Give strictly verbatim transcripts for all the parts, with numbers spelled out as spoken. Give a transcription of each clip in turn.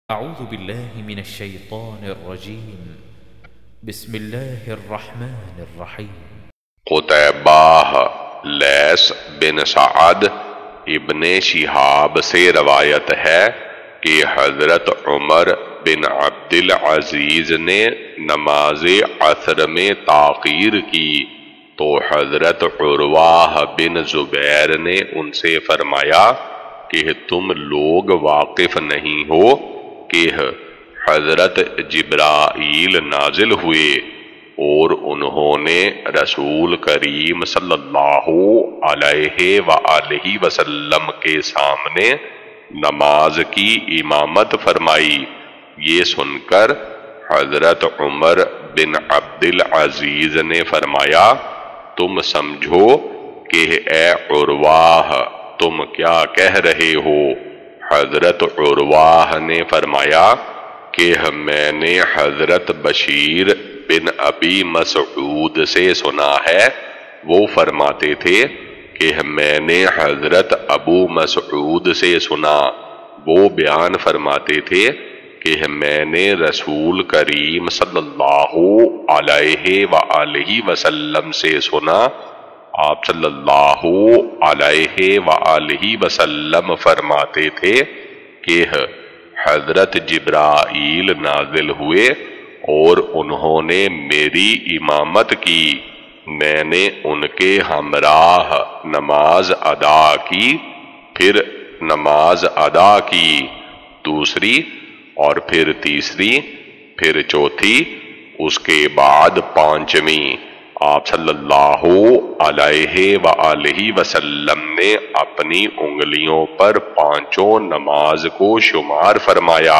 أعوذ بالله من الشيطان الرجيم بسم الله الرحمن الرحيم قطیبہ لیث بن سعد ابن شہاب سے روایت ہے کہ حضرت عمر بن عبد العزیز نے نماز عصر میں تاخیر کی تو حضرت عروہ بن زبیر نے ان سے فرمایا کہ تم لوگ واقف نہیں ہو کہ حضرت جبرائیل نازل ہوئے اور انہوں نے رسول کریم صلی اللہ علیہ وآلہ وسلم کے سامنے نماز کی امامت فرمائی۔ یہ سن کر حضرت عمر بن عبد العزیز نے فرمایا تم سمجھو کہ اے عروہ تم کیا کہہ رہے ہو؟ حضرت عروہ نے فرمایا کہ میں نے حضرت بشیر بن ابی مسعود سے سنا ہے، وہ فرماتے تھے کہ میں نے حضرت ابو مسعود سے سنا، وہ بیان فرماتے تھے کہ میں نے رسول کریم صلی اللہ علیہ وآلہ وسلم سے سنا۔ آپ صلی اللہ علیہ وآلہ وسلم فرماتے تھے کہ حضرت جبرائیل نازل ہوئے اور انہوں نے میری امامت کی، میں نے ان کے ہمراہ نماز ادا کی، پھر نماز ادا کی، دوسری اور پھر تیسری، پھر چوتھی، اس کے بعد پانچویں۔ آپ صلی اللہ علیہ وآلہ وسلم نے اپنی انگلیوں پر پانچوں نماز کو شمار فرمایا۔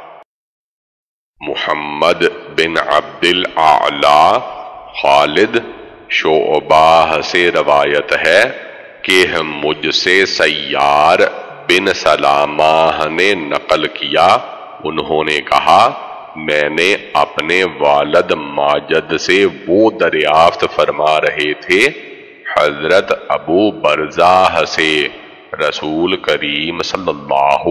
محمد بن عبد الاعلی خالد شعبہ سے روایت ہے کہ مجھ سے سیار بن سلامہ نے نقل کیا، انہوں نے کہا میں نے اپنے والد ماجد سے وہ دریافت فرما رہے تھے حضرت ابو برزہ سے رسول کریم صلی اللہ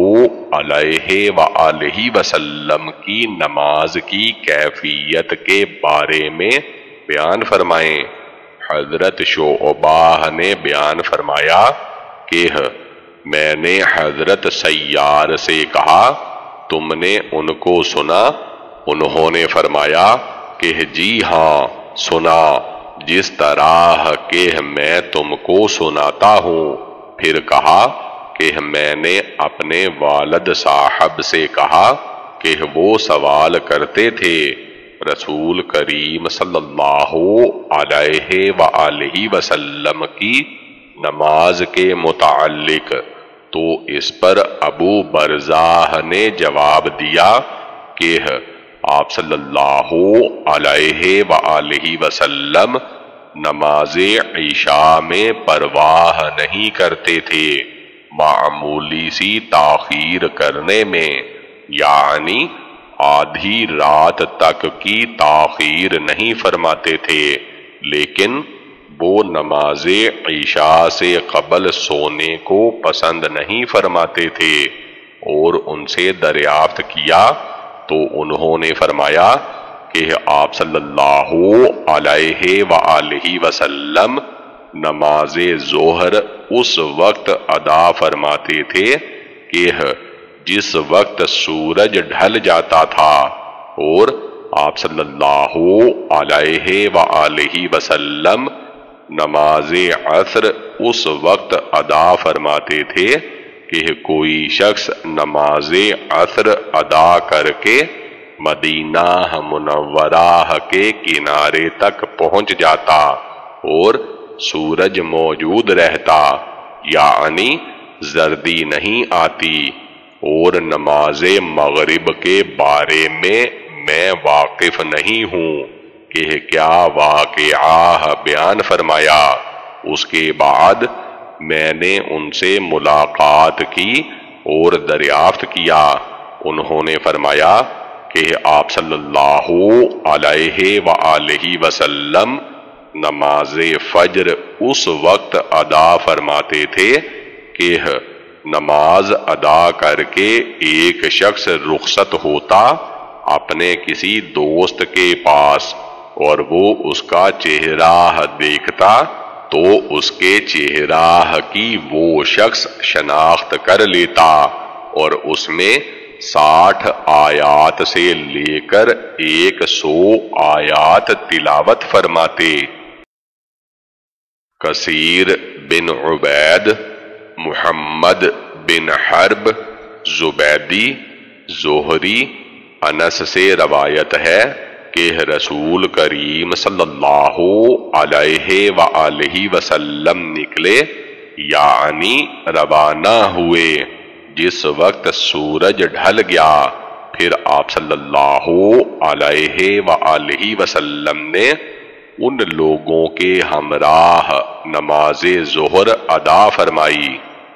علیہ وآلہ وسلم کی نماز کی کیفیت کے بارے میں بیان فرمائیں۔ حضرت شعبہ نے بیان فرمایا کہ میں نے حضرت سیار سے کہا تم نے ان کو سنا؟ انہوں نے فرمایا کہ جی ہاں سنا، جس طرح کہ میں تم کو سناتا ہوں۔ پھر کہا کہ میں نے اپنے والد صاحب سے کہا کہ وہ سوال کرتے تھے رسول کریم صلی اللہ علیہ وآلہ وسلم کی نماز کے متعلق، تو اس پر ابو برزہ نے جواب دیا کہ آپ صلی اللہ علیہ وآلہ وسلم نماز عشاء میں پرواہ نہیں کرتے تھے، معمولی سی تاخیر کرنے میں، یعنی آدھی رات تک کی تاخیر نہیں فرماتے تھے، لیکن وہ نماز عشاء سے قبل سونے کو پسند نہیں فرماتے تھے۔ اور ان سے دریافت کیا تو انہوں نے فرمایا کہ آپ صلی اللہ علیہ وآلہ وسلم نماز ظہر اس وقت ادا فرماتے تھے کہ جس وقت سورج ڈھل جاتا تھا، اور آپ صلی اللہ علیہ وآلہ وسلم نماز عصر اس وقت ادا فرماتے تھے کہ کوئی شخص نماز عصر ادا کر کے مدینہ منورہ کے کنارے تک پہنچ جاتا اور سورج موجود رہتا، یعنی زردی نہیں آتی۔ اور نماز مغرب کے بارے میں میں واقف نہیں ہوں کہ کیا واقعہ بیان فرمایا۔ اس کے بعد میں نے ان سے ملاقات کی اور دریافت کیا، انہوں نے فرمایا کہ آپ صلی اللہ علیہ وآلہ وسلم نماز فجر اس وقت ادا فرماتے تھے کہ نماز ادا کر کے ایک شخص رخصت ہوتا اپنے کسی دوست کے پاس اور وہ اس کا چہرہ دیکھتا تو اس کے چہرہ کی وہ شخص شناخت کر لیتا اور اس میں ساٹھ آیات سے لے کر ایک سو آیات تلاوت فرماتے۔ کثیر بن عبید، محمد بن حرب، زبیدی، زہری، انس سے روایت ہے کہ رسول کریم صلی اللہ علیہ وآلہ وسلم نکلے یعنی روانہ ہوئے جس وقت سورج ڈھل گیا، پھر آپ صلی اللہ علیہ وآلہ وسلم نے ان لوگوں کے ہمراہ نماز ظہر ادا فرمائی۔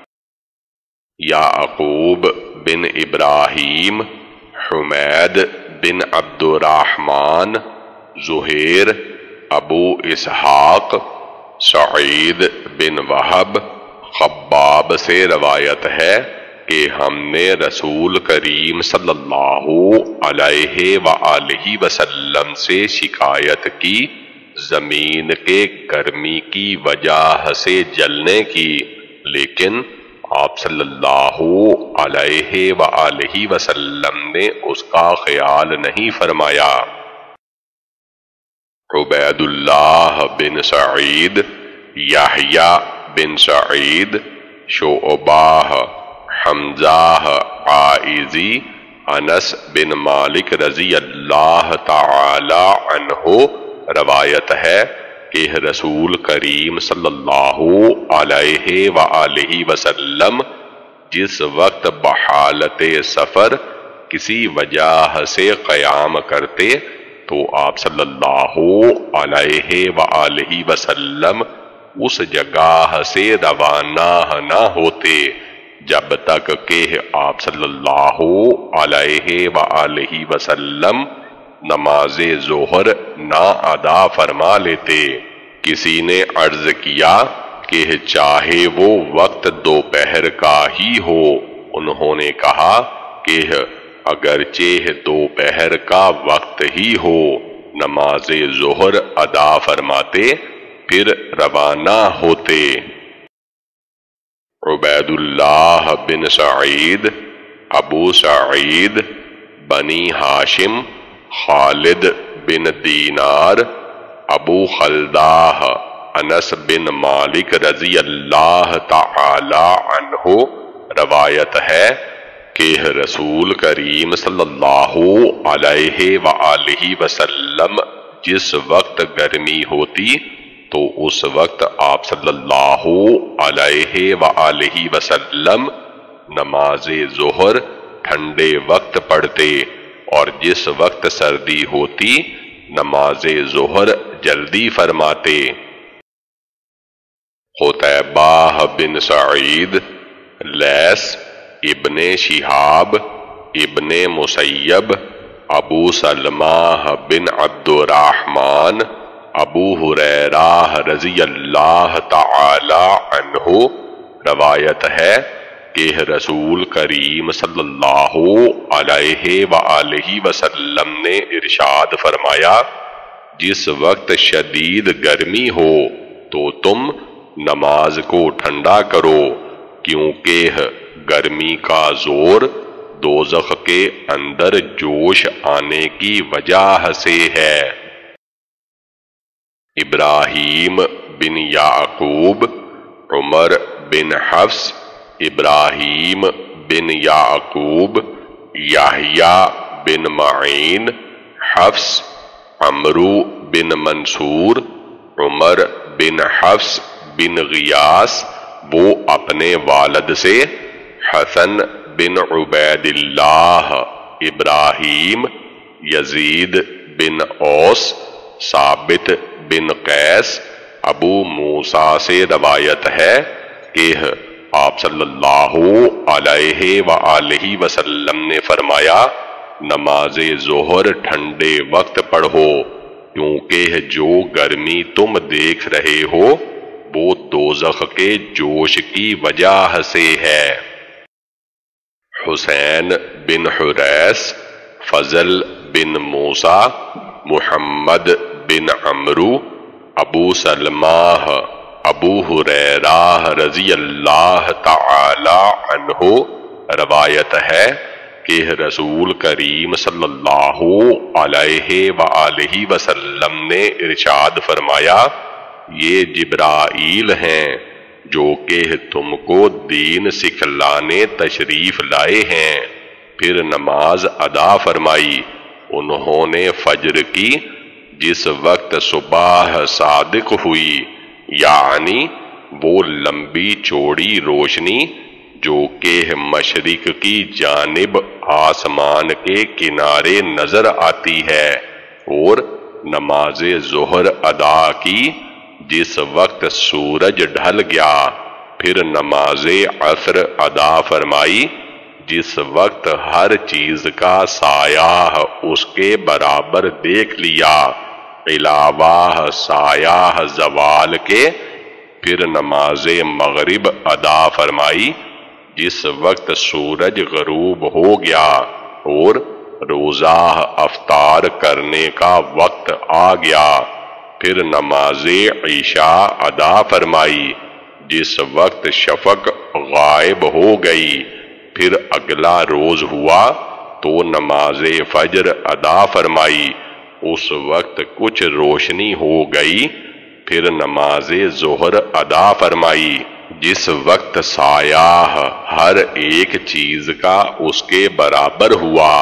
یعقوب بن ابراہیم، حمید بن عبد الرحمن، زہیر، ابو اسحاق، سعید بن وہب، خباب سے روایت ہے کہ ہم نے رسول کریم صلی اللہ علیہ وآلہ وسلم سے شکایت کی زمین کے گرمی کی وجہ سے جلنے کی، لیکن آپ صلی اللہ علیہ وآلہ وسلم نے اس کا خیال نہیں فرمایا۔ عبید اللہ بن سعید، یحییٰ بن سعید، شعبہ، حمزہ عائزی، انس بن مالک رضی اللہ تعالی عنہ روایت ہے کہ رسول کریم صلی اللہ علیہ وآلہ وسلم جس وقت بحالت سفر کسی وجہ سے قیام کرتے تو آپ صلی اللہ علیہ وآلہ وسلم اس جگہ سے روانہ نہ ہوتے جب تک کہ آپ صلی اللہ علیہ وآلہ وسلم نماز ظہر نہ ادا فرما لیتے۔ کسی نے عرض کیا کہ چاہے وہ وقت دوپہر کا ہی ہو، انہوں نے کہا کہ اگرچہ دوپہر کا وقت ہی ہو نماز ظہر ادا فرماتے پھر روانہ ہوتے۔ عبید اللہ بن سعید، ابو سعید، بنی ہاشم، خالد بن دینار، ابو خلدہ، انس بن مالک رضی اللہ تعالی عنہ روایت ہے کہ رسول کریم صلی اللہ علیہ وآلہ وسلم جس وقت گرمی ہوتی تو اس وقت آپ صلی اللہ علیہ وآلہ وسلم نماز ظہر ٹھنڈے وقت پڑھتے اور جس وقت سردی ہوتی نماز ظہر جلدی فرماتے۔ قتیبہ بن سعید، لیث، ابن شہاب، ابن مسیب، ابو سلمہ بن عبد الرحمن، ابو ہریرہ رضی اللہ تعالی عنہ روایت ہے کہ رسول کریم صلی اللہ علیہ وآلہ وسلم نے ارشاد فرمایا، جس وقت شدید گرمی ہو تو تم نماز کو ٹھنڈا کرو، کیونکہ گرمی کا زور دوزخ کے اندر جوش آنے کی وجہ سے ہے۔ ابراہیم بن یعقوب، عمر بن حفص، ابراہیم بن یعقوب، یحییٰ بن معین، حفص، عمرو بن منصور، عمر بن حفص بن غیاس، وہ اپنے والد سے، حسن بن عبید اللہ، ابراہیم، یزید بن اوس، ثابت بن قیس، ابو موسیٰ سے روایت ہے کہ آپ صلی اللہ علیہ وآلہ وسلم نے فرمایا، نماز ظہر ٹھنڈے وقت پڑھو، کیونکہ جو گرمی تم دیکھ رہے ہو وہ دوزخ کے جوش کی وجہ سے ہے۔ حسین بن حریث، فضل بن موسیٰ، محمد بن عمرو، ابو سلمہ ابو ہریرہ رضی اللہ تعالی عنہ روایت ہے کہ رسول کریم صلی اللہ علیہ وآلہ وسلم نے ارشاد فرمایا، یہ جبرائیل ہیں جو کہ تم کو دین سکھلانے تشریف لائے ہیں۔ پھر نماز ادا فرمائی۔ انہوں نے فجر کی جس وقت صبح صادق ہوئی، یعنی وہ لمبی چوڑی روشنی جو کہ مشرق کی جانب آسمان کے کنارے نظر آتی ہے، اور نماز ظہر ادا کی جس وقت سورج ڈھل گیا۔ پھر نماز عصر ادا فرمائی جس وقت ہر چیز کا سایہ اس کے برابر دیکھ لیا علاوہ سایہ زوال کے۔ پھر نماز مغرب ادا فرمائی جس وقت سورج غروب ہو گیا اور روزہ افطار کرنے کا وقت آ گیا۔ پھر نماز عشاء ادا فرمائی جس وقت شفق غائب ہو گئی۔ پھر اگلا روز ہوا تو نماز فجر ادا فرمائی، اس وقت کچھ روشنی ہو گئی۔ پھر نماز ظہر ادا فرمائی جس وقت سایہ ہر ایک چیز کا اس کے برابر ہوا،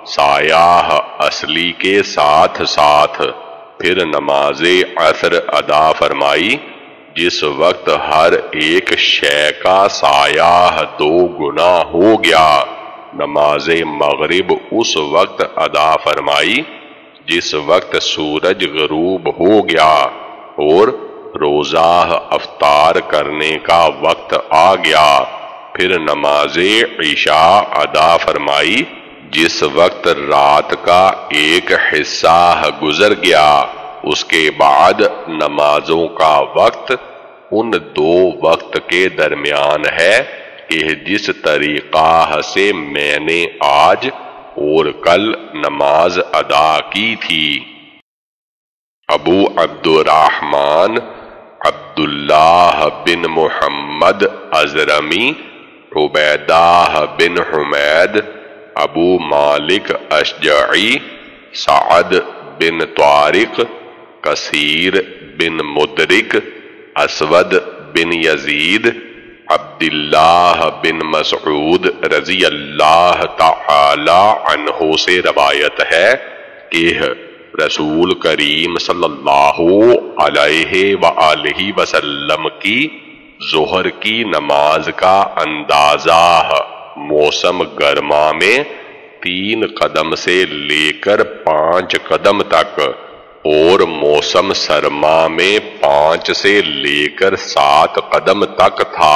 سایہ اصلی کے ساتھ ساتھ۔ پھر نماز عصر ادا فرمائی جس وقت ہر ایک شے کا سایہ دو گنا ہو گیا۔ نماز مغرب اس وقت ادا فرمائی جس وقت سورج غروب ہو گیا اور روزہ افطار کرنے کا وقت آ گیا۔ پھر نماز عشاء ادا فرمائی جس وقت رات کا ایک حصہ گزر گیا۔ اس کے بعد نمازوں کا وقت ان دو وقت کے درمیان ہے کہ جس طریقہ سے میں نے آج اور کل نماز ادا کی تھی۔ ابو عبد الرحمن عبداللہ بن محمد ازرمی، عبیدہ بن حمید، ابو مالک اشجعی، سعد بن طارق، کثیر بن مدرک، اسود بن یزید، عبداللہ بن مسعود رضی اللہ تعالی عنہ سے روایت ہے کہ رسول کریم صلی اللہ علیہ وآلہ وسلم کی ظہر کی نماز کا اندازہ موسم گرما میں تین قدم سے لے کر پانچ قدم تک اور موسم سرما میں پانچ سے لے کر سات قدم تک تھا۔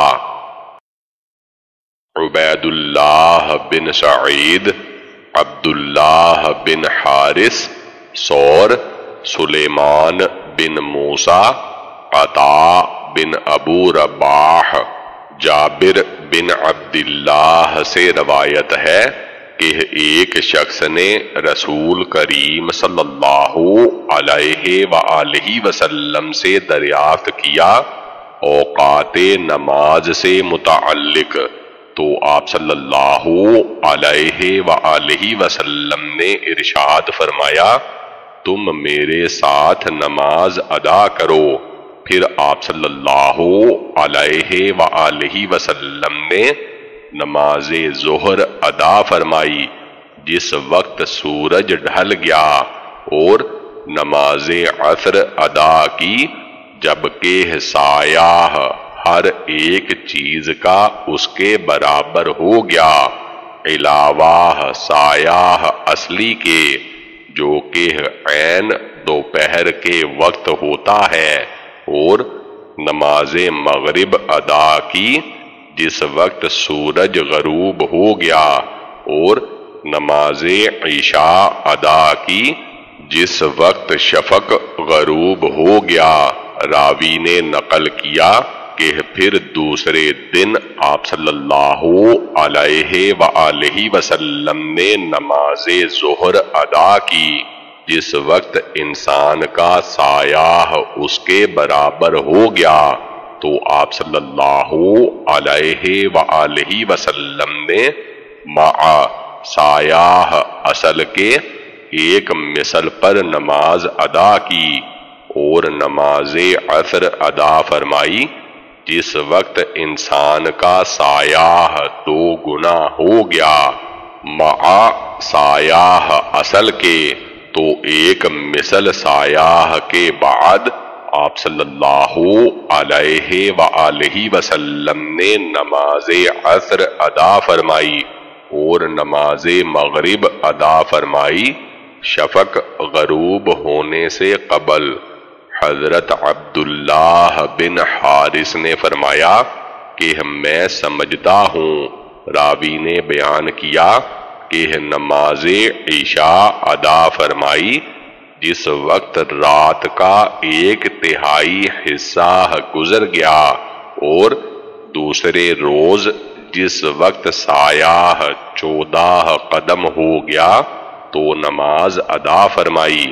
عبید اللہ بن سعید، عبداللہ بن حارث، سور، سلیمان بن موسیٰ، عطا بن ابو رباح، جابر بن عبداللہ سے روایت ہے کہ ایک شخص نے رسول کریم صلی اللہ علیہ وآلہ وسلم سے دریافت کیا اوقات نماز سے متعلق، تو آپ صلی اللہ علیہ وآلہ وسلم نے ارشاد فرمایا، تم میرے ساتھ نماز ادا کرو۔ پھر آپ صلی اللہ علیہ وآلہ وسلم نے نماز ظہر ادا فرمائی جس وقت سورج ڈھل گیا اور نماز عصر ادا کی جبکہ سایہ ہر ایک چیز کا اس کے برابر ہو گیا علاوہ سایہ اصلی کے جو کہ عین دوپہر کے وقت ہوتا ہے، اور نماز مغرب ادا کی جس وقت سورج غروب ہو گیا اور نماز عشاء ادا کی جس وقت شفق غروب ہو گیا۔ راوی نے نقل کیا کہ پھر دوسرے دن آپ صلی اللہ علیہ وآلہ وسلم نے نماز ظہر ادا کی جس وقت انسان کا سایہ اس کے برابر ہو گیا، تو آپ صلی اللہ علیہ وآلہ وسلم نے مع سایہ اصل کے ایک مثل پر نماز ادا کی اور نماز عصر ادا فرمائی جس وقت انسان کا سایہ دو گنا ہو گیا مع سایہ اصل کے، تو ایک مثل سایہ کے بعد آپ صلی اللہ علیہ وآلہ وسلم نے نماز عصر ادا فرمائی اور نماز مغرب ادا فرمائی شفق غروب ہونے سے قبل۔ حضرت عبداللہ بن حارث نے فرمایا کہ میں سمجھتا ہوں، راوی نے بیان کیا کہ نماز عشاء ادا فرمائی جس وقت رات کا ایک تہائی حصہ گزر گیا، اور دوسرے روز جس وقت سایہ چودہ قدم ہو گیا تو نماز ادا فرمائی۔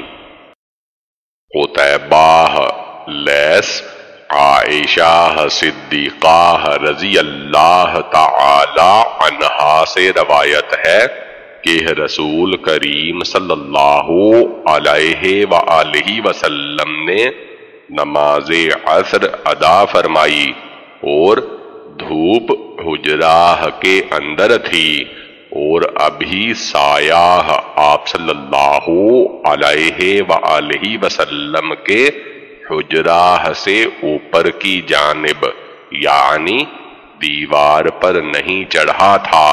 قتیبہ، لیث، عائشہ صدیقہ رضی اللہ تعالی عنہا سے روایت ہے کہ رسول کریم صلی اللہ علیہ وآلہ وسلم نے نماز عصر ادا فرمائی اور دھوپ حجرہ کے اندر تھی، اور ابھی سایہ آپ صلی اللہ علیہ وآلہ وسلم کے حجرہ سے اوپر کی جانب یعنی دیوار پر نہیں چڑھا تھا۔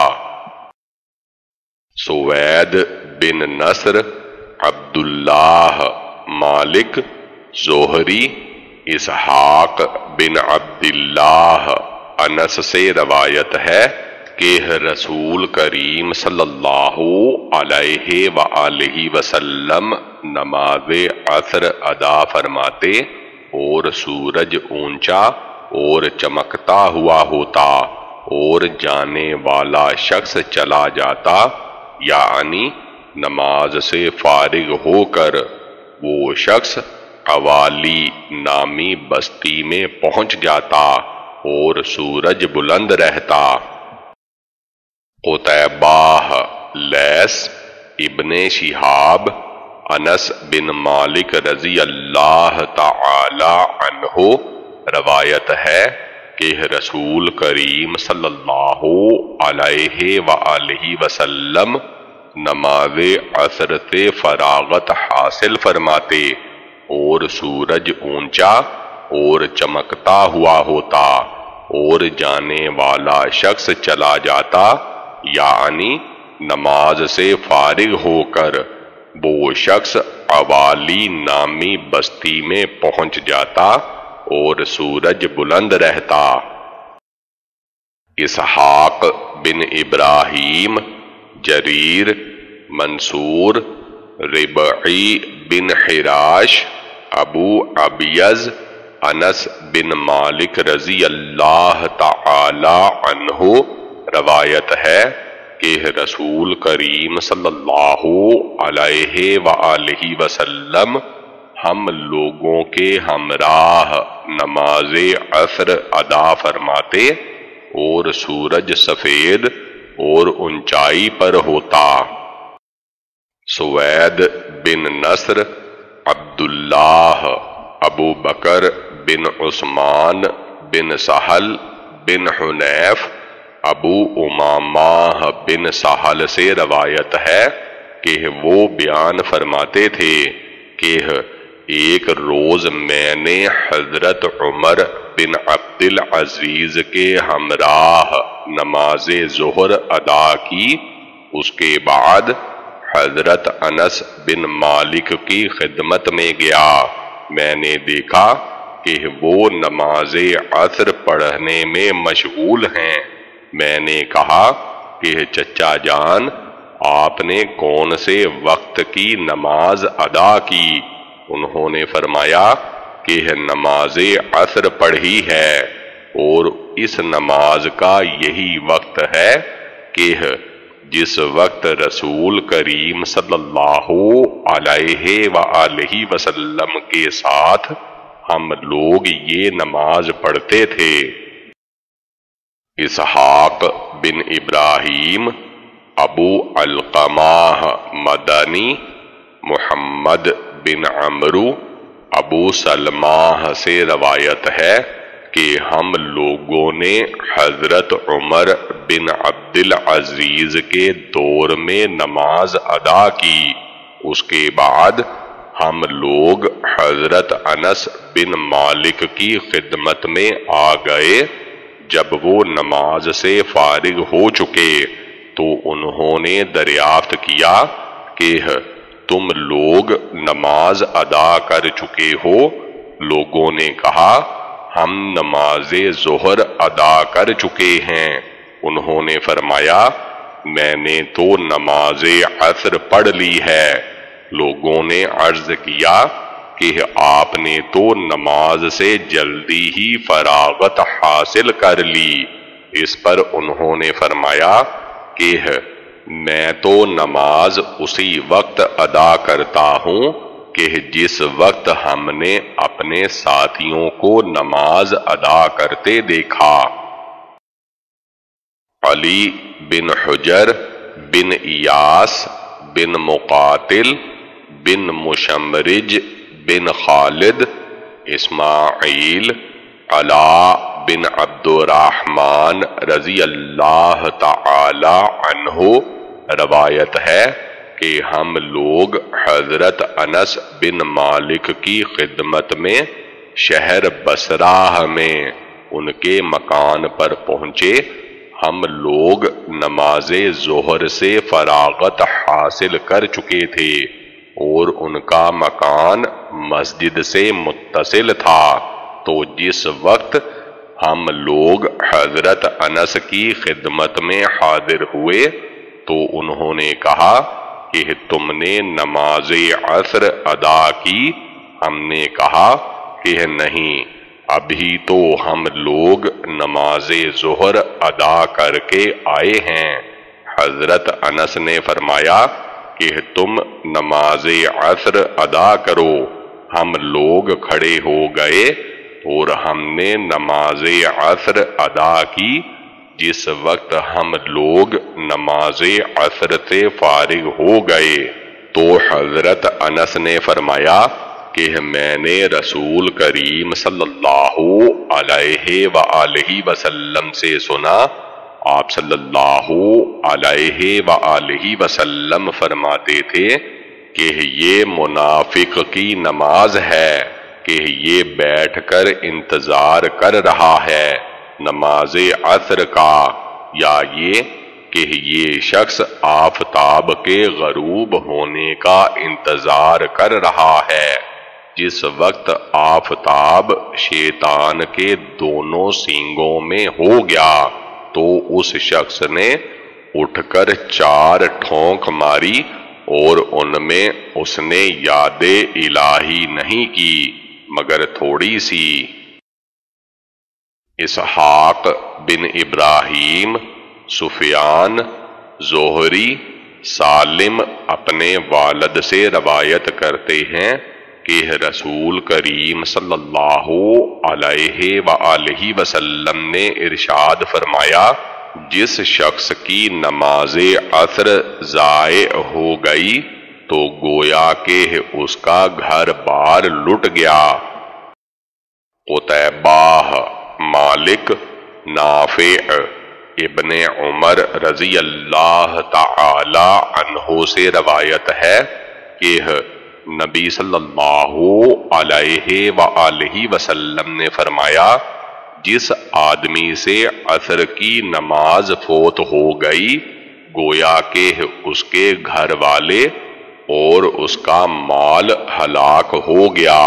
سوید بن نصر، عبداللہ، مالک، زہری، اسحاق بن عبداللہ، انس سے روایت ہے کہ رسول کریم صلی اللہ علیہ وآلہ وسلم نماز عصر ادا فرماتے اور سورج اونچا اور چمکتا ہوا ہوتا اور جانے والا شخص چلا جاتا، یعنی نماز سے فارغ ہو کر وہ شخص قوالی نامی بستی میں پہنچ جاتا اور سورج بلند رہتا۔ قتیبہ، لیث، ابن شہاب، انس بن مالک رضی اللہ تعالی عنہ روایت ہے کہ رسول کریم صلی اللہ علیہ وآلہ وسلم نماز عصر سے فراغت حاصل فرماتے اور سورج اونچا اور چمکتا ہوا ہوتا اور جانے والا شخص چلا جاتا، یعنی نماز سے فارغ ہو کر وہ شخص قوالی نامی بستی میں پہنچ جاتا اور سورج بلند رہتا۔ اسحاق بن ابراہیم، جریر، منصور، ربعی بن حراش، ابو عبیض، انس بن مالک رضی اللہ تعالی عنہ روایت ہے کہ رسول کریم صلی اللہ علیہ وآلہ وسلم ہم لوگوں کے ہمراہ نماز عصر ادا فرماتے اور سورج سفید اور اونچائی پر ہوتا۔ سوید بن نصر، عبداللہ، ابو بکر بن عثمان بن سہل بن حنیف، ابو امامہ بن سہل سے روایت ہے کہ وہ بیان فرماتے تھے کہ ایک روز میں نے حضرت عمر بن عبد العزیز کے ہمراہ نماز ظہر ادا کی، اس کے بعد حضرت انس بن مالک کی خدمت میں گیا، میں نے دیکھا کہ وہ نماز عصر پڑھنے میں مشغول ہیں، میں نے کہا کہ چچا جان آپ نے کون سے وقت کی نماز ادا کی؟ انہوں نے فرمایا کہ نماز عصر پڑھی ہے۔ اور اس نماز کا یہی وقت ہے کہ جس وقت رسول کریم صلی اللہ علیہ وآلہ وسلم کے ساتھ ہم لوگ یہ نماز پڑھتے تھے۔ اسحاق بن ابراہیم ابو علقمہ مدنی محمد بن عمرو ابو سلمہ سے روایت ہے کہ ہم لوگوں نے حضرت عمر بن عبد العزیز کے دور میں نماز ادا کی۔ اس کے بعد ہم لوگ حضرت انس بن مالک کی خدمت میں آ گئے۔ جب وہ نماز سے فارغ ہو چکے تو انہوں نے دریافت کیا کہ تم لوگ نماز ادا کر چکے ہو؟ لوگوں نے کہا ہم نماز ظہر ادا کر چکے ہیں۔ انہوں نے فرمایا میں نے تو نماز عصر پڑھ لی ہے۔ لوگوں نے عرض کیا کہ آپ نے تو نماز سے جلدی ہی فراغت حاصل کر لی۔ اس پر انہوں نے فرمایا کہ میں تو نماز اسی وقت ادا کرتا ہوں کہ جس وقت ہم نے اپنے ساتھیوں کو نماز ادا کرتے دیکھا۔ علی بن حجر بن ایاس بن مقاتل بن مشمرج بن خالد اسماعیل علا بن عبد الرحمن رضی اللہ تعالی عنہ روایت ہے کہ ہم لوگ حضرت انس بن مالک کی خدمت میں شہر بصرہ میں ان کے مکان پر پہنچے۔ ہم لوگ نماز ظہر سے فراغت حاصل کر چکے تھے اور ان کا مکان مسجد سے متصل تھا۔ تو جس وقت ہم لوگ حضرت انس کی خدمت میں حاضر ہوئے تو انہوں نے کہا کہ تم نے نماز عصر ادا کی؟ ہم نے کہا کہ نہیں، ابھی تو ہم لوگ نماز ظہر ادا کر کے آئے ہیں۔ حضرت انس نے فرمایا کہ تم نماز عصر ادا کرو۔ ہم لوگ کھڑے ہو گئے اور ہم نے نماز عصر ادا کی۔ جس وقت ہم لوگ نماز عصر سے فارغ ہو گئے تو حضرت انس نے فرمایا کہ میں نے رسول کریم صلی اللہ علیہ وآلہ وسلم سے سنا، آپ صلی اللہ علیہ وآلہ وسلم فرماتے تھے کہ یہ منافق کی نماز ہے کہ یہ بیٹھ کر انتظار کر رہا ہے نماز عصر کا، یا یہ کہ یہ شخص آفتاب کے غروب ہونے کا انتظار کر رہا ہے۔ جس وقت آفتاب شیطان کے دونوں سینگوں میں ہو گیا تو اس شخص نے اٹھ کر چار ٹھونک ماری اور ان میں اس نے یاد الہی نہیں کی مگر تھوڑی سی۔ اسحاق بن ابراہیم، سفیان، زہری، سالم اپنے والد سے روایت کرتے ہیں کہ رسول کریم صلی اللہ علیہ وآلہ وسلم نے ارشاد فرمایا جس شخص کی نماز عصر ضائع ہو گئی تو گویا کہ اس کا گھر بار لٹ گیا۔ قتیبہ، مالک، نافع ابن عمر رضی اللہ تعالی عنہ سے روایت ہے کہ نبی صلی اللہ علیہ وآلہ وسلم نے فرمایا جس آدمی سے عصر کی نماز فوت ہو گئی گویا کہ اس کے گھر والے اور اس کا مال ہلاک ہو گیا۔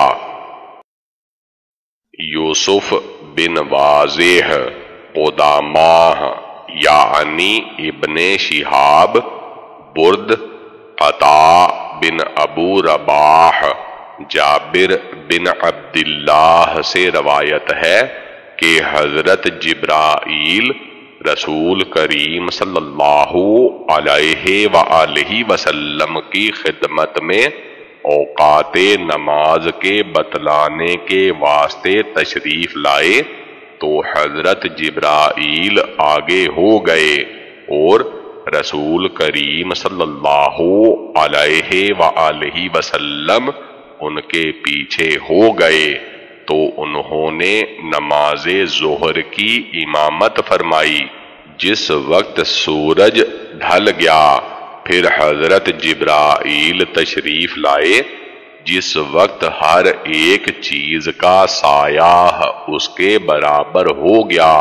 یوسف بن واضح قدامہ یعنی ابن شہاب، برد، عطا بن ابو رباح، جابر بن عبداللہ سے روایت ہے کہ کہ حضرت جبرائیل رسول کریم صلی اللہ علیہ وآلہ وسلم کی خدمت میں اوقات نماز کے بتلانے کے واسطے تشریف لائے تو حضرت جبرائیل آگے ہو گئے اور رسول کریم صلی اللہ علیہ وآلہ وسلم ان کے پیچھے ہو گئے تو انہوں نے نماز ظہر کی امامت فرمائی۔ جس وقت سورج ڈھل گیا پھر حضرت جبرائیل تشریف لائے، جس وقت ہر ایک چیز کا سایہ اس کے برابر ہو گیا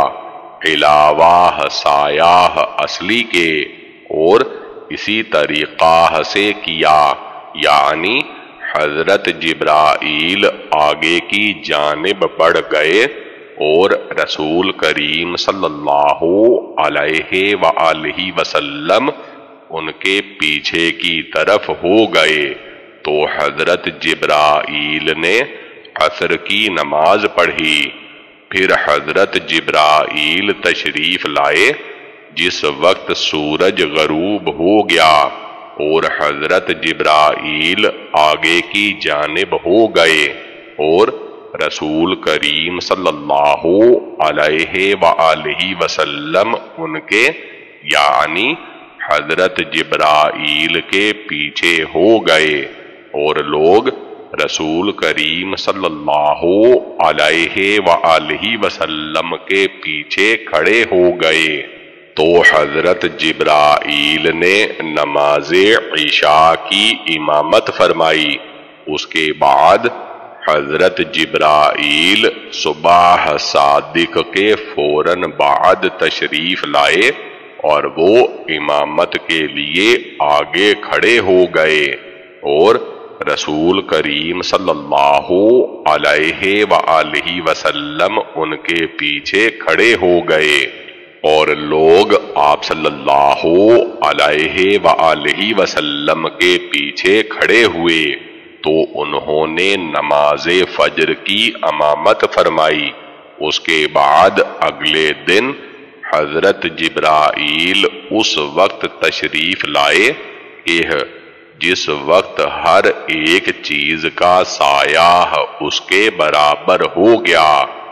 علاوہ سایہ اصلی کے، اور اسی طریقہ سے کیا، یعنی حضرت جبرائیل آگے کی جانب بڑھ گئے اور رسول کریم صلی اللہ علیہ وآلہ وسلم ان کے پیچھے کی طرف ہو گئے تو حضرت جبرائیل نے عصر کی نماز پڑھی۔ پھر حضرت جبرائیل تشریف لائے جس وقت سورج غروب ہو گیا اور حضرت جبرائیل آگے کی جانب ہو گئے اور رسول کریم صلی اللہ علیہ وآلہ وسلم ان کے یعنی حضرت جبرائیل کے پیچھے ہو گئے اور لوگ رسول کریم صلی اللہ علیہ وآلہ وسلم کے پیچھے کھڑے ہو گئے تو حضرت جبرائیل نے نماز عشاء کی امامت فرمائی۔ اس کے بعد حضرت جبرائیل صبح صادق کے فوراً بعد تشریف لائے اور وہ امامت کے لیے آگے کھڑے ہو گئے اور رسول کریم صلی اللہ علیہ وآلہ وسلم ان کے پیچھے کھڑے ہو گئے اور لوگ آپ صلی اللہ علیہ وآلہ وسلم کے پیچھے کھڑے ہوئے تو انہوں نے نماز فجر کی امامت فرمائی۔ اس کے بعد اگلے دن حضرت جبرائیل اس وقت تشریف لائے کہ جس وقت ہر ایک چیز کا سایہ اس کے برابر ہو گیا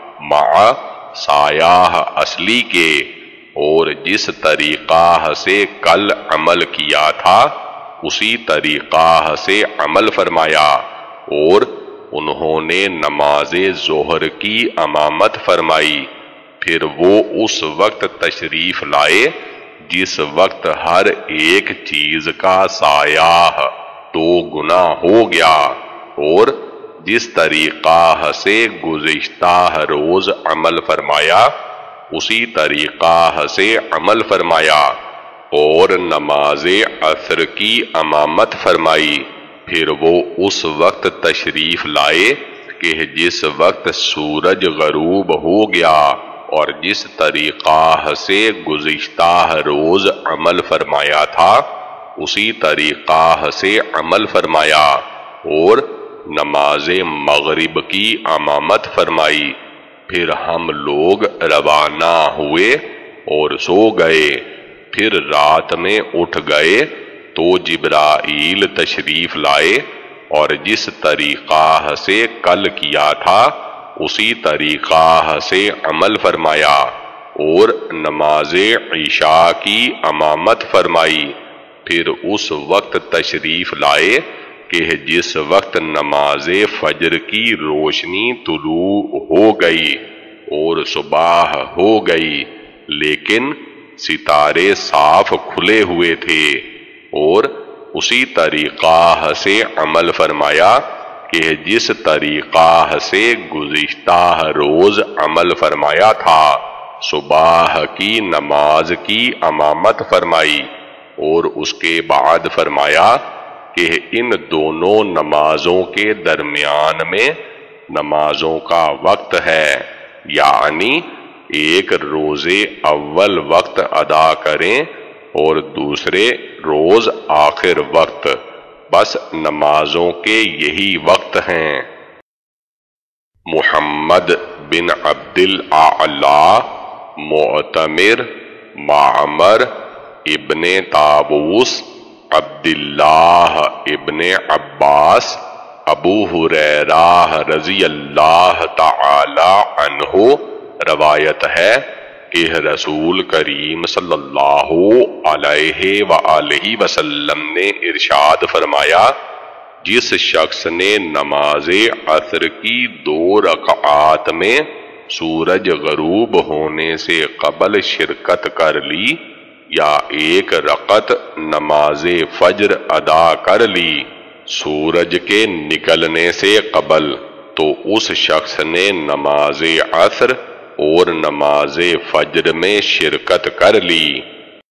مع سایہ اصلی کے، اور جس طریقہ سے کل عمل کیا تھا اسی طریقہ سے عمل فرمایا، اور انہوں نے نماز ظہر کی امامت فرمائی۔ پھر وہ اس وقت تشریف لائے جس وقت ہر ایک چیز کا سایہ دو گنا ہو گیا، اور جس طریقہ سے گزشتہ روز عمل فرمایا اسی طریقہ سے عمل فرمایا اور نماز عصر کی امامت فرمائی۔ پھر وہ اس وقت تشریف لائے کہ جس وقت سورج غروب ہو گیا اور جس طریقہ سے گزشتہ روز عمل فرمایا تھا اسی طریقہ سے عمل فرمایا اور نماز مغرب کی امامت فرمائی۔ پھر ہم لوگ روانہ ہوئے اور سو گئے۔ پھر رات میں اٹھ گئے تو جبرائیل تشریف لائے اور جس طریقہ سے کل کیا تھا اسی طریقہ سے عمل فرمایا اور نماز عشاء کی امامت فرمائی۔ پھر اس وقت تشریف لائے کہ جس وقت نماز فجر کی روشنی طلوع ہو گئی اور صبح ہو گئی لیکن ستارے صاف کھلے ہوئے تھے، اور اسی طریقہ سے عمل فرمایا کہ جس طریقہ سے گزشتہ روز عمل فرمایا تھا، صبح کی نماز کی امامت فرمائی اور اس کے بعد فرمایا کہ ان دونوں نمازوں کے درمیان میں نمازوں کا وقت ہے، یعنی ایک روزے اول وقت ادا کریں اور دوسرے روز آخر وقت، بس نمازوں کے یہی وقت ہیں۔ محمد بن عبد الاعلی، معتمر، معمر ابن طاووس، عبداللہ ابن عباس، ابو ہریرہ رضی اللہ تعالی عنہ روایت ہے کہ رسول کریم صلی اللہ علیہ وآلہ وسلم نے ارشاد فرمایا، جس شخص نے نماز عصر کی دو رکعات میں سورج غروب ہونے سے قبل شرکت کر لی یا ایک رکعت نماز فجر ادا کر لی سورج کے نکلنے سے قبل، تو اس شخص نے نماز عصر اور نماز فجر میں شرکت کر لی۔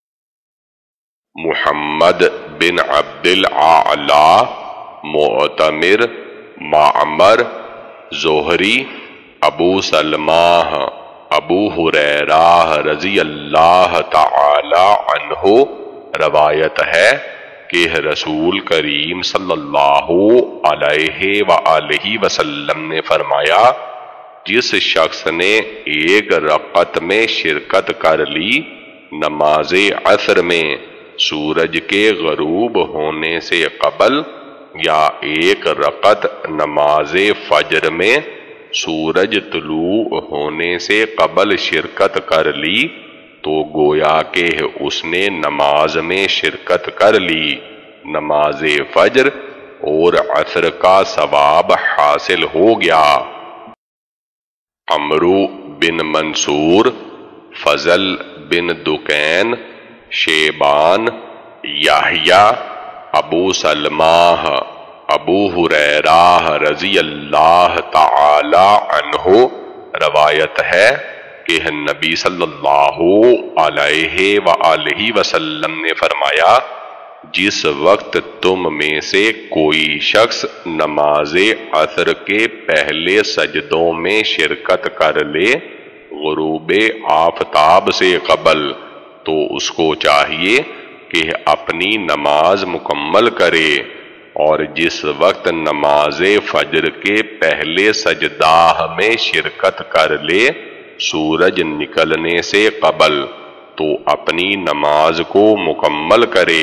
محمد بن عبد الاعلی، معتمر، معمر، زہری، ابو سلمہ، ابو ہریرہ رضی اللہ تعالی عنہ روایت ہے کہ رسول کریم صلی اللہ علیہ وآلہ وسلم نے فرمایا، جس شخص نے ایک رکعت میں شرکت کر لی نماز عصر میں سورج کے غروب ہونے سے قبل یا ایک رکعت نماز فجر میں سورج طلوع ہونے سے قبل شرکت کر لی، تو گویا کہ اس نے نماز میں شرکت کر لی، نماز فجر اور عصر کا ثواب حاصل ہو گیا۔ عمرو بن منصور، فضل بن دکین، شیبان، یحییٰ، ابو سلمہ، ابو ہریرہ رضی اللہ تعالی عنہ روایت ہے کہ نبی صلی اللہ علیہ وآلہ وسلم نے فرمایا، جس وقت تم میں سے کوئی شخص نماز عصر کے پہلے سجدوں میں شرکت کر لے غروب آفتاب سے قبل، تو اس کو چاہیے کہ اپنی نماز مکمل کرے، اور جس وقت نماز فجر کے پہلے سجدہ میں شرکت کر لے سورج نکلنے سے قبل، تو اپنی نماز کو مکمل کرے۔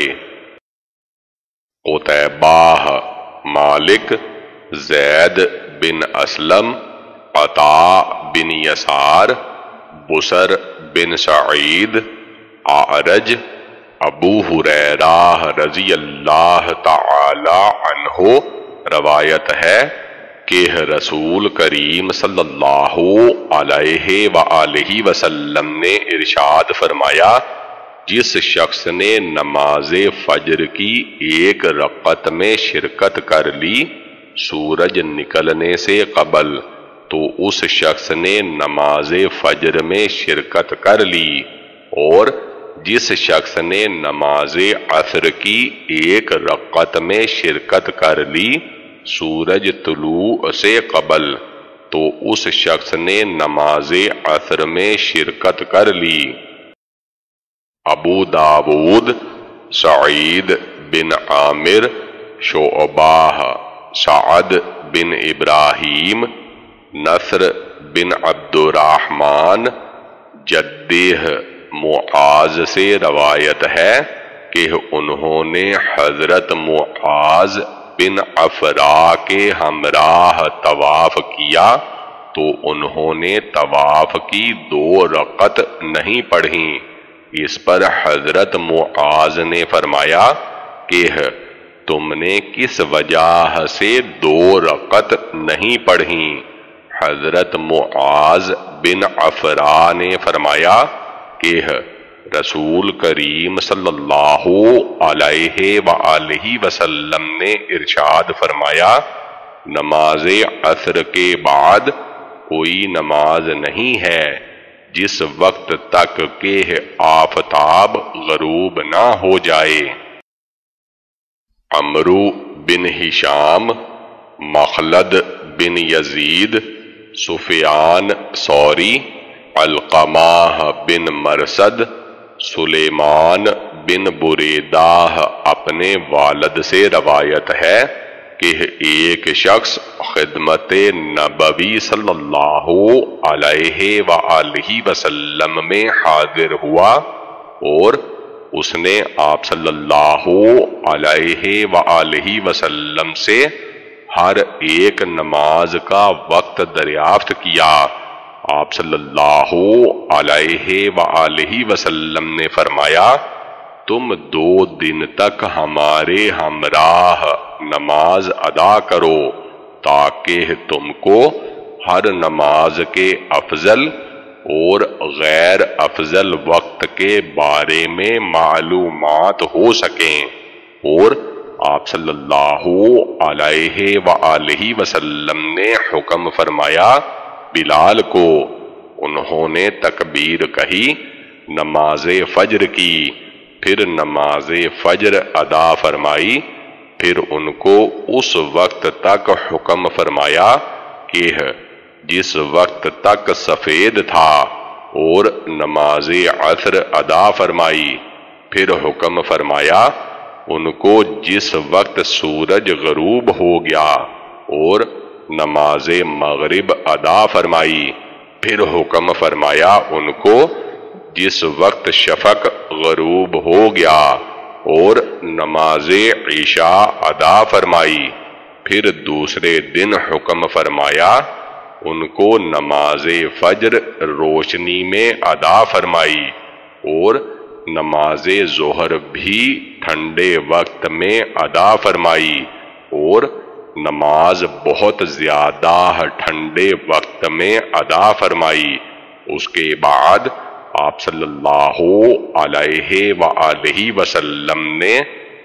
قتیبہ، مالک، زید بن اسلم، عطا بن یسار، بسر بن سعید، اعرج، ابو ہریرہ رضی اللہ تعالی عنہ روایت ہے کہ رسول کریم صلی اللہ علیہ وآلہ وسلم نے ارشاد فرمایا، جس شخص نے نماز فجر کی ایک رکعت میں شرکت کر لی سورج نکلنے سے قبل، تو اس شخص نے نماز فجر میں شرکت کر لی، اور جس شخص نے نماز عصر کی ایک رکعت میں شرکت کر لی سورج طلوع سے قبل، تو اس شخص نے نماز عصر میں شرکت کر لی۔ ابو داود، سعید بن عامر، شعبہ، سعد بن ابراہیم، نصر بن عبد الرحمن، جدہ معاذ سے روایت ہے کہ انہوں نے حضرت معاذ بن عفراء کے ہمراہ طواف کیا تو انہوں نے طواف کی دو رکعت نہیں پڑھیں۔ اس پر حضرت معاذ نے فرمایا کہ تم نے کس وجہ سے دو رکعت نہیں پڑھیں؟ حضرت معاذ بن عفراء نے فرمایا کہ رسول کریم صلی اللہ علیہ وآلہ وسلم نے ارشاد فرمایا، نماز عصر کے بعد کوئی نماز نہیں ہے جس وقت تک کہ آفتاب غروب نہ ہو جائے۔ عمرو بن ہشام، مخلد بن یزید، سفیان ثوری، علقمہ بن مرثد، سلیمان بن بریدہ اپنے والد سے روایت ہے کہ ایک شخص خدمت نبوی صلی اللہ علیہ وآلہ وسلم میں حاضر ہوا اور اس نے آپ صلی اللہ علیہ وآلہ وسلم سے ہر ایک نماز کا وقت دریافت کیا۔ آپ صلی اللہ علیہ وآلہ وسلم نے فرمایا، تم دو دن تک ہمارے ہمراہ نماز ادا کرو تاکہ تم کو ہر نماز کے افضل اور غیر افضل وقت کے بارے میں معلومات ہو سکیں۔ اور آپ صلی اللہ علیہ وآلہ وسلم نے حکم فرمایا بلال کو۔ انہوں نے تکبیر کہی، نماز فجر کی، پھر نماز فجر ادا فرمائی، پھر ان کو اس وقت تک حکم فرمایا کہ جس وقت تک سفید تھا، اور نماز عصر ادا فرمائی، پھر حکم فرمایا ان کو جس وقت سورج غروب ہو گیا، اور نماز مغرب ادا فرمائی، پھر حکم فرمایا ان کو جس وقت شفق غروب ہو گیا، اور نماز عشاء ادا فرمائی، پھر دوسرے دن حکم فرمایا ان کو نماز فجر روشنی میں ادا فرمائی، اور نماز ظہر بھی ٹھنڈے وقت میں ادا فرمائی، اور نماز بہت زیادہ ٹھنڈے وقت میں ادا فرمائی۔ اس کے بعد آپ صلی اللہ علیہ وآلہ وسلم نے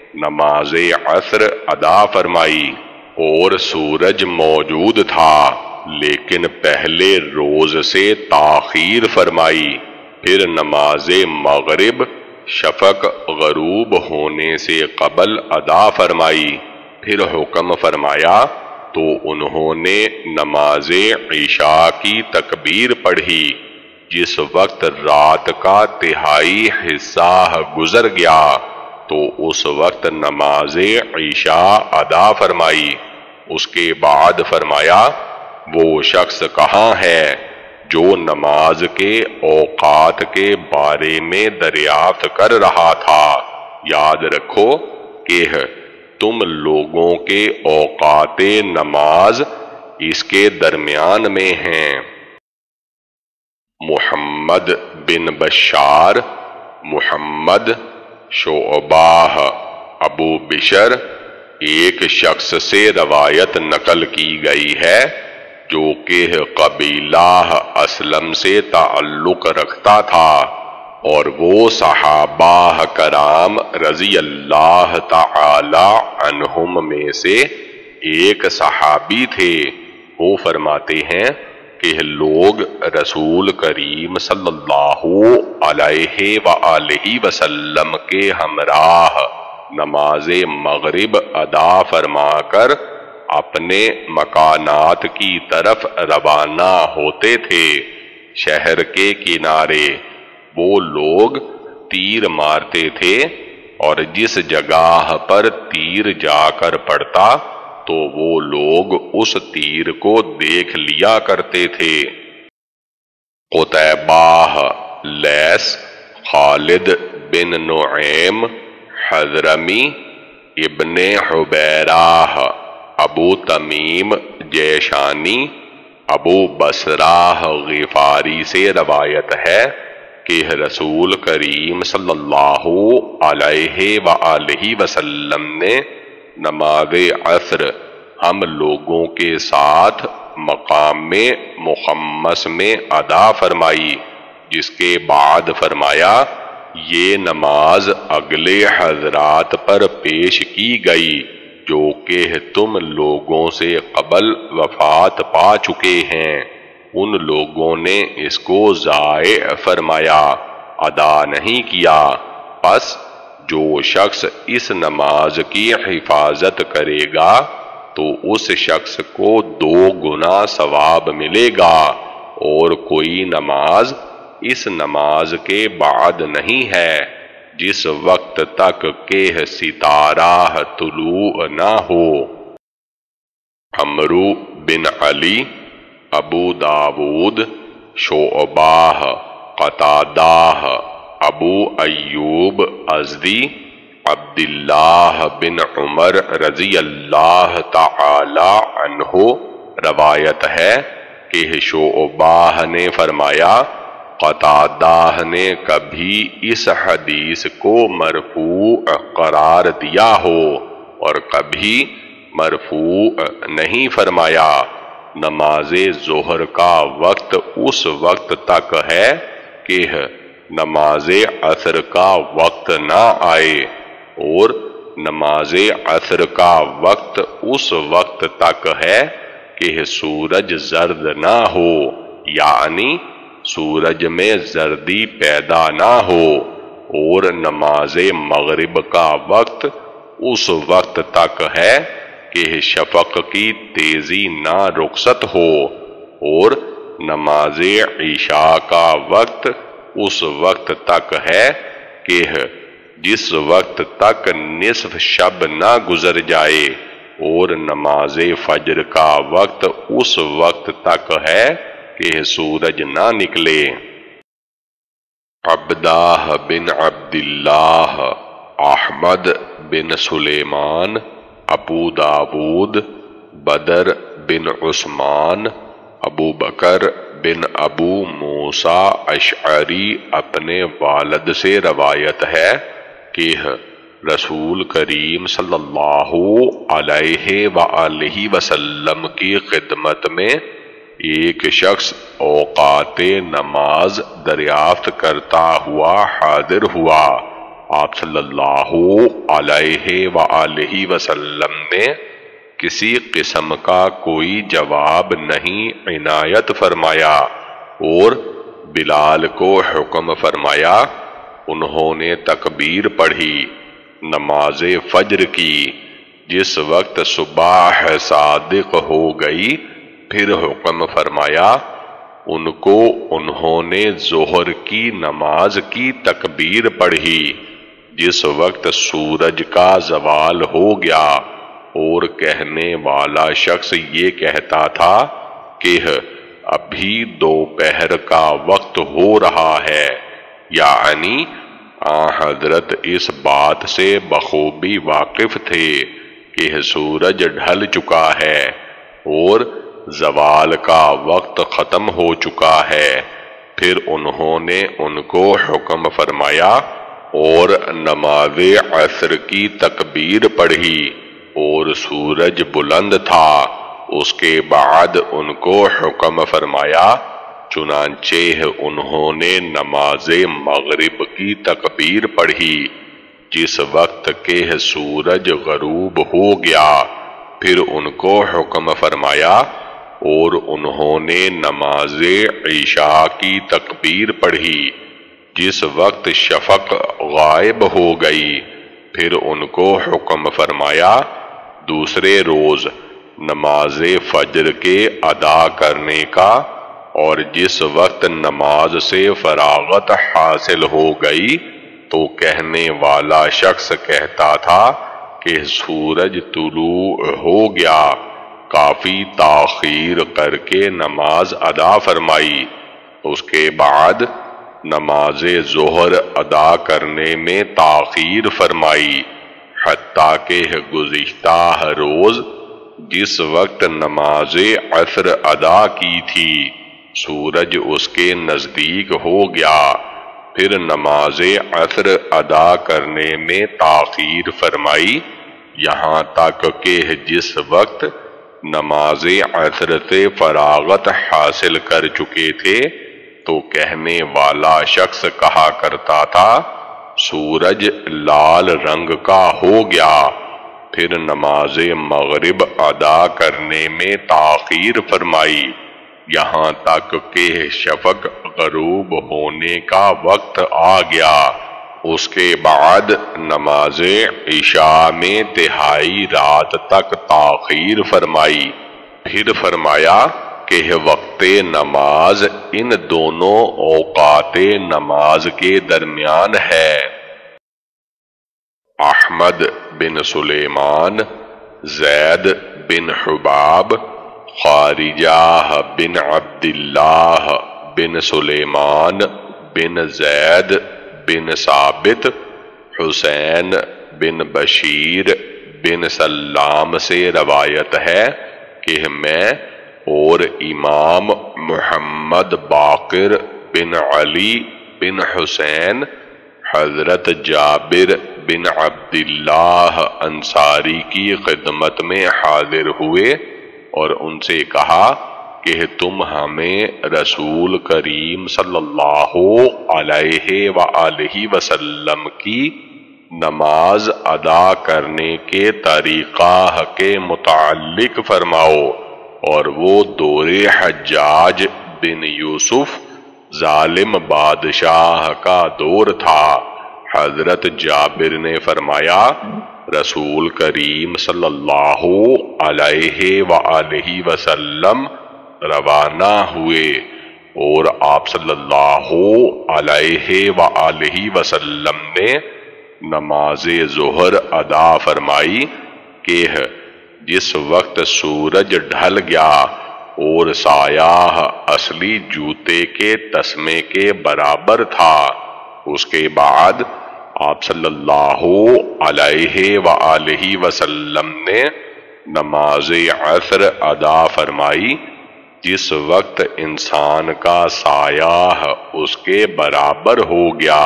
نماز عصر ادا فرمائی، اور سورج موجود تھا لیکن پہلے روز سے تاخیر فرمائی، پھر نماز مغرب شفق غروب ہونے سے قبل ادا فرمائی، پھر حکم فرمایا تو انہوں نے نماز عشاء کی تکبیر پڑھی۔ جس وقت رات کا تہائی حصہ گزر گیا تو اس وقت نماز عشاء ادا فرمائی۔ اس کے بعد فرمایا، وہ شخص کہاں ہے جو نماز کے اوقات کے بارے میں دریافت کر رہا تھا؟ یاد رکھو کہ تم لوگوں کے اوقات نماز اس کے درمیان میں ہیں۔ محمد بن بشار، محمد شعبہ ابو بشر ایک شخص سے روایت نقل کی گئی ہے جو کہ قبیلہ اسلم سے تعلق رکھتا تھا، اور وہ صحابہ کرام رضی اللہ تعالی عنہم میں سے ایک صحابی تھے۔ وہ فرماتے ہیں کہ لوگ رسول کریم صلی اللہ علیہ وآلہ وسلم کے ہمراہ نماز مغرب ادا فرما کر اپنے مکانات کی طرف روانہ ہوتے تھے۔ شہر کے کنارے وہ لوگ تیر مارتے تھے، اور جس جگہ پر تیر جا کر پڑتا تو وہ لوگ اس تیر کو دیکھ لیا کرتے تھے۔ قتیبہ، لیث، خالد بن نعیم حضرمی، ابن حبیرہ، ابو تمیم جیشانی، ابو بصرہ غفاری سے روایت ہے کہ رسول کریم صلی اللہ علیہ وآلہ وسلم نے نماز عصر ہم لوگوں کے ساتھ مقام مخمس میں ادا فرمائی، جس کے بعد فرمایا، یہ نماز اگلے حضرات پر پیش کی گئی جو کہ تم لوگوں سے قبل وفات پا چکے ہیں۔ ان لوگوں نے اس کو ضائع فرمایا، ادا نہیں کیا، پس جو شخص اس نماز کی حفاظت کرے گا تو اس شخص کو دو گنا ثواب ملے گا، اور کوئی نماز اس نماز کے بعد نہیں ہے جس وقت تک کہ ستارہ طلوع نہ ہو۔ عمرو بن علی، ابو داود، شعبہ، قتادہ، ابو ایوب ازدی، عبداللہ بن عمر رضی اللہ تعالی عنہ روایت ہے کہ شعبہ نے فرمایا قتادہ نے کبھی اس حدیث کو مرفوع قرار دیا ہو اور کبھی مرفوع نہیں فرمایا۔ نماز ظہر کا وقت اس وقت تک ہے کہ نماز عصر کا وقت نہ آئے، اور نماز عصر کا وقت اس وقت تک ہے کہ سورج زرد نہ ہو، یعنی سورج میں زردی پیدا نہ ہو، اور نماز مغرب کا وقت اس وقت تک ہے کہ شفق کی تیزی نہ رخصت ہو، اور نماز عشاء کا وقت اس وقت تک ہے کہ جس وقت تک نصف شب نہ گزر جائے، اور نماز فجر کا وقت اس وقت تک ہے کہ سورج نہ نکلے۔ عبدہ بن عبداللہ، احمد بن سلیمان، ابو داود، بدر بن عثمان، ابو بکر بن ابو موسیٰ اشعری اپنے والد سے روایت ہے کہ رسول کریم صلی اللہ علیہ وآلہ وسلم کی خدمت میں ایک شخص اوقات نماز دریافت کرتا ہوا حاضر ہوا۔ آپ صلی اللہ علیہ وآلہ وسلم نے کسی قسم کا کوئی جواب نہیں عنایت فرمایا اور بلال کو حکم فرمایا۔ انہوں نے تکبیر پڑھی، نماز فجر کی۔ جس وقت صبح صادق ہو گئی پھر حکم فرمایا۔ ان کو انہوں نے ظہر کی نماز کی تکبیر پڑھی جس وقت سورج کا زوال ہو گیا، اور کہنے والا شخص یہ کہتا تھا کہ ابھی دوپہر کا وقت ہو رہا ہے، یعنی آن حضرت اس بات سے بخوبی واقف تھے کہ سورج ڈھل چکا ہے اور زوال کا وقت ختم ہو چکا ہے۔ پھر انہوں نے ان کو حکم فرمایا اور نماز عصر کی تکبیر پڑھی اور سورج بلند تھا۔ اس کے بعد ان کو حکم فرمایا، چنانچہ انہوں نے نماز مغرب کی تکبیر پڑھی جس وقت کہ سورج غروب ہو گیا۔ پھر ان کو حکم فرمایا اور انہوں نے نماز عشاء کی تکبیر پڑھی جس وقت شفق غائب ہو گئی۔ پھر ان کو حکم فرمایا دوسرے روز نماز فجر کے ادا کرنے کا، اور جس وقت نماز سے فراغت حاصل ہو گئی تو کہنے والا شخص کہتا تھا کہ سورج طلوع ہو گیا، کافی تاخیر کر کے نماز ادا فرمائی۔ اس کے بعد نماز ظہر ادا کرنے میں تاخیر فرمائی، حتیٰ کہ گزشتہ روز جس وقت نماز عصر ادا کی تھی سورج اس کے نزدیک ہو گیا۔ پھر نماز عصر ادا کرنے میں تاخیر فرمائی، یہاں تک کہ جس وقت نماز عصر سے فراغت حاصل کر چکے تھے تو کہنے والا شخص کہا کرتا تھا سورج لال رنگ کا ہو گیا۔ پھر نماز مغرب ادا کرنے میں تاخیر فرمائی، یہاں تک کہ شفق غروب ہونے کا وقت آ گیا۔ اس کے بعد نماز عشاء میں تہائی رات تک تاخیر فرمائی۔ پھر فرمایا کہ وقت نماز ان دونوں اوقات نماز کے درمیان ہے۔ احمد بن سلیمان، زید بن حباب، خارجہ بن عبداللہ بن سلیمان بن زید بن ثابت، حسین بن بشیر بن سلام سے روایت ہے کہ میں اور امام محمد باقر بن علی بن حسین حضرت جابر بن عبداللہ انصاری کی خدمت میں حاضر ہوئے اور ان سے کہا کہ تم ہمیں رسول کریم صلی اللہ علیہ وآلہ وسلم کی نماز ادا کرنے کے طریقہ کے متعلق فرماؤ۔ اور وہ دور حجاج بن یوسف ظالم بادشاہ کا دور تھا۔ حضرت جابر نے فرمایا رسول کریم صلی اللہ علیہ وآلہ وسلم روانہ ہوئے اور آپ صلی اللہ علیہ وآلہ وسلم نے نماز ظہر ادا فرمائی کہ جس وقت سورج ڈھل گیا اور سایہ اصلی جوتے کے تسمے کے برابر تھا، اس کے بعد آپ صلی اللہ علیہ وآلہ وسلم نے نماز عصر ادا فرمائی جس وقت انسان کا سایہ اس کے برابر ہو گیا،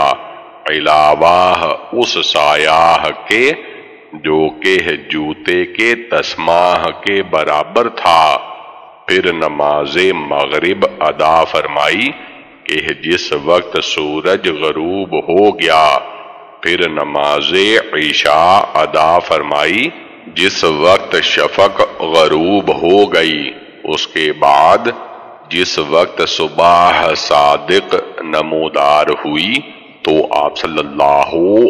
علاوہ اس سایہ کے جو کہ جوتے کے تسمہ کے برابر تھا۔ پھر نماز مغرب ادا فرمائی کہ جس وقت سورج غروب ہو گیا۔ پھر نماز عشاء ادا فرمائی جس وقت شفق غروب ہو گئی۔ اس کے بعد جس وقت صبح صادق نمودار ہوئی تو آپ صلی اللہ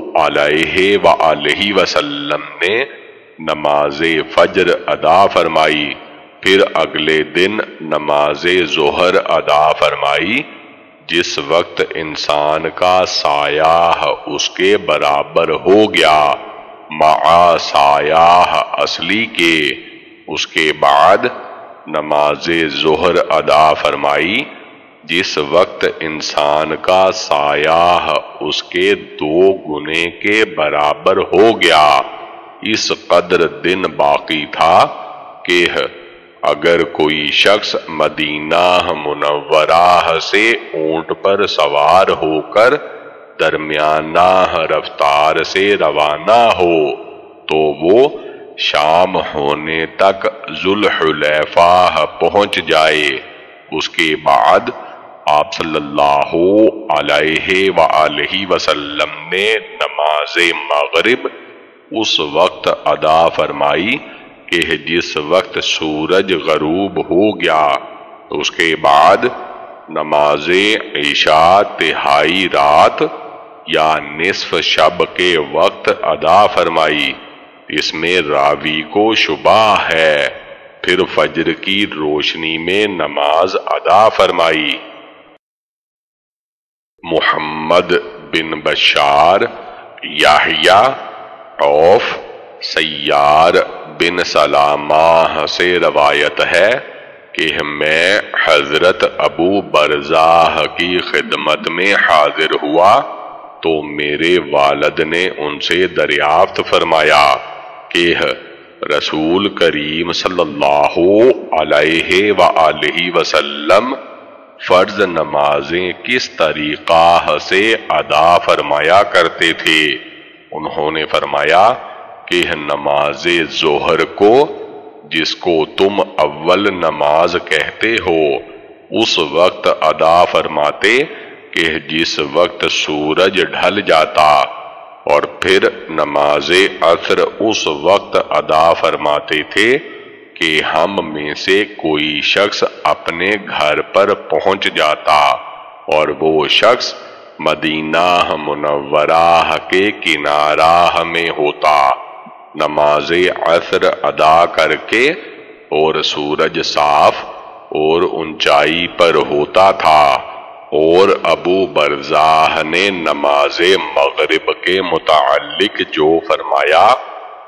علیہ وآلہ وسلم نے نماز فجر ادا فرمائی۔ پھر اگلے دن نماز ظہر ادا فرمائی جس وقت انسان کا سایہ اس کے برابر ہو گیا مع سایہ اصلی کے۔ اس کے بعد نماز ظہر ادا فرمائی جس وقت انسان کا سایہ اس کے دو گنے کے برابر ہو گیا۔ اس قدر دن باقی تھا کہ اگر کوئی شخص مدینہ منورہ سے اونٹ پر سوار ہو کر درمیانہ رفتار سے روانہ ہو تو وہ شام ہونے تک ذوالحلیفہ پہنچ جائے۔ اس کے بعد آپ صلی اللہ علیہ وآلہ وسلم نے نماز مغرب اس وقت ادا فرمائی کہ جس وقت سورج غروب ہو گیا۔ اس کے بعد نماز عشاء تہائی رات یا نصف شب کے وقت ادا فرمائی، اس میں راوی کو شبہ ہے۔ پھر فجر کی روشنی میں نماز ادا فرمائی۔ محمد بن بشار، یحییٰ، عوف، سیار بن سلامہ سے روایت ہے کہ میں حضرت ابو برزہ کی خدمت میں حاضر ہوا تو میرے والد نے ان سے دریافت فرمایا کہ رسول کریم صلی اللہ علیہ وآلہ وسلم فرض نمازیں کس طریقہ سے ادا فرمایا کرتے تھے؟ انہوں نے فرمایا کہ نماز ظہر کو جس کو تم اول نماز کہتے ہو اس وقت ادا فرماتے کہ جس وقت سورج ڈھل جاتا، اور پھر نماز عصر اس وقت ادا فرماتے تھے کہ ہم میں سے کوئی شخص اپنے گھر پر پہنچ جاتا اور وہ شخص مدینہ منورہ کے کنارہ میں ہوتا۔ نماز عصر ادا کر کے اور سورج صاف اور اونچائی پر ہوتا تھا، اور ابو برزہ نے نماز مغرب کے متعلق جو فرمایا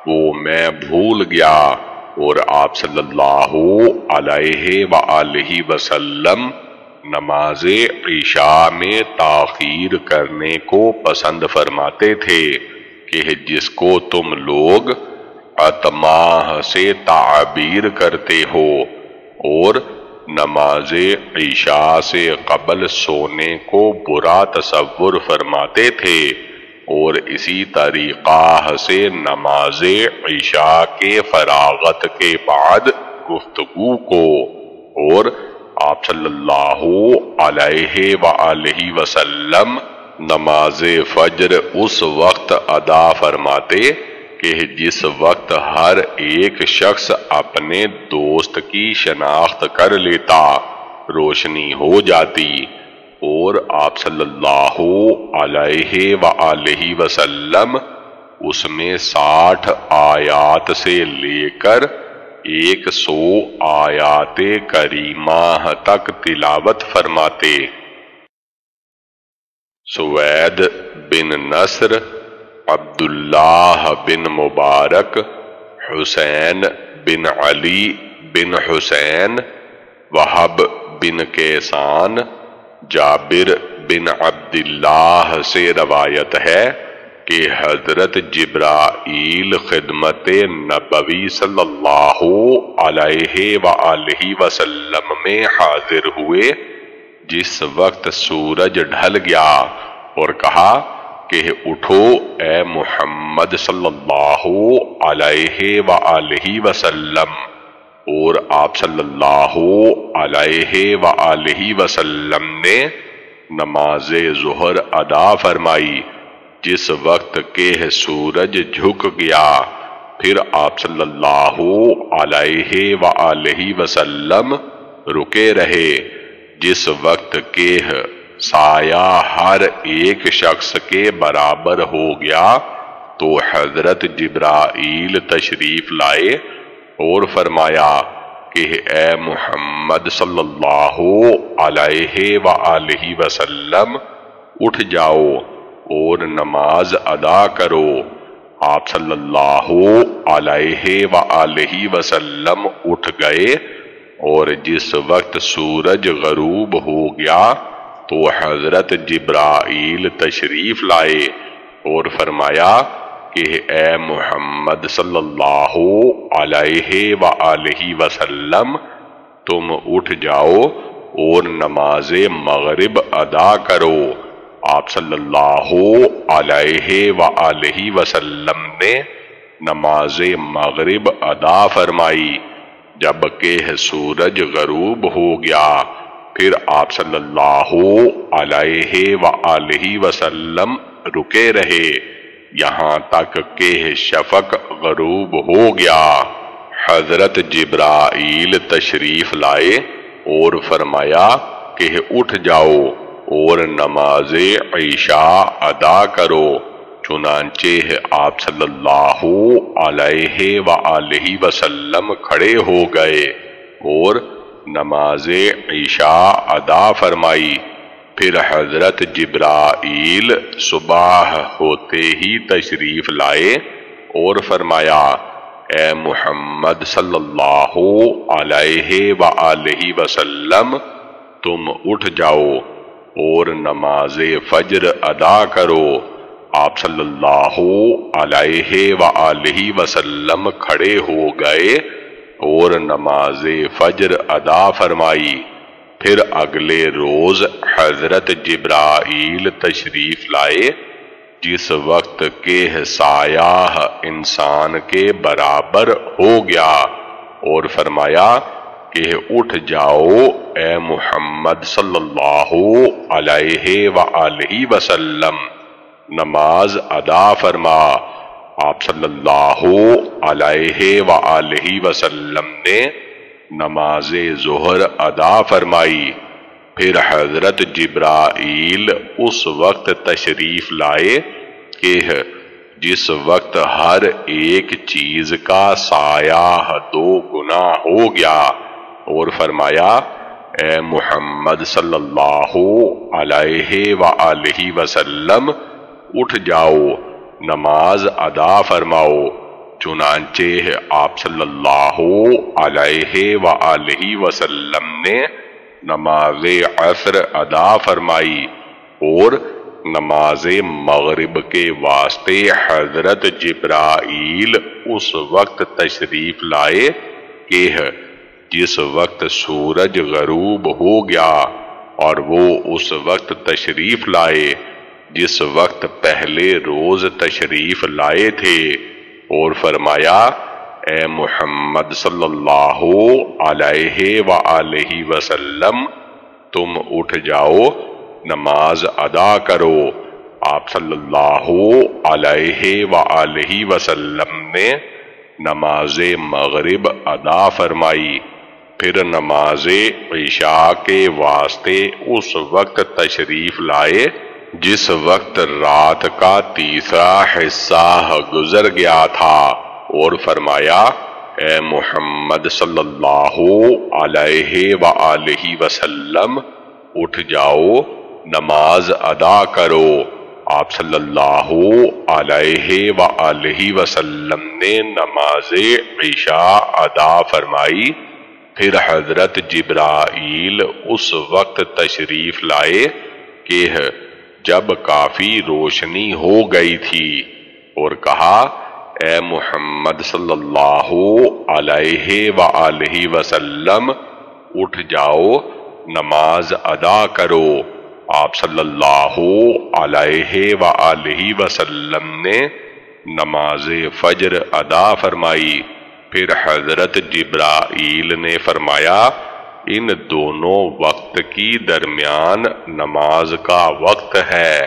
وہ میں بھول گیا، اور آپ صلی اللہ علیہ وآلہ وسلم نماز عشاء میں تاخیر کرنے کو پسند فرماتے تھے کہ جس کو تم لوگ اتماہ سے تعبیر کرتے ہو، اور نماز عشاء سے قبل سونے کو برا تصور فرماتے تھے، اور اسی طریقہ سے نماز عشاء کے فراغت کے بعد گفتگو کو، اور آپ صلی اللہ علیہ وآلہ وسلم نماز فجر اس وقت ادا فرماتے کہ جس وقت ہر ایک شخص اپنے دوست کی شناخت کر لیتا، روشنی ہو جاتی، اور آپ صلی اللہ علیہ وآلہ وسلم اس میں ساٹھ آیات سے لے کر ایک سو آیات کریمہ تک تلاوت فرماتے۔ سوید بن نصر، عبداللہ بن مبارک، حسین بن علی بن حسین، وہب بن کیسان، جابر بن عبداللہ سے روایت ہے کہ حضرت جبرائیل خدمت نبوی صلی اللہ علیہ وآلہ وسلم میں حاضر ہوئے جس وقت سورج ڈھل گیا، اور کہا کہ اٹھو اے محمد صلی اللہ علیہ وآلہ وسلم، اور آپ صلی اللہ علیہ وآلہ وسلم نے نماز ظہر ادا فرمائی جس وقت کہ سورج جھک گیا۔ پھر آپ صلی اللہ علیہ وآلہ وسلم رکے رہے جس وقت کہ سایہ ہر ایک شخص کے برابر ہو گیا، تو حضرت جبرائیل تشریف لائے اور فرمایا کہ اے محمد صلی اللہ علیہ وآلہ وسلم اٹھ جاؤ اور نماز ادا کرو۔ آپ صلی اللہ علیہ وآلہ وسلم اٹھ گئے، اور جس وقت سورج غروب ہو گیا تو حضرت جبرائیل تشریف لائے اور فرمایا کہ اے محمد صلی اللہ علیہ وآلہ وسلم تم اٹھ جاؤ اور نماز مغرب ادا کرو۔ آپ صلی اللہ علیہ وآلہ وسلم نے نماز مغرب ادا فرمائی جبکہ سورج غروب ہو گیا۔ پھر آپ صلی اللہ علیہ وآلہ وسلم رکے رہے یہاں تک کہ شفق غروب ہو گیا۔ حضرت جبرائیل تشریف لائے اور فرمایا کہ اٹھ جاؤ اور نماز عشاء ادا کرو۔ چنانچہ آپ صلی اللہ علیہ وآلہ وسلم کھڑے ہو گئے اور نماز عشاء ادا فرمائی۔ پھر حضرت جبرائیل صبح ہوتے ہی تشریف لائے اور فرمایا اے محمد صلی اللہ علیہ وآلہ وسلم تم اٹھ جاؤ اور نماز فجر ادا کرو۔ آپ صلی اللہ علیہ وآلہ وسلم کھڑے ہو گئے اور نماز فجر ادا فرمائی۔ پھر اگلے روز حضرت جبرائیل تشریف لائے جس وقت کہ سایہ انسان کے برابر ہو گیا اور فرمایا کہ اٹھ جاؤ اے محمد صلی اللہ علیہ وآلہ وسلم نماز ادا فرما۔ آپ صلی اللہ علیہ وآلہ وسلم نے نماز ظہر ادا فرمائی۔ پھر حضرت جبرائیل اس وقت تشریف لائے کہ جس وقت ہر ایک چیز کا سایہ دو گنا ہو گیا اور فرمایا اے محمد صلی اللہ علیہ وآلہ وسلم اٹھ جاؤ نماز ادا فرماؤ۔ چنانچہ آپ صلی اللہ علیہ وآلہ وسلم نے نماز عصر ادا فرمائی اور نماز مغرب کے واسطے حضرت جبرائیل اس وقت تشریف لائے کہ جس وقت سورج غروب ہو گیا، اور وہ اس وقت تشریف لائے جس وقت پہلے روز تشریف لائے تھے، اور فرمایا اے محمد صلی اللہ علیہ وآلہ وسلم تم اٹھ جاؤ، نماز ادا کرو۔ آپ صلی اللہ علیہ وآلہ وسلم نے نماز مغرب ادا فرمائی، پھر نماز عشاء کے واسطے اس وقت تشریف لائے جس وقت رات کا تیسرا حصہ گزر گیا تھا، اور فرمایا اے محمد صلی اللہ علیہ وآلہ وسلم اٹھ جاؤ، نماز ادا کرو۔ آپ صلی اللہ علیہ وآلہ وسلم نے نماز عشاء ادا فرمائی، پھر حضرت جبرائیل اس وقت تشریف لائے کہ جب کافی روشنی ہو گئی تھی، اور کہا اے محمد صلی اللہ علیہ وآلہ وسلم اٹھ جاؤ، نماز ادا کرو۔ آپ صلی اللہ علیہ وآلہ وسلم نے نماز فجر ادا فرمائی، پھر حضرت جبرائیل نے فرمایا ان دونوں وقت کی درمیان نماز کا وقت ہے۔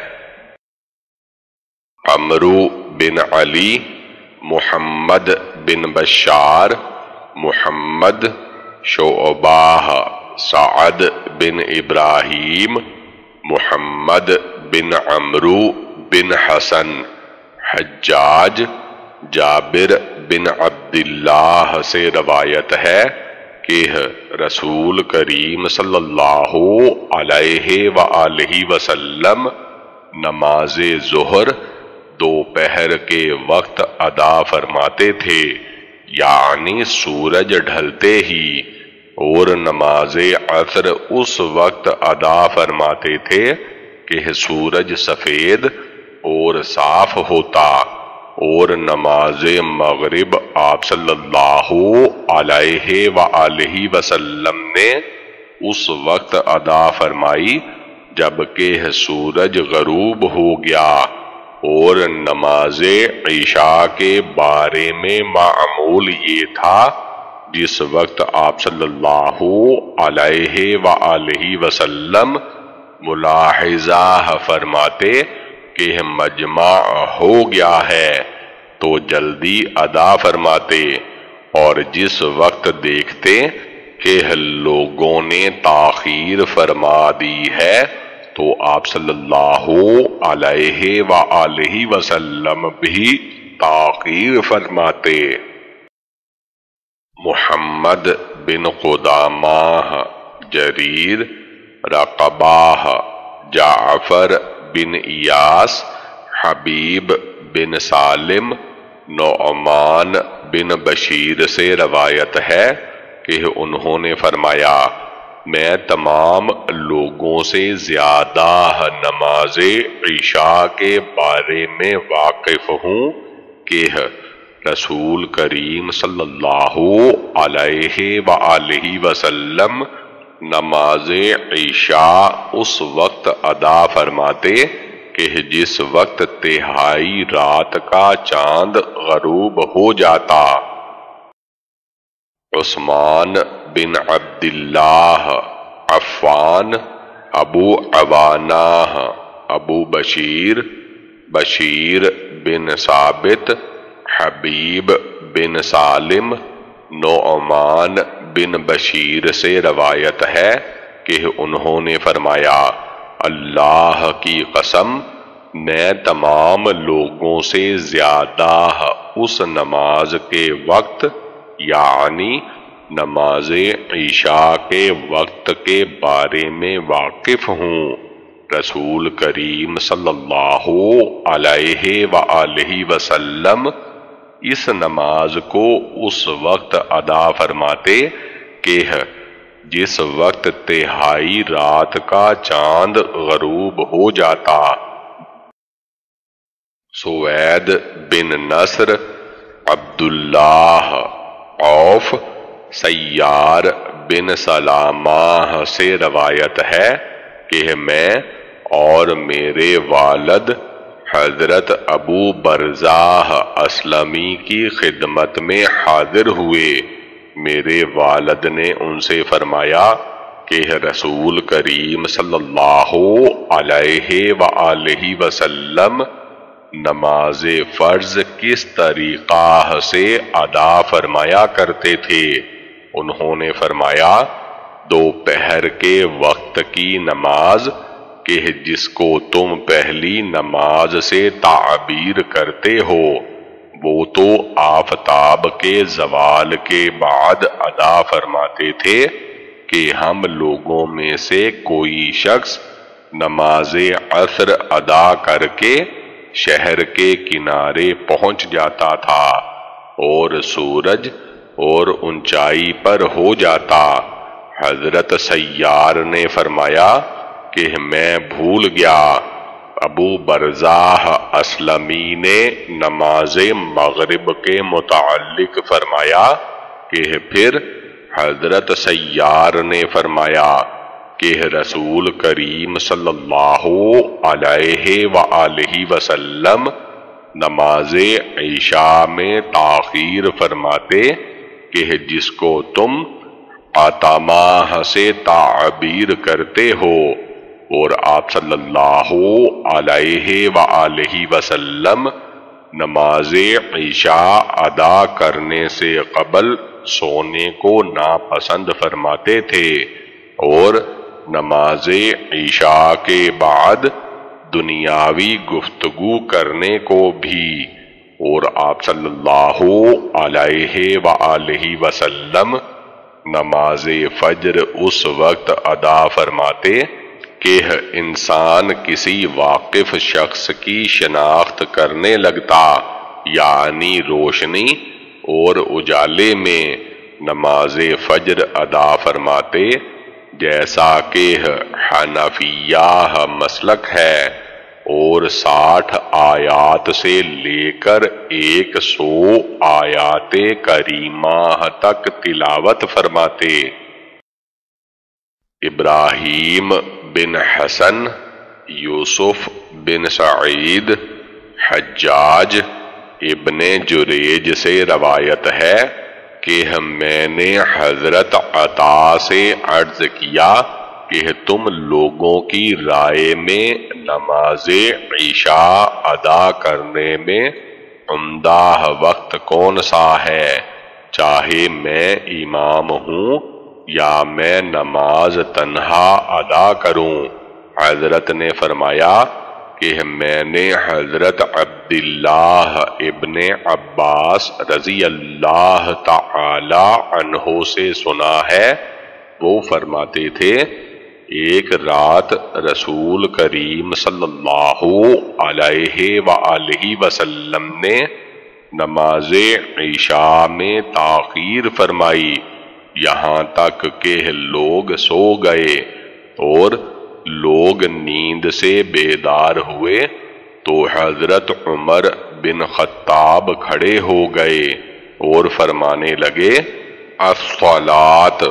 عمرو بن علی، محمد بن بشار، محمد، شعبہ، سعد بن ابراہیم، محمد بن عمرو بن حسن، حجاج، جابر بن عبداللہ سے روایت ہے کہ رسول کریم صلی اللہ علیہ وآلہ وسلم نماز ظہر دوپہر کے وقت ادا فرماتے تھے، یعنی سورج ڈھلتے ہی، اور نماز عصر اس وقت ادا فرماتے تھے کہ سورج سفید اور صاف ہوتا، اور نماز مغرب آپ صلی اللہ علیہ وآلہ وسلم نے اس وقت ادا فرمائی جبکہ سورج غروب ہو گیا، اور نماز عشاء کے بارے میں معمول یہ تھا جس وقت آپ صلی اللہ علیہ وآلہ وسلم ملاحظہ فرماتے کہ مجمع ہو گیا ہے تو جلدی ادا فرماتے، اور جس وقت دیکھتے کہ لوگوں نے تاخیر فرما دی ہے تو آپ صلی اللہ علیہ وآلہ وسلم بھی تاخیر فرماتے۔ محمد بن قدامہ، جریر، رقبہ، جعفر بن ایاس، حبیب بن سالم، نعمان بن بشیر سے روایت ہے کہ انہوں نے فرمایا میں تمام لوگوں سے زیادہ نماز عشاء کے بارے میں واقف ہوں کہ رسول کریم صلی اللہ علیہ وآلہ وسلم نماز عشاء اس وقت ادا فرماتے کہ جس وقت تہائی رات کا چاند غروب ہو جاتا۔ عثمان بن عبداللہ عفان، ابو عوانہ، ابو بشیر، بشیر بن ثابت، حبیب بن سالم، نعمان بن بشیر سے روایت ہے کہ انہوں نے فرمایا اللہ کی قسم میں تمام لوگوں سے زیادہ اس نماز کے وقت یعنی نماز عشاء کے وقت کے بارے میں واقف ہوں۔ رسول کریم صلی اللہ علیہ وآلہ وسلم اس نماز کو اس وقت ادا فرماتے کہ جس وقت تہائی رات کا چاند غروب ہو جاتا۔ سوید بن نصر، عبداللہ، عوف، سیار بن سلامہ سے روایت ہے کہ میں اور میرے والد حضرت ابو برزاہ اسلمی کی خدمت میں حاضر ہوئے۔ میرے والد نے ان سے فرمایا کہ رسول کریم صلی اللہ علیہ وآلہ وسلم نماز فرض کس طریقہ سے ادا فرمایا کرتے تھے؟ انہوں نے فرمایا دوپہر کے وقت کی نماز کہ جس کو تم پہلی نماز سے تعبیر کرتے ہو وہ تو آفتاب کے زوال کے بعد ادا فرماتے تھے کہ ہم لوگوں میں سے کوئی شخص نماز عصر ادا کر کے شہر کے کنارے پہنچ جاتا تھا اور سورج اور اونچائی پر ہو جاتا۔ حضرت سیار نے فرمایا کہ میں بھول گیا۔ ابو برزاہ اسلمی نے نماز مغرب کے متعلق فرمایا کہ پھر حضرت سیار نے فرمایا کہ رسول کریم صلی اللہ علیہ وآلہ وسلم نماز عشاء میں تاخیر فرماتے کہ جس کو تم عتمہ سے تعبیر کرتے ہو، اور آپ صلی اللہ علیہ وآلہ وسلم نماز عشاء ادا کرنے سے قبل سونے کو ناپسند فرماتے تھے اور نماز عشاء کے بعد دنیاوی گفتگو کرنے کو بھی، اور آپ صلی اللہ علیہ وآلہ وسلم نماز فجر اس وقت ادا فرماتے کہ انسان کسی واقف شخص کی شناخت کرنے لگتا، یعنی روشنی اور اجالے میں نماز فجر ادا فرماتے، جیسا کہ حنفیہ مسلک ہے، اور ساٹھ آیات سے لے کر ایک سو آیات کریمہ تک تلاوت فرماتے۔ ابراہیم بن حسن، یوسف بن سعید، حجاج ابن جریج سے روایت ہے کہ میں نے حضرت عطا سے عرض کیا کہ تم لوگوں کی رائے میں نماز عشاء ادا کرنے میں عمدہ وقت کون سا ہے، چاہے میں امام ہوں یا میں نماز تنہا ادا کروں؟ حضرت نے فرمایا کہ میں نے حضرت عبداللہ ابن عباس رضی اللہ تعالی عنہ سے سنا ہے، وہ فرماتے تھے ایک رات رسول کریم صلی اللہ علیہ وآلہ وسلم نے نماز عشاء میں تاخیر فرمائی یہاں تک کہ لوگ سو گئے، اور لوگ نیند سے بیدار ہوئے تو حضرت عمر بن خطاب کھڑے ہو گئے اور فرمانے لگے الصلاۃ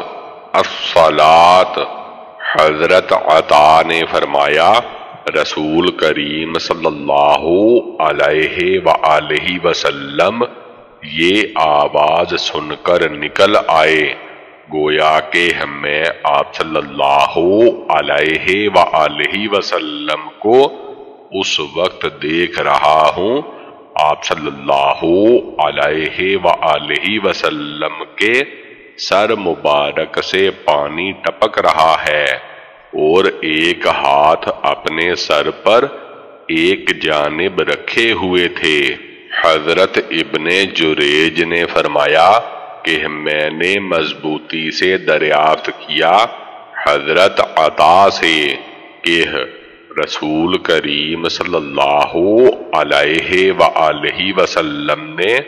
الصلاۃ۔ حضرت عطا نے فرمایا رسول کریم صلی اللہ علیہ وآلہ وسلم یہ آواز سن کر نکل آئے، گویا کہ میں آپ صلی اللہ علیہ وآلہ وسلم کو اس وقت دیکھ رہا ہوں آپ صلی اللہ علیہ وآلہ وسلم کے سر مبارک سے پانی ٹپک رہا ہے اور ایک ہاتھ اپنے سر پر ایک جانب رکھے ہوئے تھے۔ حضرت ابن جریج نے فرمایا کہ میں نے مضبوطی سے دریافت کیا حضرت عطا سے کہ رسول کریم صلی اللہ علیہ وآلہ وسلم نے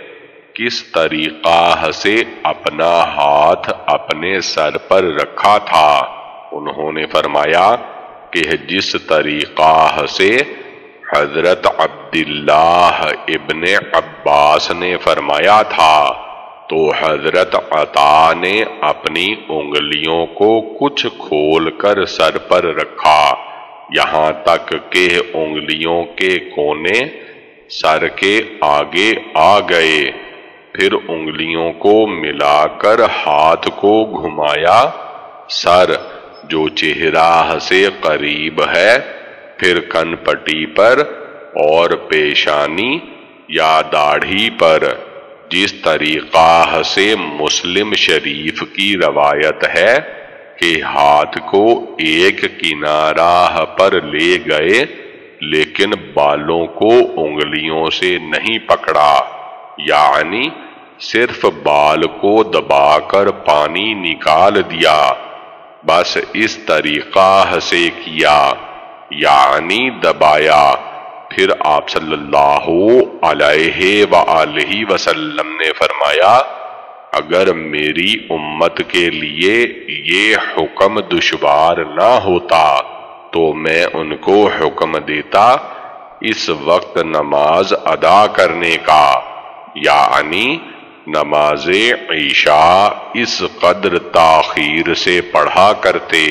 کس طریقہ سے اپنا ہاتھ اپنے سر پر رکھا تھا؟ انہوں نے فرمایا کہ جس طریقہ سے حضرت عبداللہ ابن عباس نے فرمایا تھا، تو حضرت عطا نے اپنی انگلیوں کو کچھ کھول کر سر پر رکھا، یہاں تک کہ انگلیوں کے کونے سر کے آگے آ گئے، پھر انگلیوں کو ملا کر ہاتھ کو گھمایا، سر جو چہرہ سے قریب ہے، پھر کن پٹی پر اور پیشانی یا داڑھی پر، جس طریقہ سے مسلم شریف کی روایت ہے کہ ہاتھ کو ایک کنارہ پر لے گئے لیکن بالوں کو انگلیوں سے نہیں پکڑا، یعنی صرف بال کو دبا کر پانی نکال دیا، بس اس طریقہ سے کیا، یعنی دبایا۔ پھر آپ صلی اللہ علیہ وآلہ وسلم نے فرمایا، اگر میری امت کے لیے یہ حکم دشوار نہ ہوتا تو میں ان کو حکم دیتا اس وقت نماز ادا کرنے کا، یعنی نماز عشاء اس قدر تاخیر سے پڑھا کرتے۔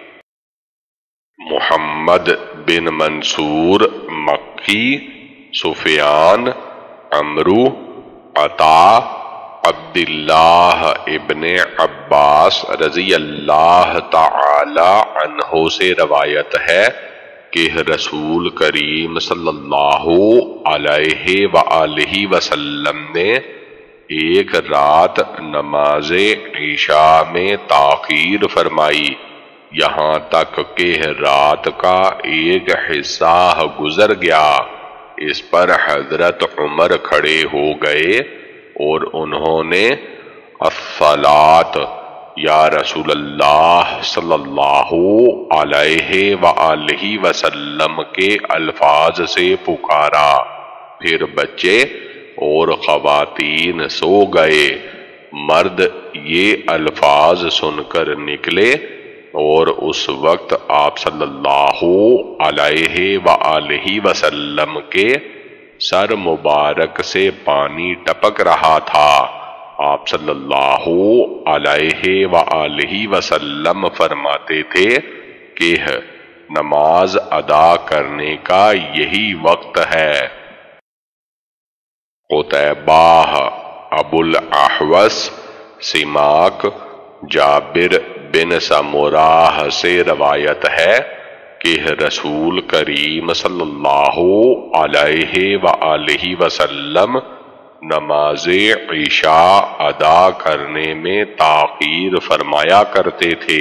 محمد بن منصور مکی، سفیان، عمرو، عطا، عبداللہ ابن عباس رضی اللہ تعالی عنہ سے روایت ہے کہ رسول کریم صلی اللہ علیہ وآلہ وسلم نے ایک رات نماز عشاء میں تاخیر فرمائی، یہاں تک کہ رات کا ایک حصہ گزر گیا۔ اس پر حضرت عمر کھڑے ہو گئے اور انہوں نے الصلاۃ یا رسول اللہ صلی اللہ علیہ وآلہ وسلم کے الفاظ سے پکارا، پھر بچے اور خواتین سو گئے، مرد یہ الفاظ سن کر نکلے اور اس وقت آپ صلی اللہ علیہ وآلہ وسلم کے سر مبارک سے پانی ٹپک رہا تھا۔ آپ صلی اللہ علیہ وآلہ وسلم فرماتے تھے کہ نماز ادا کرنے کا یہی وقت ہے۔ قتیبہ ابو الاحوص سماک جابر بن سمرہ سے روایت ہے کہ رسول کریم صلی اللہ علیہ وآلہ وسلم نماز عشاء ادا کرنے میں تاخیر فرمایا کرتے تھے۔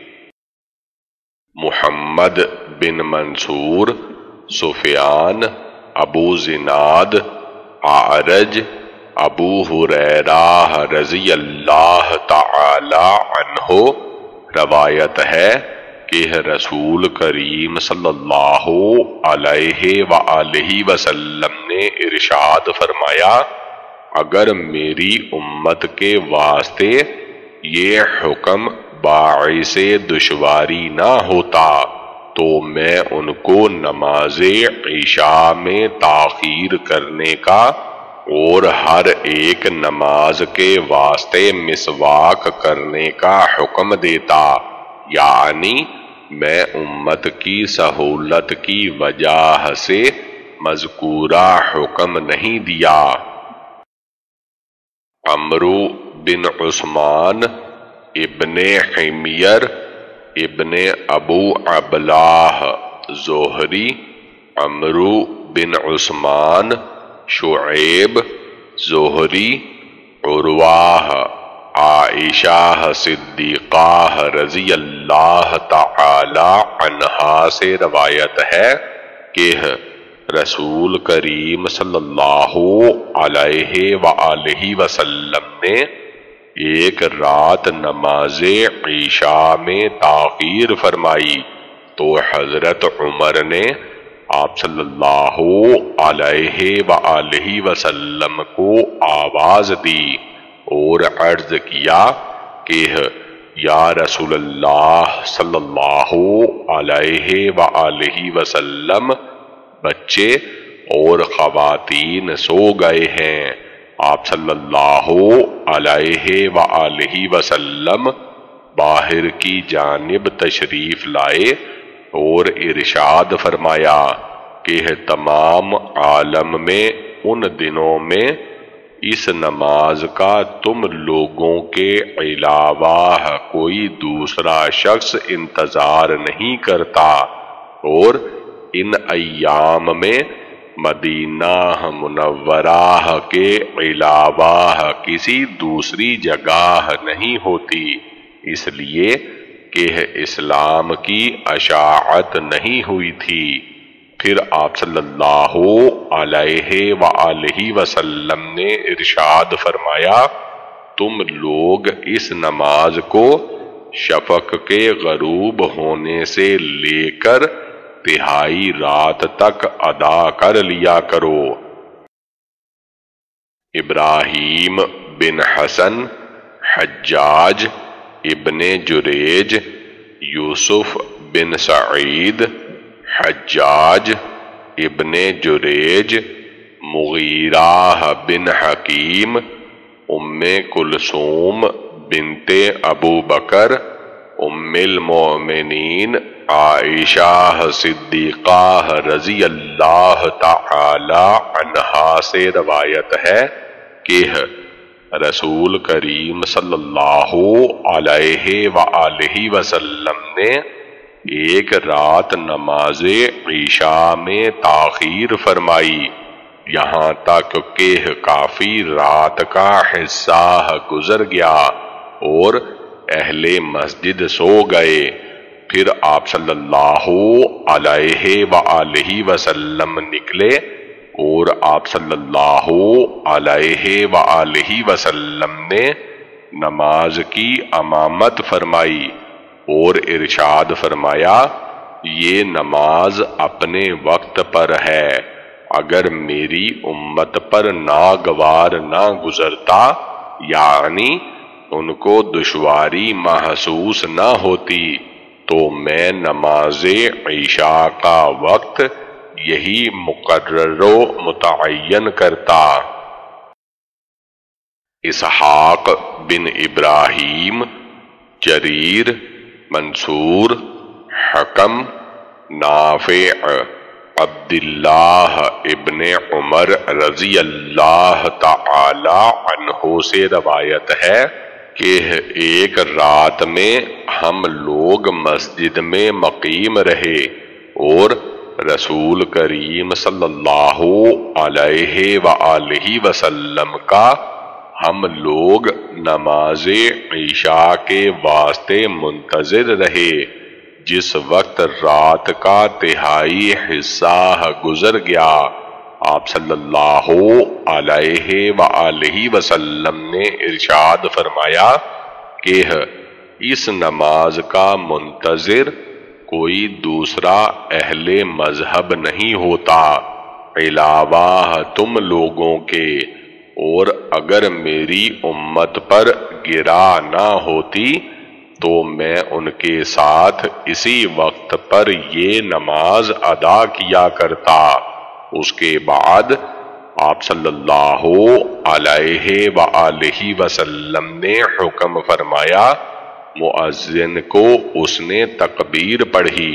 محمد بن منصور، سفیان، ابو زناد، اعرج، ابو ہریرہ رضی اللہ تعالی عنہ روایت ہے کہ رسول کریم صلی اللہ علیہ وآلہ وسلم نے ارشاد فرمایا، اگر میری امت کے واسطے یہ حکم باعث دشواری نہ ہوتا تو میں ان کو نماز عشاء میں تاخیر کرنے کا اور ہر ایک نماز کے واسطے مسواک کرنے کا حکم دیتا، یعنی میں امت کی سہولت کی وجہ سے مذکورہ حکم نہیں دیا۔ عمرو بن عثمان ابن حمیر ابن ابو عبلہ زہری، عمرو بن عثمان، شعیب، زہری، عروہ، عائشہ صدیقہ رضی اللہ تعالی عنہا سے روایت ہے کہ رسول کریم صلی اللہ علیہ وآلہ وسلم نے ایک رات نماز عشاء میں تاخیر فرمائی تو حضرت عمر نے آپ صلی اللہ علیہ وآلہ وسلم کو آواز دی اور عرض کیا کہ یا رسول اللہ صلی اللہ علیہ وآلہ وسلم، بچے اور خواتین سو گئے ہیں۔ آپ صلی اللہ علیہ وآلہ وسلم باہر کی جانب تشریف لائے اور ارشاد فرمایا کہ تمام عالم میں ان دنوں میں اس نماز کا تم لوگوں کے علاوہ کوئی دوسرا شخص انتظار نہیں کرتا، اور ان ایام میں مدینہ منورہ کے علاوہ کسی دوسری جگہ نہیں ہوتی، اس لیے کہ اسلام کی اشاعت نہیں ہوئی تھی۔ پھر آپ صلی اللہ علیہ وآلہ وسلم نے ارشاد فرمایا، تم لوگ اس نماز کو شفق کے غروب ہونے سے لے کر تہائی رات تک ادا کر لیا کرو۔ ابراہیم بن حسن، حجاج ابن جریج، یوسف بن سعید، حجاج ابن جریج، مغیرہ بن حکیم، ام کلثوم بنت ابو بکر، ام المؤمنین عائشہ صدیقہ رضی اللہ تعالی عنہا سے روایت ہے کہ رسول کریم صلی اللہ علیہ وآلہ وسلم نے ایک رات نماز عشاء میں تاخیر فرمائی، یہاں تک کہ کافی رات کا حصہ گزر گیا اور اہل مسجد سو گئے۔ پھر آپ صلی اللہ علیہ وآلہ وسلم نکلے اور آپ صلی اللہ علیہ وآلہ وسلم نے نماز کی امامت فرمائی اور ارشاد فرمایا، یہ نماز اپنے وقت پر ہے، اگر میری امت پر ناگوار نہ گزرتا، یعنی ان کو دشواری محسوس نہ ہوتی، تو میں نماز عشاء کا وقت یہی مقرر و متعین کرتا۔ اسحاق بن ابراہیم، جریر، منصور، حکم، نافع، عبداللہ ابن عمر رضی اللہ تعالی عنہ سے روایت ہے کہ ایک رات میں ہم لوگ مسجد میں مقیم رہے اور رسول کریم صلی اللہ علیہ وآلہ وسلم کا ہم لوگ نماز عشاء کے واسطے منتظر رہے، جس وقت رات کا تہائی حصہ گزر گیا۔ آپ صلی اللہ علیہ وآلہ وسلم نے ارشاد فرمایا کہ اس نماز کا منتظر کوئی دوسرا اہل مذہب نہیں ہوتا علاوہ تم لوگوں کے، اور اگر میری امت پر گرا نہ ہوتی تو میں ان کے ساتھ اسی وقت پر یہ نماز ادا کیا کرتا۔ اس کے بعد آپ صلی اللہ علیہ وآلہ وسلم نے حکم فرمایا، مؤذن کو اس نے تکبیر پڑھی۔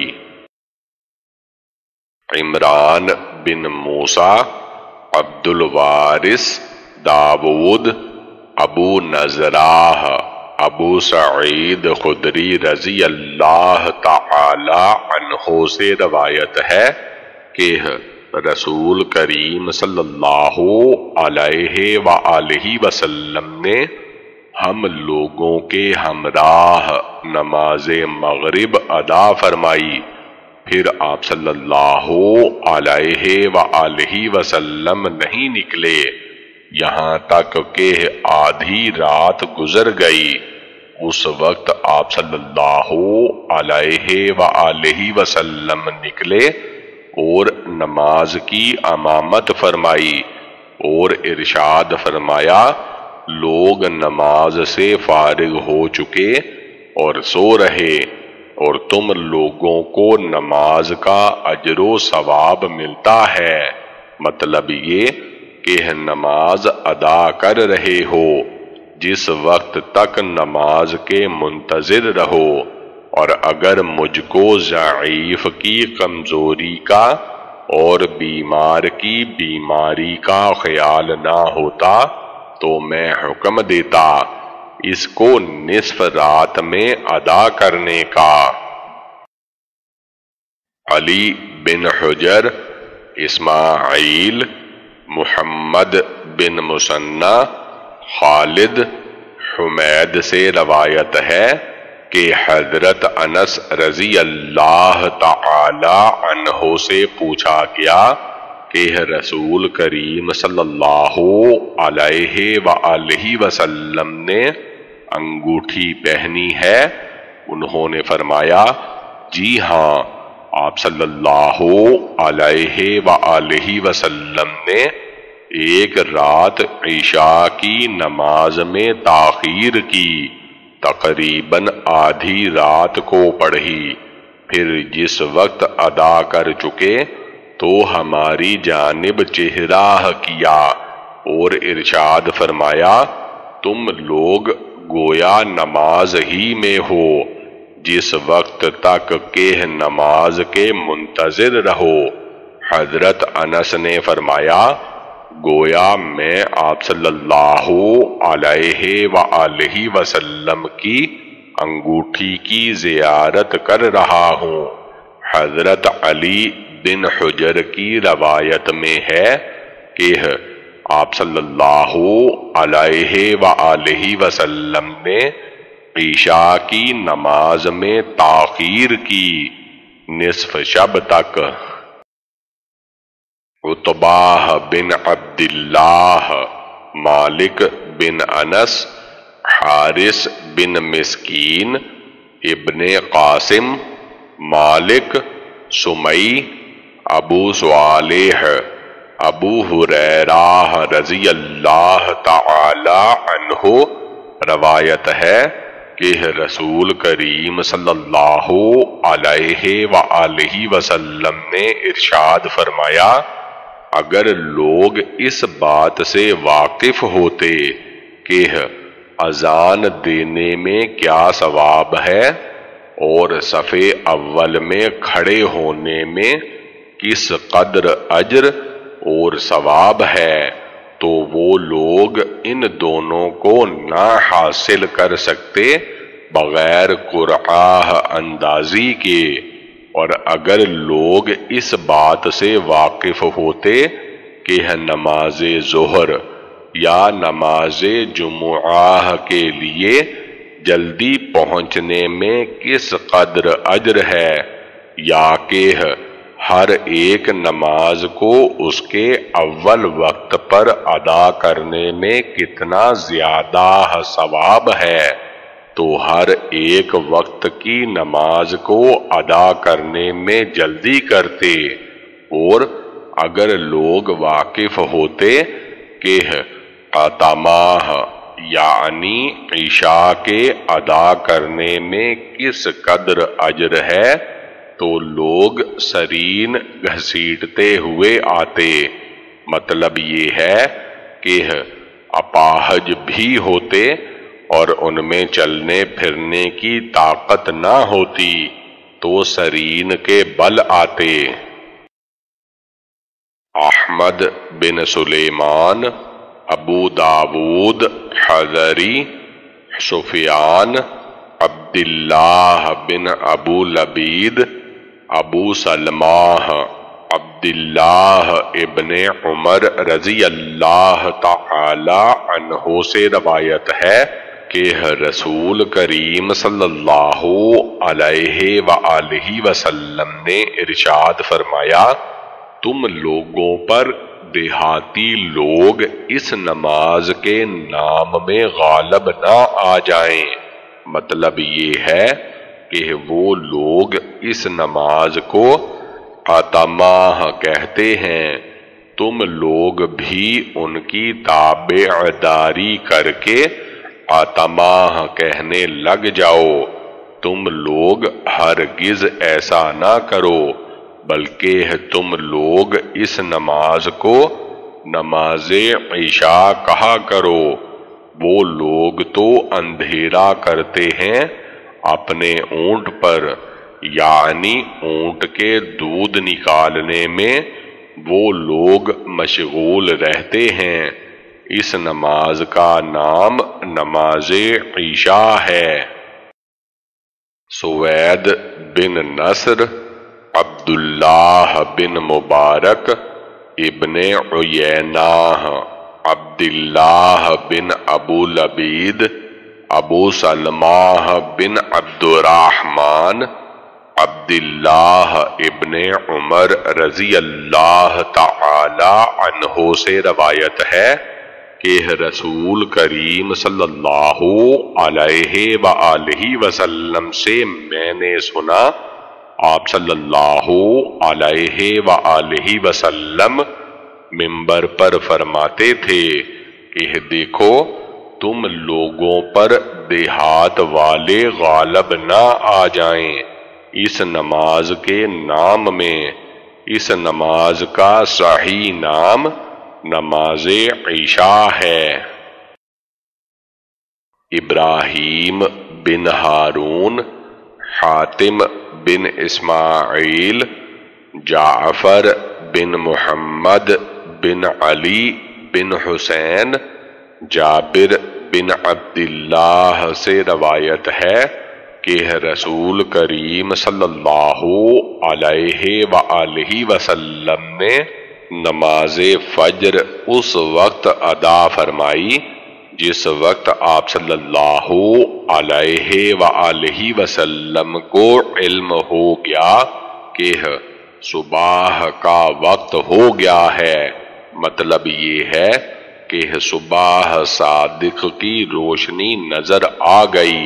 عمران بن موسیٰ، عبد الوارث، داود، ابو نضرہ، ابو سعید خدری رضی اللہ تعالی عنہ سے روایت ہے کہ رسول کریم صلی اللہ علیہ وآلہ وسلم نے ہم لوگوں کے ہمراہ نماز مغرب ادا فرمائی، پھر آپ صلی اللہ علیہ وآلہ وسلم نہیں نکلے یہاں تک کہ آدھی رات گزر گئی۔ اس وقت آپ صلی اللہ علیہ وآلہ وسلم نکلے اور نماز کی امامت فرمائی اور ارشاد فرمایا لوگ نماز سے فارغ ہو چکے اور سو رہے اور تم لوگوں کو نماز کا اجر و ثواب ملتا ہے، مطلب یہ کہ نماز ادا کر رہے ہو، جس وقت تک نماز کے منتظر رہو، اور اگر مجھ کو ضعیف کی کمزوری کا اور بیمار کی بیماری کا خیال نہ ہوتا تو میں حکم دیتا اس کو نصف رات میں ادا کرنے کا۔ علی بن حجر، اسماعیل، محمد بن مثنی، خالد، حمید سے روایت ہے کہ حضرت انس رضی اللہ تعالی عنہ سے پوچھا گیا کہ رسول کریم صلی اللہ علیہ وآلہ وسلم نے انگوٹھی پہنی ہے؟ انہوں نے فرمایا جی ہاں، آپ صلی اللہ علیہ وآلہ وسلم نے ایک رات عشاء کی نماز میں تاخیر کی، تقریباً آدھی رات کو پڑھی، پھر جس وقت ادا کر چکے تو ہماری جانب چہرہ کیا اور ارشاد فرمایا تم لوگ گویا نماز ہی میں ہو، جس وقت تک کہ نماز کے منتظر رہو۔ حضرت انس نے فرمایا گویا میں آپ صلی اللہ علیہ وآلہ وسلم کی انگوٹھی کی زیارت کر رہا ہوں۔ حضرت علی بن حجر کی روایت میں ہے کہ آپ صلی اللہ علیہ وآلہ وسلم نے عشاء کی نماز میں تاخیر کی نصف شب تک۔ عتبہ بن عبداللہ، مالک بن انس، حارث بن مسکین، ابن قاسم، مالک، سمی، ابو صالح، ابو ہریرہ رضی اللہ تعالی عنہ روایت ہے کہ رسول کریم صلی اللہ علیہ وآلہ وسلم نے ارشاد فرمایا اگر لوگ اس بات سے واقف ہوتے کہ اذان دینے میں کیا ثواب ہے اور صف اول میں کھڑے ہونے میں کس قدر اجر اور ثواب ہے تو وہ لوگ ان دونوں کو نہ حاصل کر سکتے بغیر قرعہ اندازی کے، اور اگر لوگ اس بات سے واقف ہوتے کہ نماز ظہر یا نماز جمعہ کے لیے جلدی پہنچنے میں کس قدر اجر ہے، یا کہ ہر ایک نماز کو اس کے اول وقت پر ادا کرنے میں کتنا زیادہ ثواب ہے، تو ہر ایک وقت کی نماز کو ادا کرنے میں جلدی کرتے، اور اگر لوگ واقف ہوتے کہ قطمہ یعنی عشاء کے ادا کرنے میں کس قدر اجر ہے تو لوگ سرین گھسیٹتے ہوئے آتے، مطلب یہ ہے کہ اپاہج بھی ہوتے اور ان میں چلنے پھرنے کی طاقت نہ ہوتی تو سرین کے بل آتے۔ احمد بن سلیمان، ابو داود حضری، سفیان، عبداللہ بن ابو لبید، ابو سلمہ عبداللہ ابن عمر رضی اللہ تعالی عنہ سے روایت ہے کہ رسول کریم صلی اللہ علیہ وآلہ وسلم نے ارشاد فرمایا تم لوگوں پر دیہاتی لوگ اس نماز کے نام میں غالب نہ آ جائیں، مطلب یہ ہے کہ وہ لوگ اس نماز کو اتماہ کہتے ہیں تم لوگ بھی ان کی تابع داری کر کے اتماہ کہنے لگ جاؤ۔ تم لوگ ہرگز ایسا نہ کرو، بلکہ تم لوگ اس نماز کو نماز عشاء کہا کرو۔ وہ لوگ تو اندھیرا کرتے ہیں اپنے اونٹ پر، یعنی اونٹ کے دودھ نکالنے میں وہ لوگ مشغول رہتے ہیں۔ اس نماز کا نام نماز عشاء ہے۔ سوید بن نصر، عبداللہ بن مبارک، ابن عیینہ، عبداللہ بن ابو لبید، ابو سلمہ بن عبد الرحمن، عبداللہ ابن عمر رضی اللہ تعالی عنہ سے روایت ہے کہ رسول کریم صلی اللہ علیہ وآلہ وسلم سے میں نے سنا، آپ صلی اللہ علیہ وآلہ وسلم منبر پر فرماتے تھے کہ دیکھو تم لوگوں پر دیہات والے غالب نہ آ جائیں اس نماز کے نام میں۔ اس نماز کا صحیح نام نماز عشاء ہے۔ ابراہیم بن ہارون، حاتم بن اسماعیل، جعفر بن محمد بن علی بن حسین، جابر بن عبداللہ سے روایت ہے کہ رسول کریم صلی اللہ علیہ وآلہ وسلم نے نماز فجر اس وقت ادا فرمائی جس وقت آپ صلی اللہ علیہ وآلہ وسلم کو علم ہو گیا کہ صبح کا وقت ہو گیا ہے۔ مطلب یہ ہے کہ صبح صادق کی روشنی نظر آ گئی۔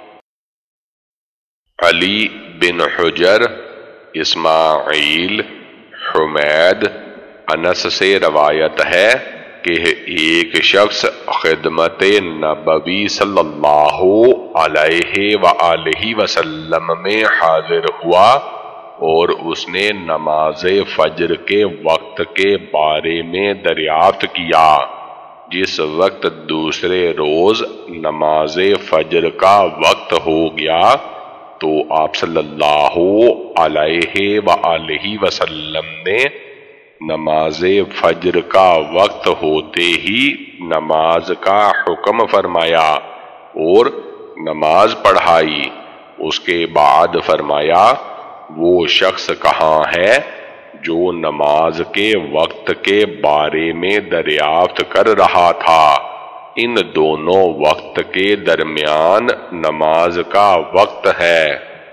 علی بن حجر، اسماعیل، حمید، انس سے روایت ہے کہ ایک شخص خدمت نبوی صلی اللہ علیہ وآلہ وسلم میں حاضر ہوا اور اس نے نماز فجر کے وقت کے بارے میں دریافت کیا۔ جس وقت دوسرے روز نماز فجر کا وقت ہو گیا تو آپ صلی اللہ علیہ وآلہ وسلم نے نماز فجر کا وقت ہوتے ہی نماز کا حکم فرمایا اور نماز پڑھائی۔ اس کے بعد فرمایا وہ شخص کہاں ہے جو نماز کے وقت کے بارے میں دریافت کر رہا تھا؟ ان دونوں وقت کے درمیان نماز کا وقت ہے۔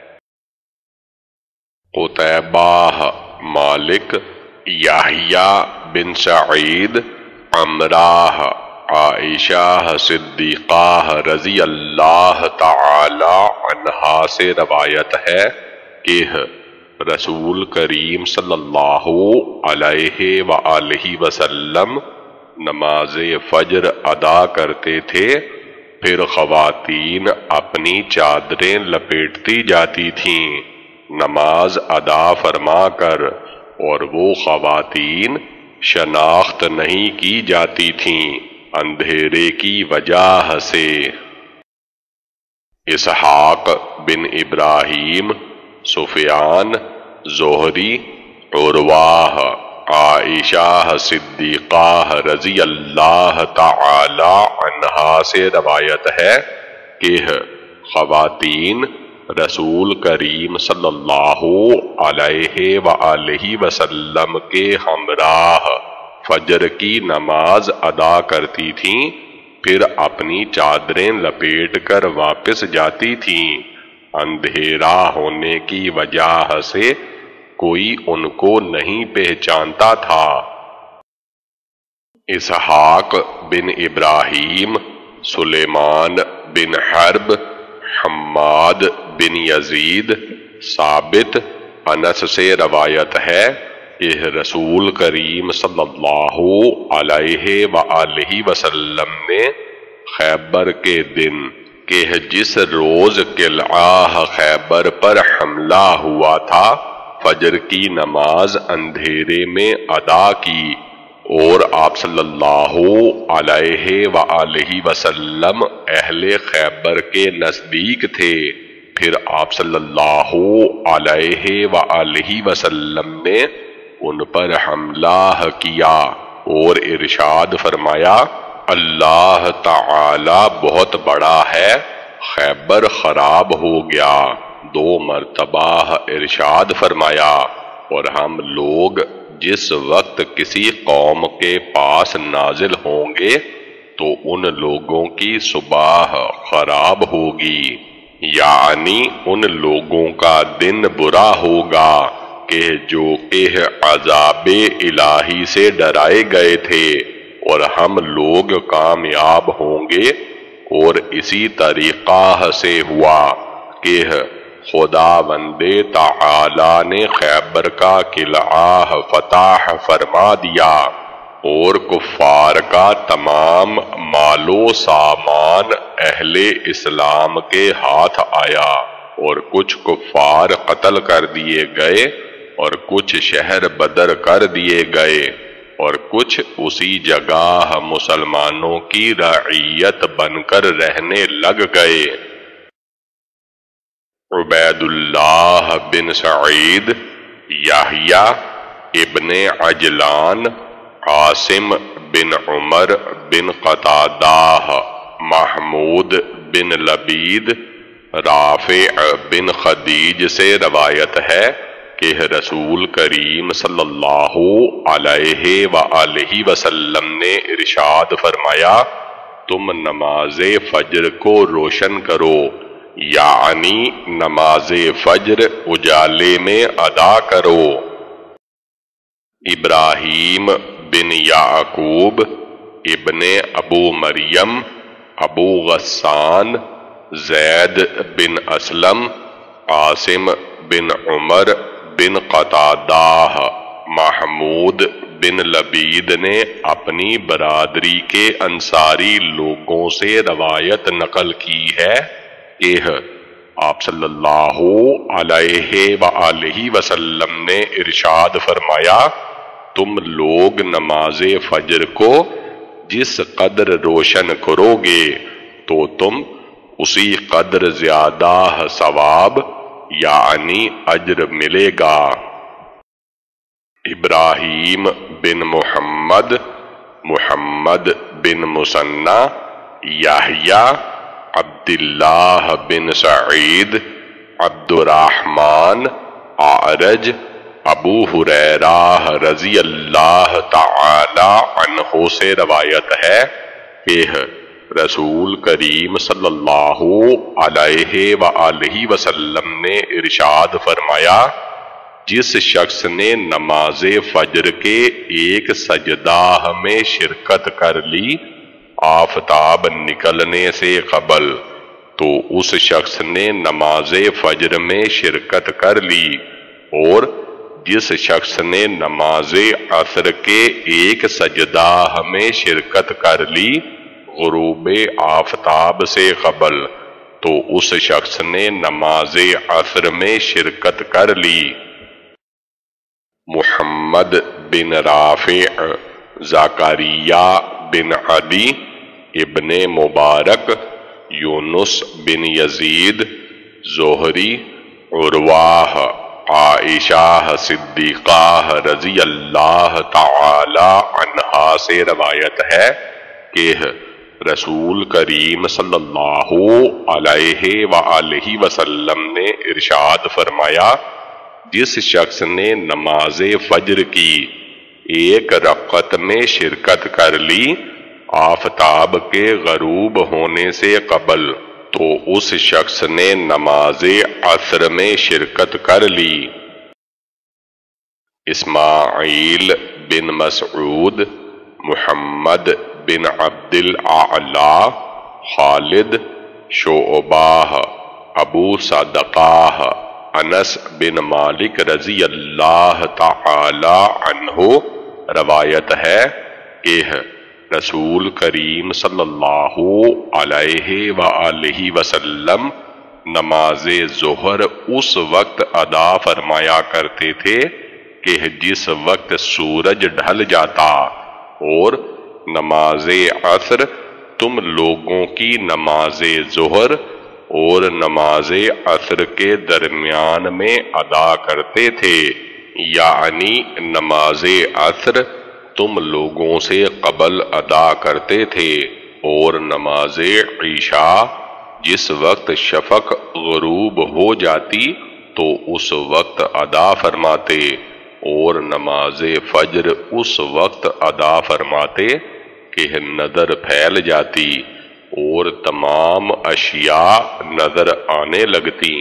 قتیبہ، مالک، یحییٰ بن سعید، عمرہ، عائشہ صدیقہ رضی اللہ تعالی عنہا سے روایت ہے کہ رسول کریم صلی اللہ علیہ وآلہ وسلم نماز فجر ادا کرتے تھے، پھر خواتین اپنی چادریں لپیٹتی جاتی تھیں نماز ادا فرما کر، اور وہ خواتین شناخت نہیں کی جاتی تھیں اندھیرے کی وجہ سے۔ اسحاق بن ابراہیم، سفیان، زہری، عروہ، عائشہ صدیقہ رضی اللہ تعالی عنہا سے روایت ہے کہ خواتین رسول کریم صلی اللہ علیہ وآلہ وسلم کے ہمراہ فجر کی نماز ادا کرتی تھیں، پھر اپنی چادریں لپیٹ کر واپس جاتی تھیں۔ اندھیرا ہونے کی وجہ سے کوئی ان کو نہیں پہچانتا تھا۔ اسحاق بن ابراہیم، سلیمان بن حرب، حماد بن یزید، ثابت، انس سے روایت ہے کہ رسول کریم صلی اللہ علیہ وآلہ وسلم نے خیبر کے دن کہ جس روز قلعہ خیبر پر حملہ ہوا تھا فجر کی نماز اندھیرے میں ادا کی، اور آپ صلی اللہ علیہ وآلہ وسلم اہل خیبر کے نزدیک تھے۔ پھر آپ صلی اللہ علیہ وآلہ وسلم نے ان پر حملہ کیا اور ارشاد فرمایا اللہ تعالی بہت بڑا ہے، خیبر خراب ہو گیا۔ دو مرتبہ ارشاد فرمایا اور ہم لوگ جس وقت کسی قوم کے پاس نازل ہوں گے تو ان لوگوں کی صبح خراب ہوگی، یعنی ان لوگوں کا دن برا ہوگا کہ جو کہ عذاب الہی سے ڈرائے گئے تھے، اور ہم لوگ کامیاب ہوں گے۔ اور اسی طریقہ سے ہوا کہ خداوند تعالی نے خیبر کا قلعہ فتح فرما دیا، اور کفار کا تمام مال و سامان اہل اسلام کے ہاتھ آیا، اور کچھ کفار قتل کر دیے گئے اور کچھ شہر بدر کر دیے گئے، اور کچھ اسی جگہ مسلمانوں کی رعیت بن کر رہنے لگ گئے۔ عبید اللہ بن سعید، یحییٰ ابن عجلان، عاصم بن عمر بن قتادہ، محمود بن لبید، رافع بن خدیج سے روایت ہے کہ رسول کریم صلی اللہ علیہ وآلہ وسلم نے ارشاد فرمایا تم نماز فجر کو روشن کرو، یعنی نماز فجر اجالے میں ادا کرو۔ ابراہیم بن یعقوب ابن ابو مریم، ابو غسان، زید بن اسلم، عاصم بن عمر بن قتادہ، محمود بن لبید نے اپنی برادری کے انصاری لوگوں سے روایت نقل کی ہے کہ آپ صلی اللہ علیہ وآلہ وسلم نے ارشاد فرمایا تم لوگ نماز فجر کو جس قدر روشن کرو گے تو تم اسی قدر زیادہ ثواب یعنی اجر ملے گا۔ ابراہیم بن محمد، محمد بن مثنى، یحییٰ، عبداللہ بن سعید، عبد الرحمن، اعرج، ابو ہریرہ رضی اللہ تعالی عنہ سے روایت ہے کہ رسول کریم صلی اللہ علیہ وآلہ وسلم نے ارشاد فرمایا جس شخص نے نماز فجر کے ایک سجدہ میں شرکت کر لی آفتاب نکلنے سے قبل، تو اس شخص نے نماز فجر میں شرکت کر لی، اور جس شخص نے نماز عصر کے ایک سجدہ میں شرکت کر لی غروب آفتاب سے قبل، تو اس شخص نے نماز عصر میں شرکت کر لی۔ محمد بن رافع، زکریا بن عدی، ابن مبارک، یونس بن یزید، زہری، عرواہ، عائشہ صدیقہ رضی اللہ تعالی عنہا سے روایت ہے کہ رسول کریم صلی اللہ علیہ وآلہ وسلم نے ارشاد فرمایا جس شخص نے نماز فجر کی ایک رکعت میں شرکت کر لی آفتاب کے غروب ہونے سے قبل، تو اس شخص نے نماز عصر میں شرکت کر لی۔ اسماعیل بن مسعود، محمد بن عبد الاعلی، خالد، شعبہ، ابو صدقہ، انس بن مالک رضی اللہ تعالی عنہ روایت ہے کہ رسول کریم صلی اللہ علیہ وآلہ وسلم نماز ظہر اس وقت ادا فرمایا کرتے تھے کہ جس وقت سورج ڈھل جاتا، اور نماز عصر تم لوگوں کی نماز ظہر اور نماز عصر کے درمیان میں ادا کرتے تھے، یعنی نماز عصر تم لوگوں سے قبل ادا کرتے تھے، اور نماز عشاء جس وقت شفق غروب ہو جاتی تو اس وقت ادا فرماتے، اور نماز فجر اس وقت ادا فرماتے کہ نظر پھیل جاتی اور تمام اشیاء نظر آنے لگتی۔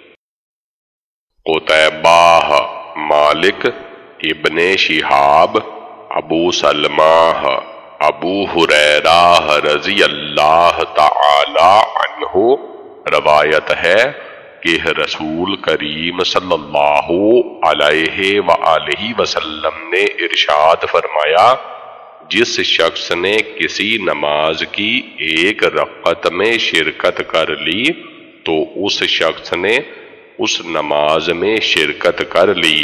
قتیبہ، مالک ابن شہاب، ابو سلمہ، ابو ہریرہ رضی اللہ تعالی عنہ روایت ہے کہ رسول کریم صلی اللہ علیہ وآلہ وسلم نے ارشاد فرمایا، جس شخص نے کسی نماز کی ایک رکعت میں شرکت کر لی تو اس شخص نے اس نماز میں شرکت کر لی۔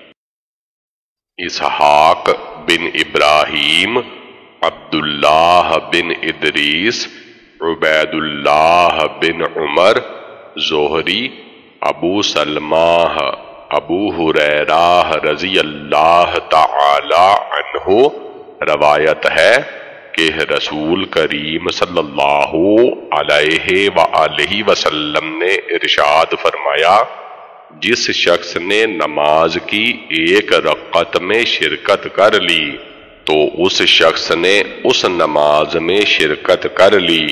اسحاق بن ابراہیم، عبداللہ بن ادریس، عبید اللہ بن عمر، زہری، ابو سلمہ، ابو ہریرہ رضی اللہ تعالی عنہ روایت ہے کہ رسول کریم صلی اللہ علیہ وآلہ وسلم نے ارشاد فرمایا، جس شخص نے نماز کی ایک رکعت میں شرکت کر لی تو اس شخص نے اس نماز میں شرکت کر لی۔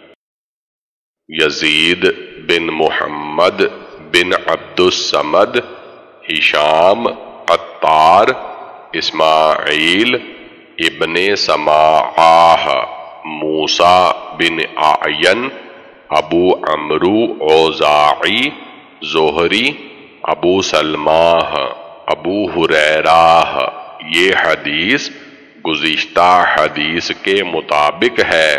یزید بن محمد بن عبد الصمد، ہشام، عطار، اسماعیل ابن سماعہ، موسیٰ بن اعین، ابو عمرو اوزاعی، زہری، ابو سلمہ، ابو ہریرہ، یہ حدیث گزشتہ حدیث کے مطابق ہے۔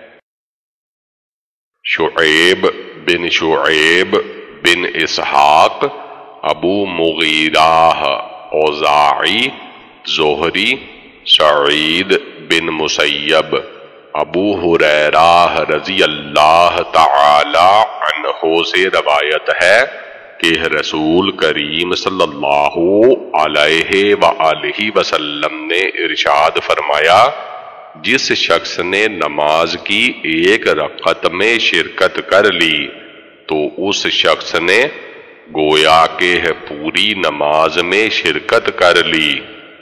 شعیب بن شعیب بن اسحاق، ابو مغیرہ، اوزاعی، زہری، سعید بن مسیب، ابو ہریرہ رضی اللہ تعالی عنہ سے روایت ہے کہ رسول کریم صلی اللہ علیہ وآلہ وسلم نے ارشاد فرمایا، جس شخص نے نماز کی ایک رکعت میں شرکت کر لی تو اس شخص نے گویا کہ پوری نماز میں شرکت کر لی۔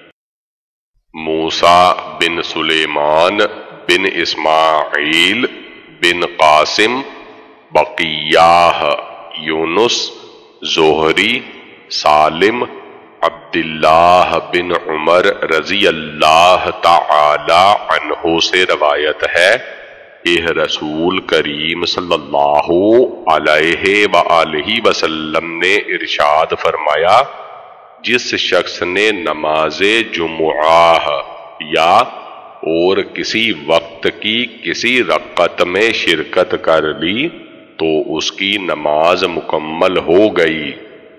موسیٰ بن سلیمان بن اسماعیل بن قاسم، بقیہ، یونس، زہری، سالم، عبداللہ بن عمر رضی اللہ تعالی عنہ سے روایت ہے کہ رسول کریم صلی اللہ علیہ وآلہ وسلم نے ارشاد فرمایا، جس شخص نے نماز جمعہ یا اور کسی وقت کی کسی رکعت میں شرکت کر لی تو اس کی نماز مکمل ہو گئی۔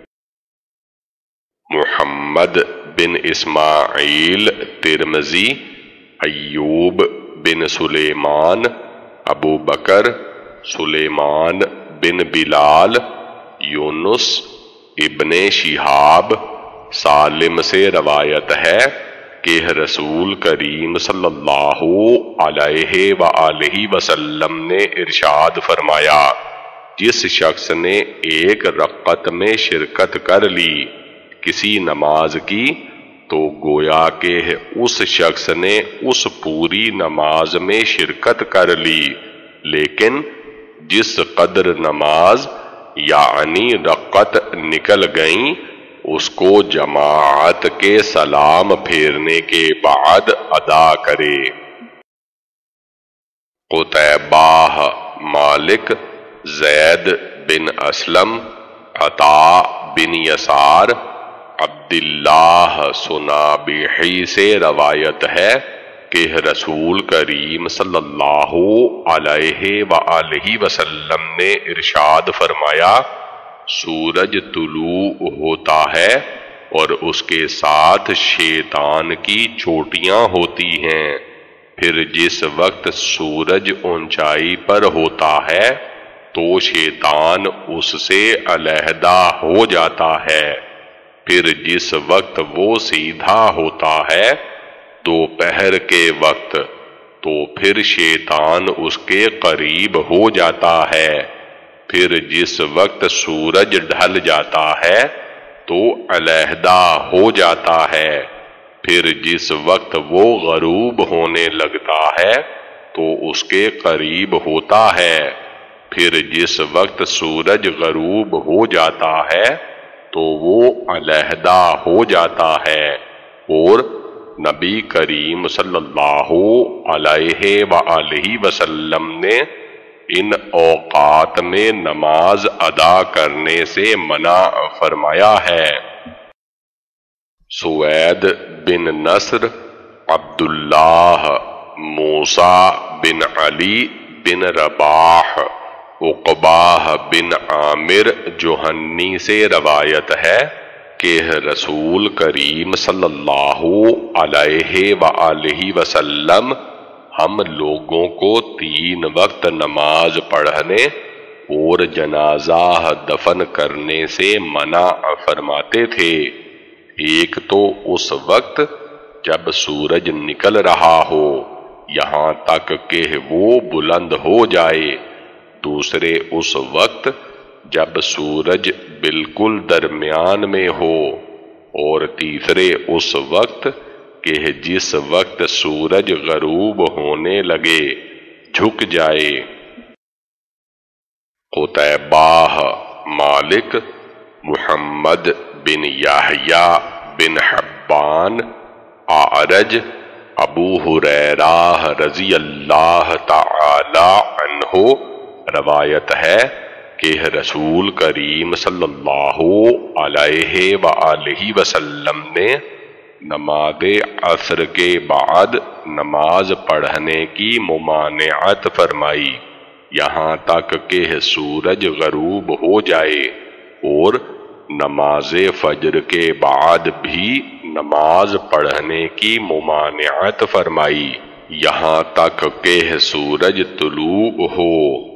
محمد بن اسماعیل ترمذی، ایوب بن سلیمان، ابو بکر، سلیمان بن بلال، یونس ابن شہاب، سالم سے روایت ہے کہ رسول کریم صلی اللہ علیہ وآلہ وسلم نے ارشاد فرمایا، جس شخص نے ایک رکعت میں شرکت کر لی کسی نماز کی تو گویا کہ اس شخص نے اس پوری نماز میں شرکت کر لی، لیکن جس قدر نماز یعنی رکعت نکل گئیں اس کو جماعت کے سلام پھیرنے کے بعد ادا کرے۔ قتیبہ، مالک، زید بن اسلم، عطا بن یسار عبداللہ سنابحی سے روایت ہے کہ رسول کریم صلی اللہ علیہ وآلہ وسلم نے ارشاد فرمایا، سورج طلوع ہوتا ہے اور اس کے ساتھ شیطان کی چوٹیاں ہوتی ہیں، پھر جس وقت سورج اونچائی پر ہوتا ہے تو شیطان اس سے علیحدہ ہو جاتا ہے، پھر جس وقت وہ سیدھا ہوتا ہے دوپہر کے وقت تو پھر شیطان اس کے قریب ہو جاتا ہے، پھر جس وقت سورج ڈھل جاتا ہے تو علیحدہ ہو جاتا ہے، پھر جس وقت وہ غروب ہونے لگتا ہے تو اس کے قریب ہوتا ہے، پھر جس وقت سورج غروب ہو جاتا ہے تو وہ علیحدہ ہو جاتا ہے۔ اور نبی کریم صلی اللہ علیہ وآلہ وسلم نے ان اوقات میں نماز ادا کرنے سے منع فرمایا ہے۔ سوید بن نصر، عبداللہ، موسیٰ بن علی بن رباح، عقبہ بن عامر جوہنی سے روایت ہے کہ رسول کریم صلی اللہ علیہ وآلہ وسلم ہم لوگوں کو تین وقت نماز پڑھنے اور جنازہ دفن کرنے سے منع فرماتے تھے۔ ایک تو اس وقت جب سورج نکل رہا ہو یہاں تک کہ وہ بلند ہو جائے، دوسرے اس وقت جب سورج بالکل درمیان میں ہو، اور تیسرے اس وقت کہ جس وقت سورج غروب ہونے لگے جھک جائے۔ قتیبہ، مالک، محمد بن یحییٰ بن حبان، اعرج، ابو ہریرہ رضی اللہ تعالی عنہ روایت ہے کہ رسول کریم صلی اللہ علیہ وآلہ وسلم نے نماز عصر کے بعد نماز پڑھنے کی ممانعت فرمائی یہاں تک کہ سورج غروب ہو جائے، اور نماز فجر کے بعد بھی نماز پڑھنے کی ممانعت فرمائی یہاں تک کہ سورج طلوع ہو۔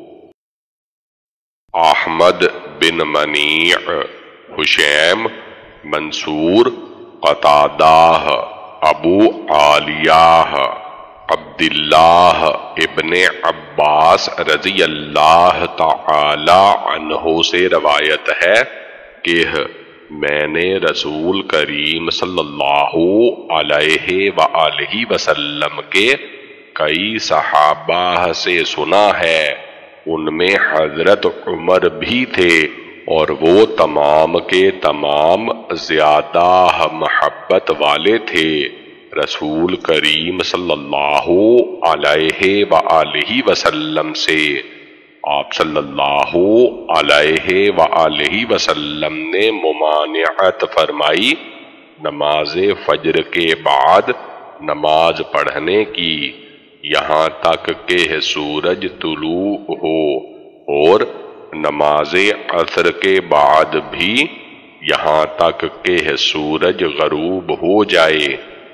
احمد بن منیع، حشیم، منصور، قتادہ، ابو عالیہ، عبداللہ ابن عباس رضی اللہ تعالی عنہ سے روایت ہے کہ میں نے رسول کریم صلی اللہ علیہ وآلہ وسلم کے کئی صحابہ سے سنا ہے، ان میں حضرت عمر بھی تھے، اور وہ تمام کے تمام زیادہ محبت والے تھے رسول کریم صلی اللہ علیہ وآلہ وسلم سے۔ آپ صلی اللہ علیہ وآلہ وسلم نے ممانعت فرمائی نماز فجر کے بعد نماز پڑھنے کی یہاں تک کہ سورج طلوع ہو، اور نماز عصر کے بعد بھی یہاں تک کہ سورج غروب ہو جائے۔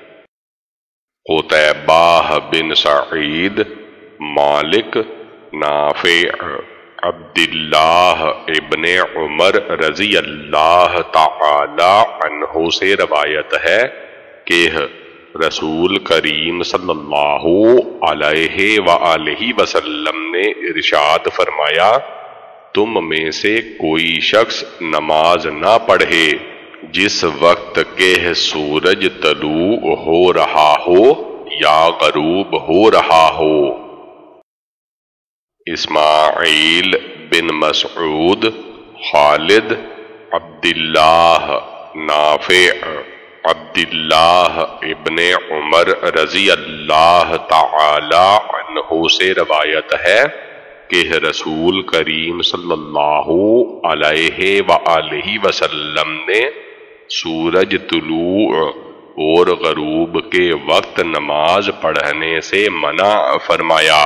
قتیبہ بن سعید، مالک، نافع، عبداللہ ابن عمر رضی اللہ تعالی عنہ سے روایت ہے کہ رسول کریم صلی اللہ علیہ وآلہ وسلم نے ارشاد فرمایا، تم میں سے کوئی شخص نماز نہ پڑھے جس وقت کہ سورج طلوع ہو رہا ہو یا غروب ہو رہا ہو۔ اسماعیل بن مسعود، خالد، عبداللہ، نافع، عبداللہ ابن عمر رضی اللہ تعالی عنہ سے روایت ہے کہ رسول کریم صلی اللہ علیہ وآلہ وسلم نے سورج طلوع اور غروب کے وقت نماز پڑھنے سے منع فرمایا۔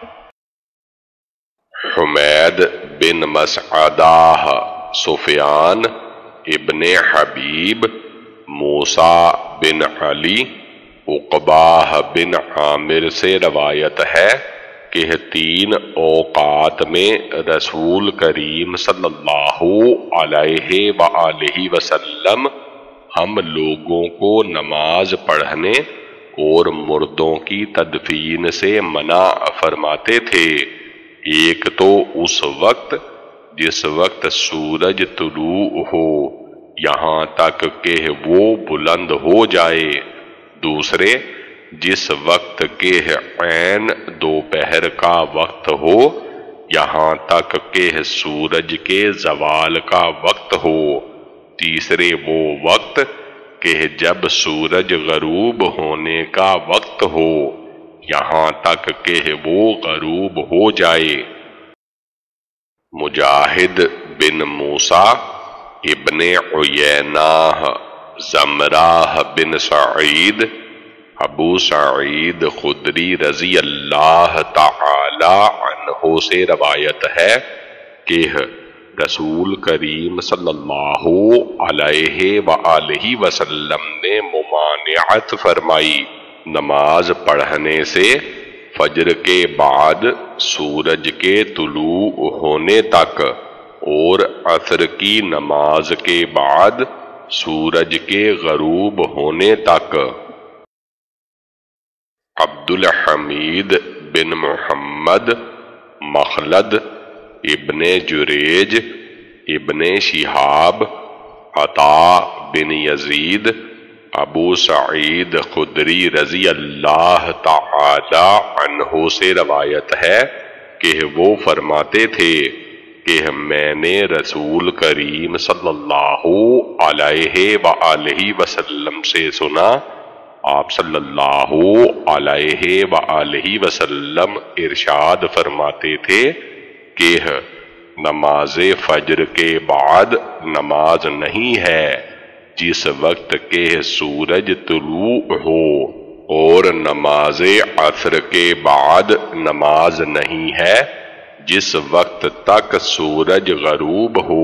حمید بن مسعدہ، سفیان ابن حبیب، موسیٰ بن علی، عقبہ بن عامر سے روایت ہے کہ تین اوقات میں رسول کریم صلی اللہ علیہ وآلہ وسلم ہم لوگوں کو نماز پڑھنے اور مردوں کی تدفین سے منع فرماتے تھے۔ ایک تو اس وقت جس وقت سورج طلوع ہو یہاں تک کہ وہ بلند ہو جائے، دوسرے جس وقت کہ عین دوپہر کا وقت ہو یہاں تک کہ سورج کے زوال کا وقت ہو، تیسرے وہ وقت کہ جب سورج غروب ہونے کا وقت ہو یہاں تک کہ وہ غروب ہو جائے۔ مجاہد بن موسیٰ ابن عیینہ، زمرہ بن سعید، ابو سعید خدری رضی اللہ تعالی عنہ سے روایت ہے کہ رسول کریم صلی اللہ علیہ وآلہ وسلم نے ممانعت فرمائی نماز پڑھنے سے فجر کے بعد سورج کے طلوع ہونے تک اور عصر کی نماز کے بعد سورج کے غروب ہونے تک۔ عبد الحمید بن محمد، مخلد ابن جریج، ابن شہاب، عطا بن یزید، ابو سعید خدری رضی اللہ تعالی عنہ سے روایت ہے کہ وہ فرماتے تھے کہ میں نے رسول کریم صلی اللہ علیہ وآلہ وسلم سے سنا، آپ صلی اللہ علیہ وآلہ وسلم ارشاد فرماتے تھے کہ نماز فجر کے بعد نماز نہیں ہے جس وقت کہ سورج طلوع ہو، اور نماز عصر کے بعد نماز نہیں ہے جس وقت تک سورج غروب ہو۔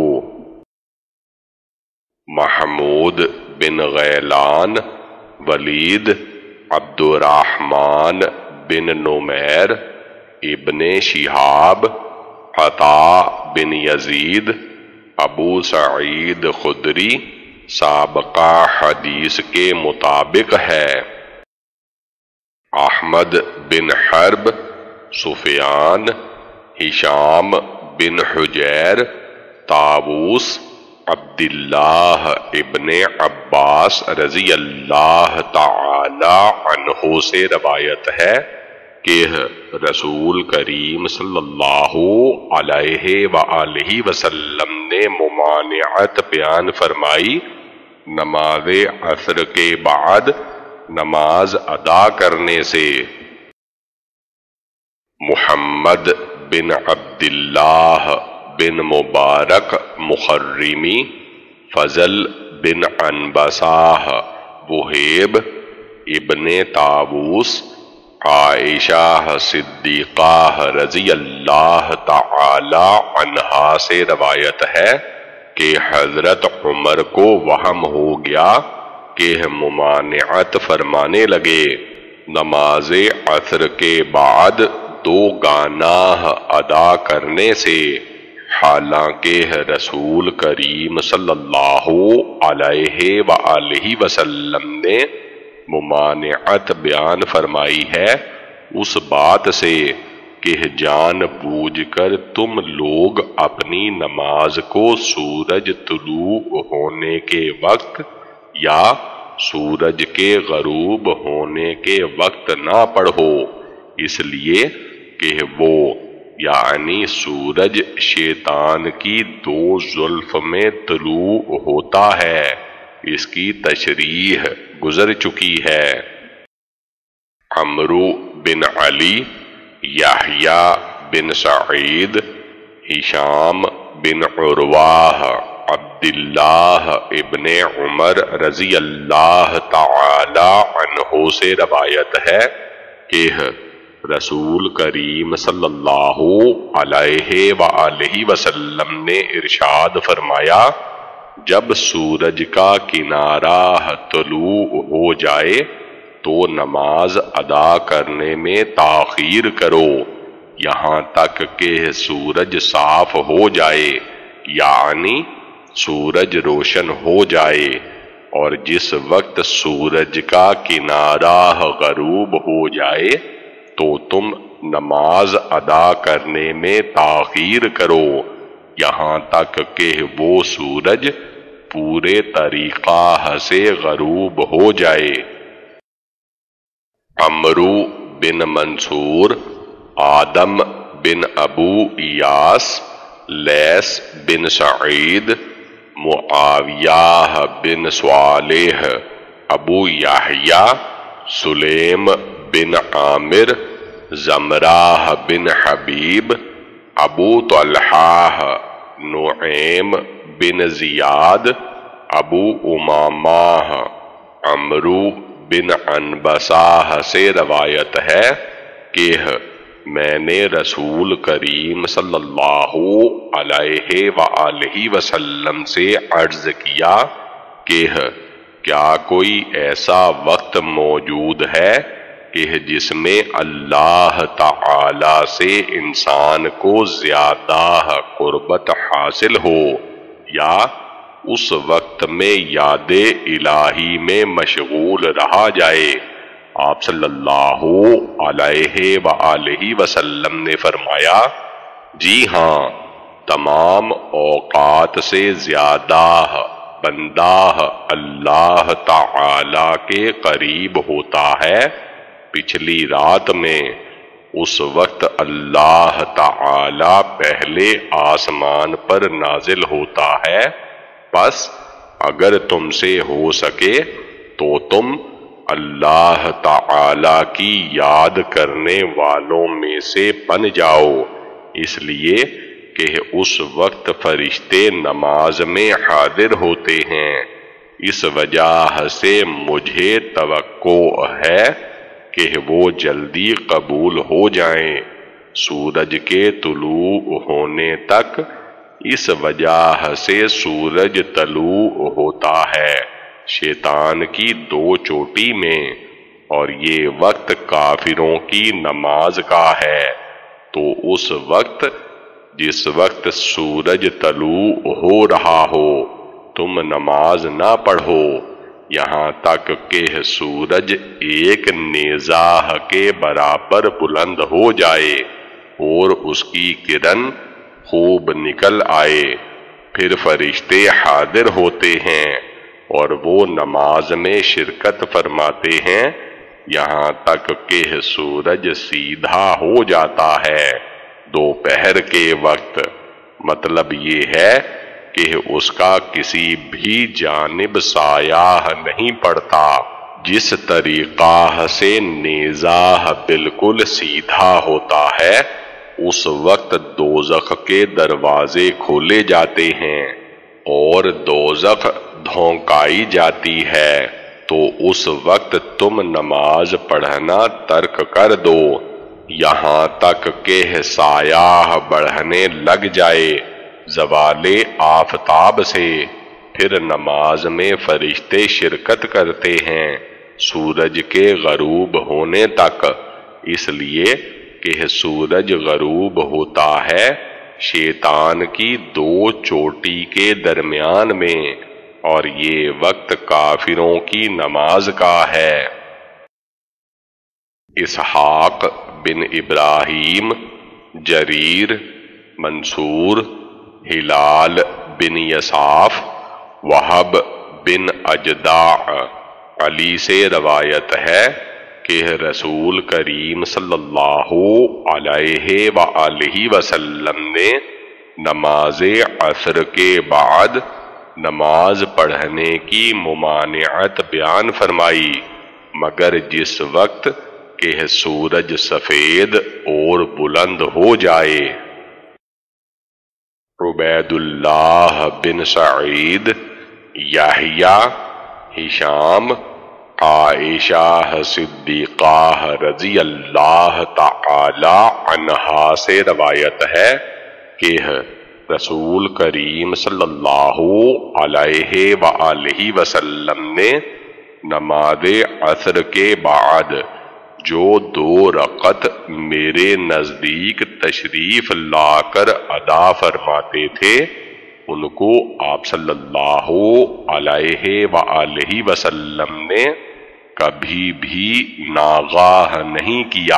محمود بن غیلان، ولید عبد الرحمن بن نمیر، ابن شہاب، عطا بن یزید، ابو سعید خدری سابقہ حدیث کے مطابق ہے۔ احمد بن حرب، سفیان، ہشام بن حجیر، طاووس، عبداللہ ابن عباس رضی اللہ تعالی عنہ سے روایت ہے کہ رسول کریم صلی اللہ علیہ وآلہ وسلم نے ممانعت بیان فرمائی نماز عصر کے بعد نماز ادا کرنے سے۔ محمد بن عبداللہ بن مبارک مخرمی، فضل بن عنبسہ، وہیب ابن طاووس، عائشہ صدیقہ رضی اللہ تعالی عنہا سے روایت ہے کہ حضرت عمر کو وہم ہو گیا کہ ممانعت فرمانے لگے نماز عصر کے بعد دو گاناہ ادا کرنے سے، حالانکہ رسول کریم صلی اللہ علیہ وآلہ وسلم نے ممانعت بیان فرمائی ہے اس بات سے کہ جان بوجھ کر تم لوگ اپنی نماز کو سورج طلوع ہونے کے وقت یا سورج کے غروب ہونے کے وقت نہ پڑھو، اس لیے کہ وہ یعنی سورج شیطان کی دو زلف میں طلوع ہوتا ہے، اس کی تشریح گزر چکی ہے۔ عمرو بن علی، یحییٰ بن سعید، ہشام بن عروہ، عبداللہ ابن عمر رضی اللہ تعالی عنہ سے روایت ہے کہ رسول کریم صلی اللہ علیہ وآلہ وسلم نے ارشاد فرمایا، جب سورج کا کنارہ طلوع ہو جائے تو نماز ادا کرنے میں تاخیر کرو یہاں تک کہ سورج صاف ہو جائے، یعنی سورج روشن ہو جائے، اور جس وقت سورج کا کنارہ غروب ہو جائے تو تم نماز ادا کرنے میں تاخیر کرو یہاں تک کہ وہ سورج پورے طریقہ سے غروب ہو جائے۔ عمرو بن منصور، آدم بن ابو ایاس، لیث بن سعید، معاویہ بن صالح، ابو یحییٰ، سلیم بن عامر، زمرہ بن حبیب، ابو طلحہ، نعیم بن زیاد، ابو امامہ، عمرو بن عنبسہ سے روایت ہے کہ میں نے رسول کریم صلی اللہ علیہ وآلہ وسلم سے عرض کیا کہ کیا کوئی ایسا وقت موجود ہے کہ جس میں اللہ تعالی سے انسان کو زیادہ قربت حاصل ہو، یا اس وقت میں یاد الہی میں مشغول رہا جائے؟ آپ صلی اللہ علیہ وآلہ وسلم نے فرمایا، جی ہاں، تمام اوقات سے زیادہ بندہ اللہ تعالی کے قریب ہوتا ہے پچھلی رات میں۔ اس وقت اللہ تعالی پہلے آسمان پر نازل ہوتا ہے، پس اگر تم سے ہو سکے تو تم اللہ تعالی کی یاد کرنے والوں میں سے بن جاؤ، اس لیے کہ اس وقت فرشتے نماز میں حاضر ہوتے ہیں۔ اس وجہ سے مجھے توقع ہے کہ وہ جلدی قبول ہو جائیں سورج کے طلوع ہونے تک۔ اس وجہ سے سورج طلوع ہوتا ہے شیطان کی دو چوٹی میں، اور یہ وقت کافروں کی نماز کا ہے، تو اس وقت جس وقت سورج طلوع ہو رہا ہو تم نماز نہ پڑھو یہاں تک کہ سورج ایک نیزہ کے برابر بلند ہو جائے اور اس کی کرن خوب نکل آئے، پھر فرشتے حاضر ہوتے ہیں اور وہ نماز میں شرکت فرماتے ہیں یہاں تک کہ سورج سیدھا ہو جاتا ہے دوپہر کے وقت۔ مطلب یہ ہے کہ اس کا کسی بھی جانب سایہ نہیں پڑتا۔ جس طریقہ سے نیزہ بالکل سیدھا ہوتا ہے اس وقت دوزخ کے دروازے کھولے جاتے ہیں اور دوزخ دھونکائی جاتی ہے، تو اس وقت تم نماز پڑھنا ترک کر دو یہاں تک کہ سایہ بڑھنے لگ جائے زوال آفتاب سے۔ پھر نماز میں فرشتے شرکت کرتے ہیں سورج کے غروب ہونے تک، اس لیے کہ سورج غروب ہوتا ہے شیطان کی دو چوٹی کے درمیان میں، اور یہ وقت کافروں کی نماز کا ہے۔ اسحاق بن ابراہیم، جریر، منصور، ہلال بن یساف، وہب بن اجدع، علی سے روایت ہے کہ رسول کریم صلی اللہ علیہ وآلہ وسلم نے نماز عصر کے بعد نماز پڑھنے کی ممانعت بیان فرمائی، مگر جس وقت کہ سورج سفید اور بلند ہو جائے۔ عبید اللہ بن سعید، یحییٰ، ہشام، عائشہ صدیقہ رضی اللہ تعالی عنہا سے روایت ہے کہ رسول کریم صلی اللہ علیہ وآلہ وسلم نے نماز عصر کے بعد جو دو رکعت میرے نزدیک تشریف لا کر ادا فرماتے تھے ان کو آپ صلی اللہ علیہ وآلہ وسلم نے کبھی بھی ناغاہ نہیں کیا۔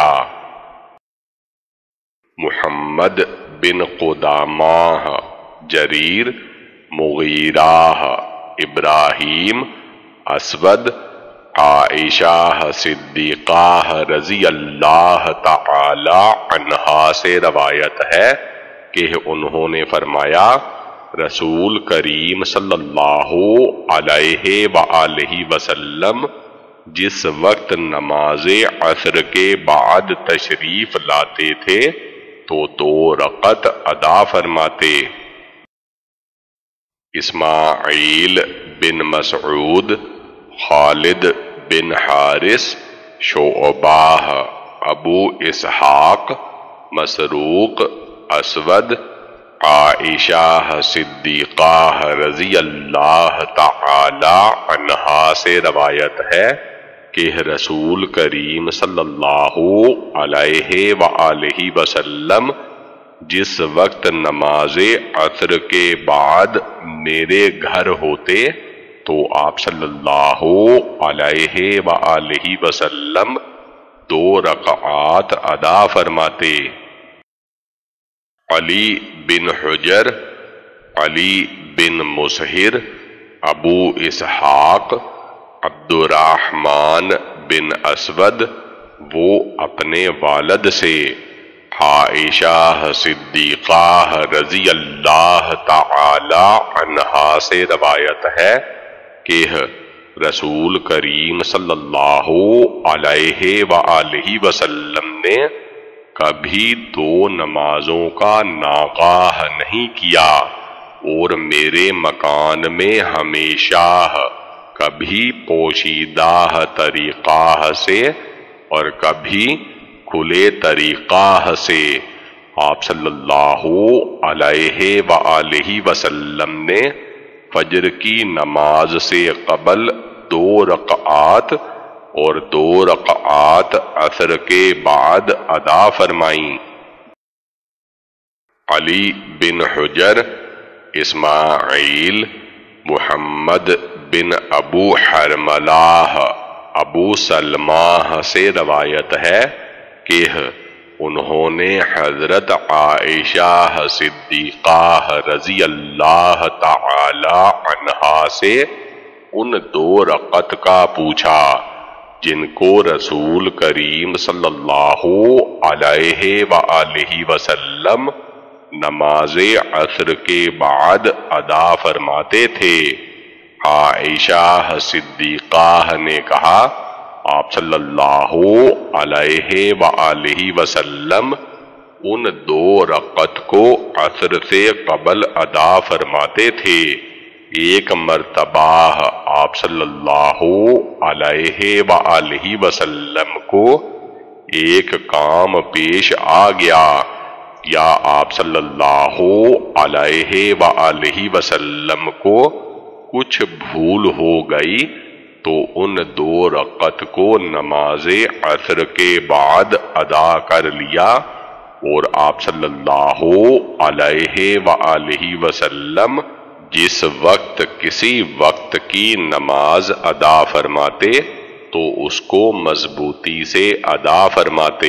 محمد بن قدامہ، جریر، مغیرہ، ابراہیم، اسود، عائشہ صدیقہ رضی اللہ تعالی عنہا سے روایت ہے کہ انہوں نے فرمایا رسول کریم صلی اللہ علیہ وآلہ وسلم جس وقت نماز عصر کے بعد تشریف لاتے تھے تو دو رکعت ادا فرماتے۔ اسماعیل بن مسعود، خالد بن حارث، شعبہ، ابو اسحاق، مسروق، اسود، عائشہ صدیقہ رضی اللہ تعالی عنہا سے روایت ہے کہ رسول کریم صلی اللہ علیہ وآلہ وسلم جس وقت نماز عصر کے بعد میرے گھر ہوتے تو آپ صلی اللہ علیہ وآلہ وسلم دو رکعات ادا فرماتے۔ علی بن حجر، علی بن مسہر، ابو اسحاق، عبد الرحمن بن اسود، وہ اپنے والد سے عائشہ صدیقہ رضی اللہ تعالی عنہا سے روایت ہے کہ رسول کریم صلی اللہ علیہ وآلہ وسلم نے کبھی دو نمازوں کا ناغاہ نہیں کیا اور میرے مکان میں ہمیشہ کبھی پوشیدہ طریقہ سے اور کبھی کھلے طریقہ سے آپ صلی اللہ علیہ وآلہ وسلم نے فجر کی نماز سے قبل دو رکعات اور دو رکعات عصر کے بعد ادا فرمائیں۔ علی بن حجر، اسماعیل، محمد بن ابو حرملہ، ابو سلمہ سے روایت ہے کہ انہوں نے حضرت عائشہ صدیقہ رضی اللہ تعالی عنہا سے ان دو رکعت کا پوچھا جن کو رسول کریم صلی اللہ علیہ وآلہ وسلم نماز عصر کے بعد ادا فرماتے تھے۔ عائشہ صدیقہ نے کہا آپ صلی اللہ علیہ وآلہ وسلم ان دو رکعت کو عصر سے قبل ادا فرماتے تھے۔ ایک مرتبہ آپ صلی اللہ علیہ وآلہ وسلم کو ایک کام پیش آ گیا یا آپ صلی اللہ علیہ وآلہ وسلم کو کچھ بھول ہو گئی تو ان دو رکعت کو نماز عصر کے بعد ادا کر لیا اور آپ صلی اللہ علیہ وآلہ وسلم جس وقت کسی وقت کی نماز ادا فرماتے تو اس کو مضبوطی سے ادا فرماتے۔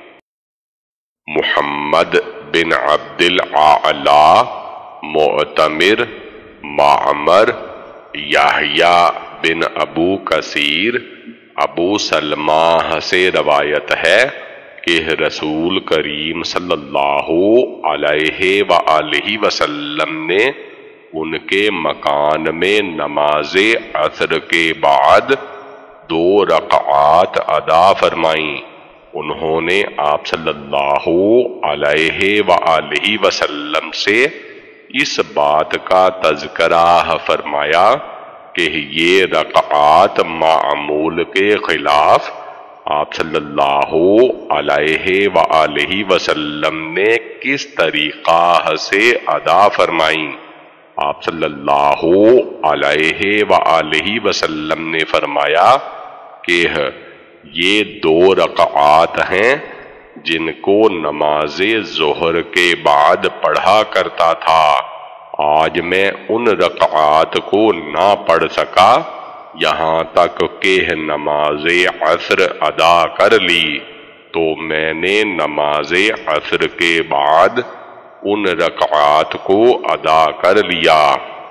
محمد بن عبد الاعلی، معتمر، معمر، یحییٰ بن ابو کثیر، ابو سلمہ سے روایت ہے کہ رسول کریم صلی اللہ علیہ وآلہ وسلم نے ان کے مکان میں نماز عصر کے بعد دو رکعات ادا فرمائیں۔ انہوں نے آپ صلی اللہ علیہ وآلہ وسلم سے اس بات کا تذکرہ فرمایا کہ یہ رکعات معمول کے خلاف آپ صلی اللہ علیہ وآلہ وسلم نے کس طریقہ سے ادا فرمائیں۔ آپ صلی اللہ علیہ وآلہ وسلم نے فرمایا کہ یہ دو رکعات ہیں جن کو نماز ظہر کے بعد پڑھا کرتا تھا، آج میں ان رکعات کو نہ پڑھ سکا یہاں تک کہ نماز عصر ادا کر لی، تو میں نے نماز عصر کے بعد ان رکعات کو ادا کر لیا۔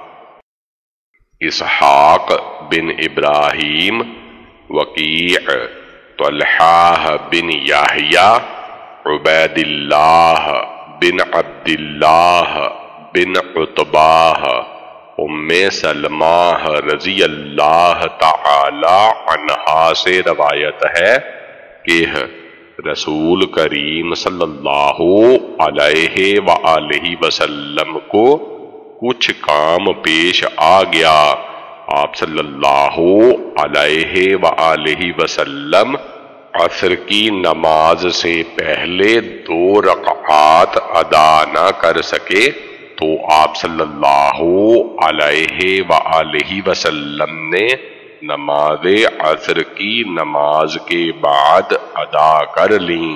اسحاق بن ابراہیم، وکیع، طلحہ بن یحییٰ، عبید اللہ بن عبد اللہ بن عتبہ، ام سلمہ رضی اللہ تعالی عنہا سے روایت ہے کہ رسول کریم صلی اللہ علیہ وآلہ وسلم کو کچھ کام پیش آ گیا۔ آپ صلی اللہ علیہ وآلہ وسلم عصر کی نماز سے پہلے دو رکعات ادا نہ کر سکے، تو آپ صلی اللہ علیہ وآلہ وسلم نے نماز عصر کی نماز کے بعد ادا کر لیں۔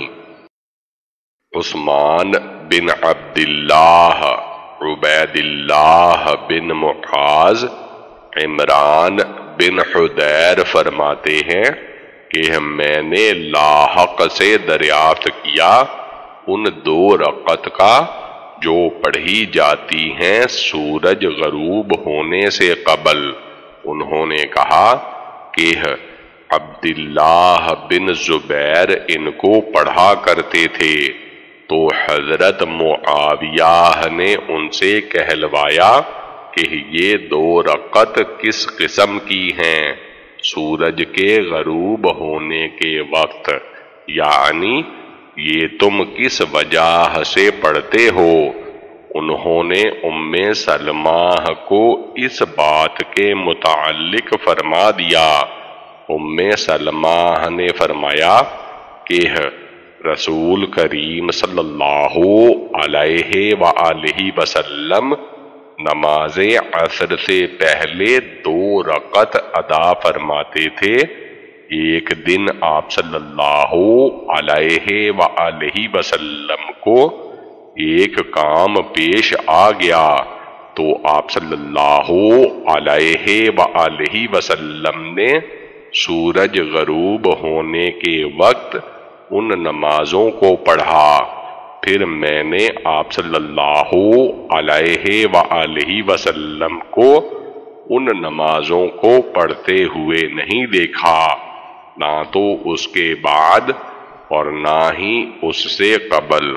عثمان بن عبد اللہ، عبید اللہ بن معاذ، عمران بن حدیر فرماتے ہیں کہ میں نے لاحق سے دریافت کیا ان دو رکعت کا جو پڑھی جاتی ہیں سورج غروب ہونے سے قبل۔ انہوں نے کہا کہ عبداللہ بن زبیر ان کو پڑھا کرتے تھے، تو حضرت معاویہ نے ان سے کہلوایا کہ یہ دو رکعت کس قسم کی ہیں؟ سورج کے غروب ہونے کے وقت، یعنی یہ تم کس وجہ سے پڑھتے ہو؟ انہوں نے ام سلمہ کو اس بات کے متعلق فرما دیا۔ ام سلمہ نے فرمایا کہ رسول کریم صلی اللہ علیہ وآلہ وسلم نماز عصر سے پہلے دو رکعت ادا فرماتے تھے۔ ایک دن آپ صلی اللہ علیہ وآلہ وسلم کو ایک کام پیش آ گیا، تو آپ صلی اللہ علیہ وآلہ وسلم نے سورج غروب ہونے کے وقت ان نمازوں کو پڑھا۔ پھر میں نے آپ صلی اللہ علیہ وآلہ وسلم کو ان نمازوں کو پڑھتے ہوئے نہیں دیکھا، نہ تو اس کے بعد اور نہ ہی اس سے قبل۔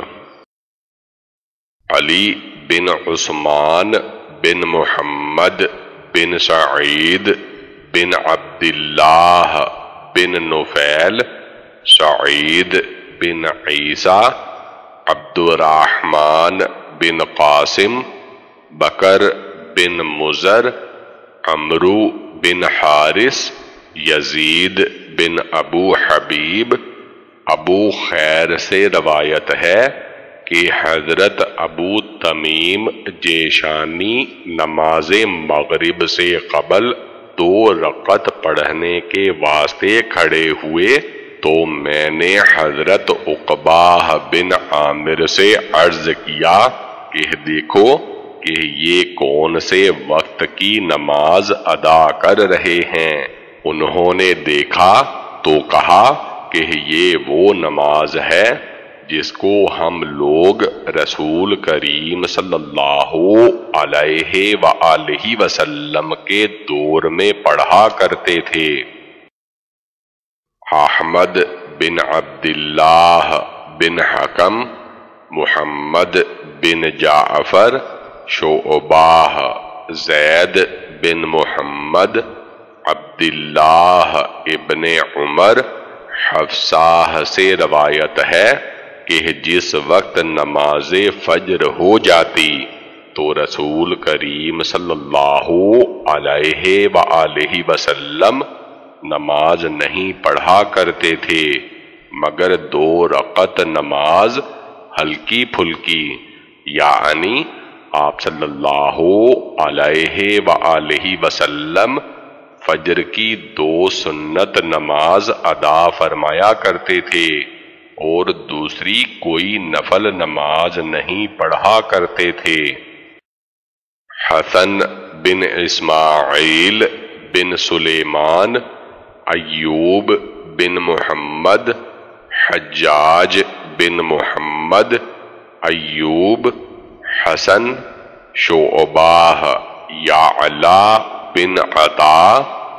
علی بن عثمان بن محمد بن سعید بن عبداللہ بن نفیل، سعید بن عیسیٰ، عبد الرحمن بن قاسم، بکر بن مزر، عمرو بن حارث، یزید بن ابو حبیب، ابو خیر سے روایت ہے کہ حضرت ابو تمیم جیشانی نماز مغرب سے قبل دو رکعت پڑھنے کے واسطے کھڑے ہوئے، تو میں نے حضرت عقبہ بن عامر سے عرض کیا کہ دیکھو کہ یہ کون سے وقت کی نماز ادا کر رہے ہیں؟ انہوں نے دیکھا تو کہا کہ یہ وہ نماز ہے جس کو ہم لوگ رسول کریم صلی اللہ علیہ وآلہ وسلم کے دور میں پڑھا کرتے تھے۔ احمد بن عبداللہ بن حکم، محمد بن جعفر، شعبہ، زید بن محمد، عبداللہ ابن عمر، حفصہ سے روایت ہے کہ جس وقت نماز فجر ہو جاتی تو رسول کریم صلی اللہ علیہ وآلہ وسلم نماز نہیں پڑھا کرتے تھے مگر دو رکعت نماز ہلکی پھلکی، یعنی آپ صلی اللہ علیہ وآلہ وسلم فجر کی دو سنت نماز ادا فرمایا کرتے تھے اور دوسری کوئی نفل نماز نہیں پڑھا کرتے تھے۔ حسن بن اسماعیل بن سلیمان، ایوب بن محمد، حجاج بن محمد، ایوب، حسن، شعبہ، یعلا بن عطا،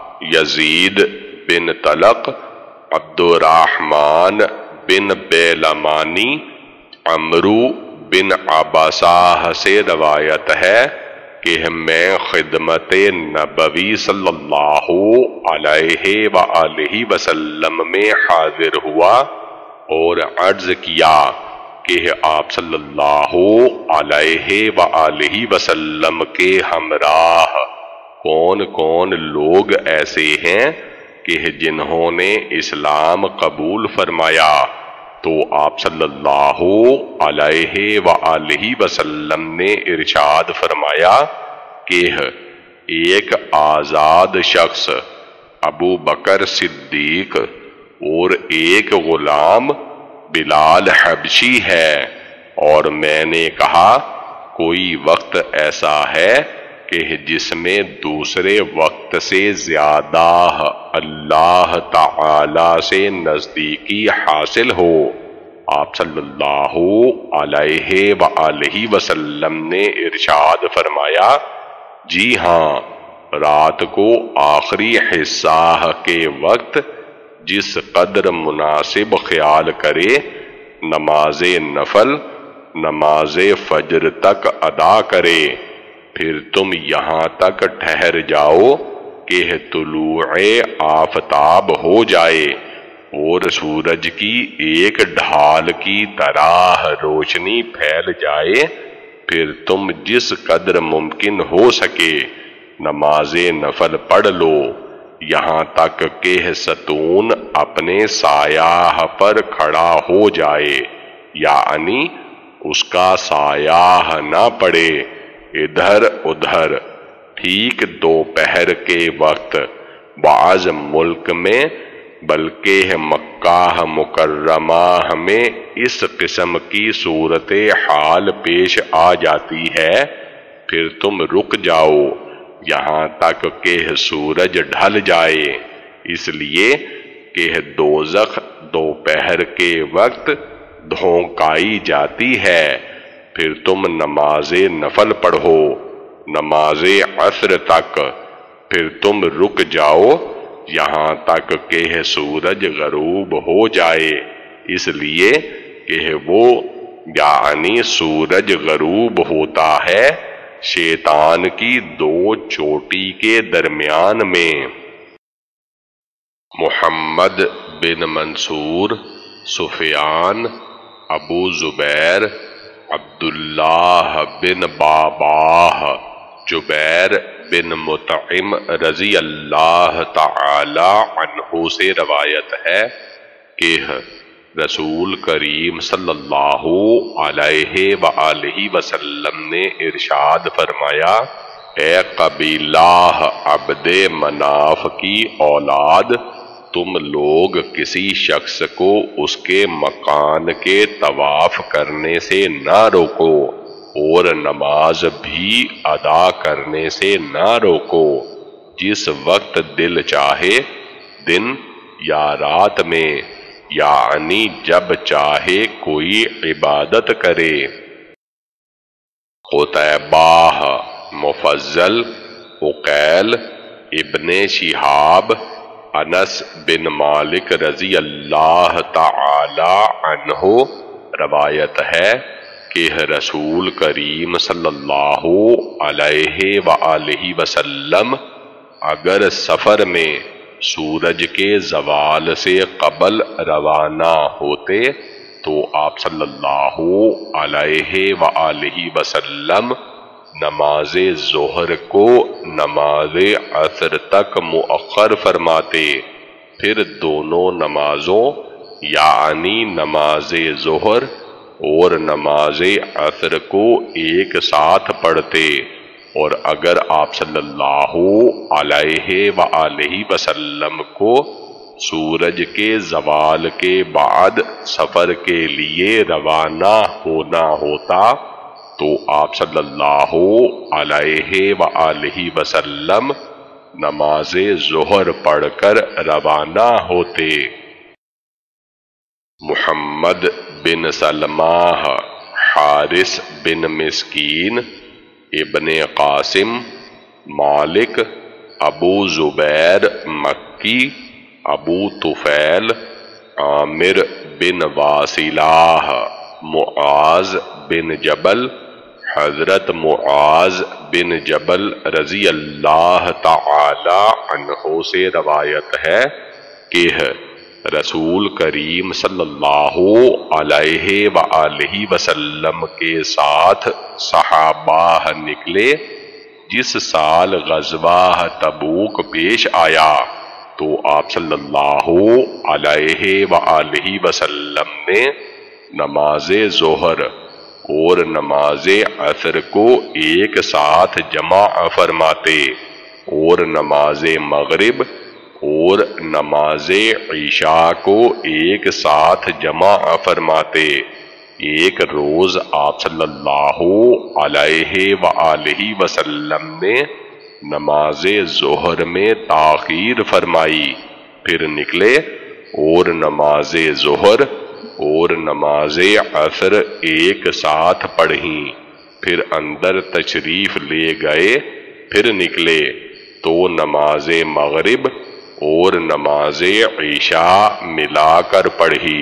یزید بن طلق، عبد الرحمن بن بیلمانی، عمرو بن عباسہ سے روایت ہے کہ میں خدمت نبوی صلی اللہ علیہ وآلہ وسلم میں حاضر ہوا اور عرض کیا کہ آپ صلی اللہ علیہ وآلہ وسلم کے ہمراہ کون کون لوگ ایسے ہیں کہ جنہوں نے اسلام قبول فرمایا؟ تو آپ صلی اللہ علیہ وآلہ وسلم نے ارشاد فرمایا کہ ایک آزاد شخص ابو بکر صدیق اور ایک غلام بلال حبشی ہے، اور میں نے کہا کوئی وقت ایسا ہے کہ جس میں دوسرے وقت سے زیادہ اللہ تعالی سے نزدیکی حاصل ہو؟ آپ صلی اللہ علیہ وآلہ وسلم نے ارشاد فرمایا، جی ہاں، رات کو آخری حصہ کے وقت جس قدر مناسب خیال کرے نماز نفل نماز فجر تک ادا کرے، پھر تم یہاں تک ٹھہر جاؤ کہ طلوع آفتاب ہو جائے اور سورج کی ایک ڈھال کی طرح روشنی پھیل جائے، پھر تم جس قدر ممکن ہو سکے نماز نفل پڑھ لو یہاں تک کہ ستون اپنے سایہ پر کھڑا ہو جائے، یعنی اس کا سایہ نہ پڑے ادھر ادھر۔ ٹھیک دوپہر کے وقت بعض ملک میں بلکہ مکہ مکرمہ میں اس قسم کی صورت حال پیش آ جاتی ہے، پھر تم رک جاؤ یہاں تک کہ سورج ڈھل جائے، اس لیے کہ دوزخ دوپہر کے وقت دھونکائی جاتی ہے۔ پھر تم نماز نفل پڑھو نماز عصر تک، پھر تم رک جاؤ یہاں تک کہ سورج غروب ہو جائے، اس لیے کہ وہ یعنی سورج غروب ہوتا ہے شیطان کی دو چوٹی کے درمیان میں۔ محمد بن منصور، سفیان، ابو زبیر، عبداللہ بن باباہ، جبیر بن مطعم رضی اللہ تعالی عنہ سے روایت ہے کہ رسول کریم صلی اللہ علیہ وآلہ وسلم نے ارشاد فرمایا، اے قبیلہ عبد مناف کی اولاد، تم لوگ کسی شخص کو اس کے مکان کے طواف کرنے سے نہ روکو اور نماز بھی ادا کرنے سے نہ روکو جس وقت دل چاہے، دن یا رات میں، یعنی جب چاہے کوئی عبادت کرے۔ قتیبہ، مفضل، عقیل، ابن شہاب، انس بن مالک رضی اللہ تعالی عنہ روایت ہے کہ رسول کریم صلی اللہ علیہ وآلہ وسلم اگر سفر میں سورج کے زوال سے قبل روانہ ہوتے تو آپ صلی اللہ علیہ وآلہ وسلم نماز ظہر کو نماز عصر تک مؤخر فرماتے، پھر دونوں نمازوں یعنی نماز ظہر اور نماز عصر کو ایک ساتھ پڑھتے، اور اگر آپ صلی اللہ علیہ وآلہ وسلم کو سورج کے زوال کے بعد سفر کے لیے روانہ ہونا ہوتا تو آپ صلی اللہ علیہ وآلہ وسلم نماز ظہر پڑھ کر روانہ ہوتے۔ محمد بن سلمہ حارث بن مسکین ابن قاسم مالک ابو زبیر مکی ابو طفیل عامر بن واصلہ معاذ بن جبل حضرت معاذ بن جبل رضی اللہ تعالی عنہ سے روایت ہے کہ رسول کریم صلی اللہ علیہ وآلہ وسلم کے ساتھ صحابہ نکلے جس سال غزوہ تبوک پیش آیا، تو آپ صلی اللہ علیہ وآلہ وسلم نے نماز ظہر اور نماز عصر کو ایک ساتھ جمع فرماتے اور نماز مغرب اور نماز عشاء کو ایک ساتھ جمع فرماتے۔ ایک روز آپ صلی اللہ علیہ وآلہ وسلم نے نماز ظہر میں تاخیر فرمائی، پھر نکلے اور نماز ظہر اور نماز عصر ایک ساتھ پڑھیں، پھر اندر تشریف لے گئے، پھر نکلے تو نماز مغرب اور نماز عشاء ملا کر پڑھی۔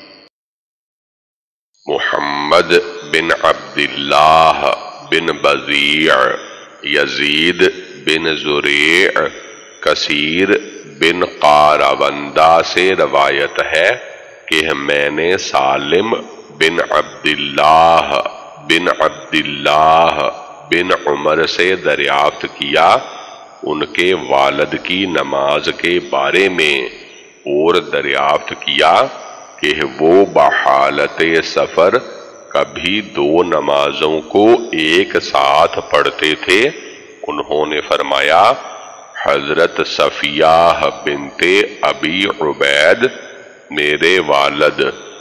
محمد بن عبداللہ بن بزیع یزید بن زریع کثیر بن قاروندہ سے روایت ہے کہ میں نے سالم بن عبداللہ بن عبداللہ بن عمر سے دریافت کیا ان کے والد کی نماز کے بارے میں، اور دریافت کیا کہ وہ بحالت سفر کبھی دو نمازوں کو ایک ساتھ پڑھتے تھے۔ انہوں نے فرمایا حضرت صفیہ بنت ابی عبید میرے والد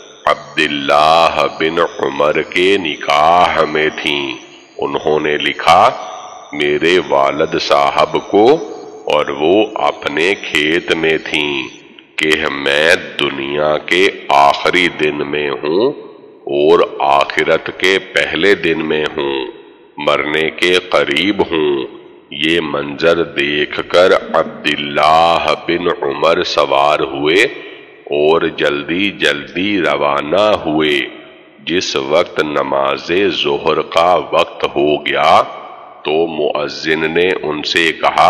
عبداللہ بن عمر کے نکاح میں تھیں۔ انہوں نے لکھا میرے والد صاحب کو اور وہ اپنے کھیت میں تھیں کہ میں دنیا کے آخری دن میں ہوں اور آخرت کے پہلے دن میں ہوں، مرنے کے قریب ہوں۔ یہ منظر دیکھ کر عبداللہ بن عمر سوار ہوئے اور جلدی جلدی روانہ ہوئے۔ جس وقت نماز ظہر کا وقت ہو گیا تو مؤذن نے ان سے کہا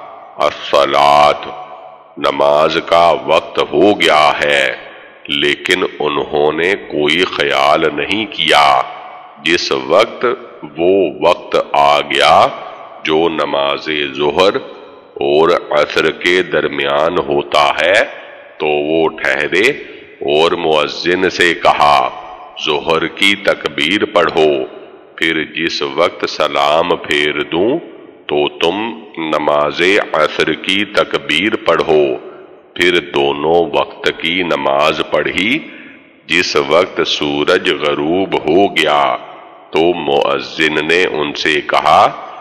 الصلاۃ، نماز کا وقت ہو گیا ہے، لیکن انہوں نے کوئی خیال نہیں کیا۔ جس وقت وہ وقت آ گیا جو نماز ظہر اور عصر کے درمیان ہوتا ہے تو وہ ٹھہرے اور مؤذن سے کہا ظہر کی تکبیر پڑھو، پھر جس وقت سلام پھیر دوں تو تم نماز عصر کی تکبیر پڑھو، پھر دونوں وقت کی نماز پڑھی۔ جس وقت سورج غروب ہو گیا تو مؤذن نے ان سے کہا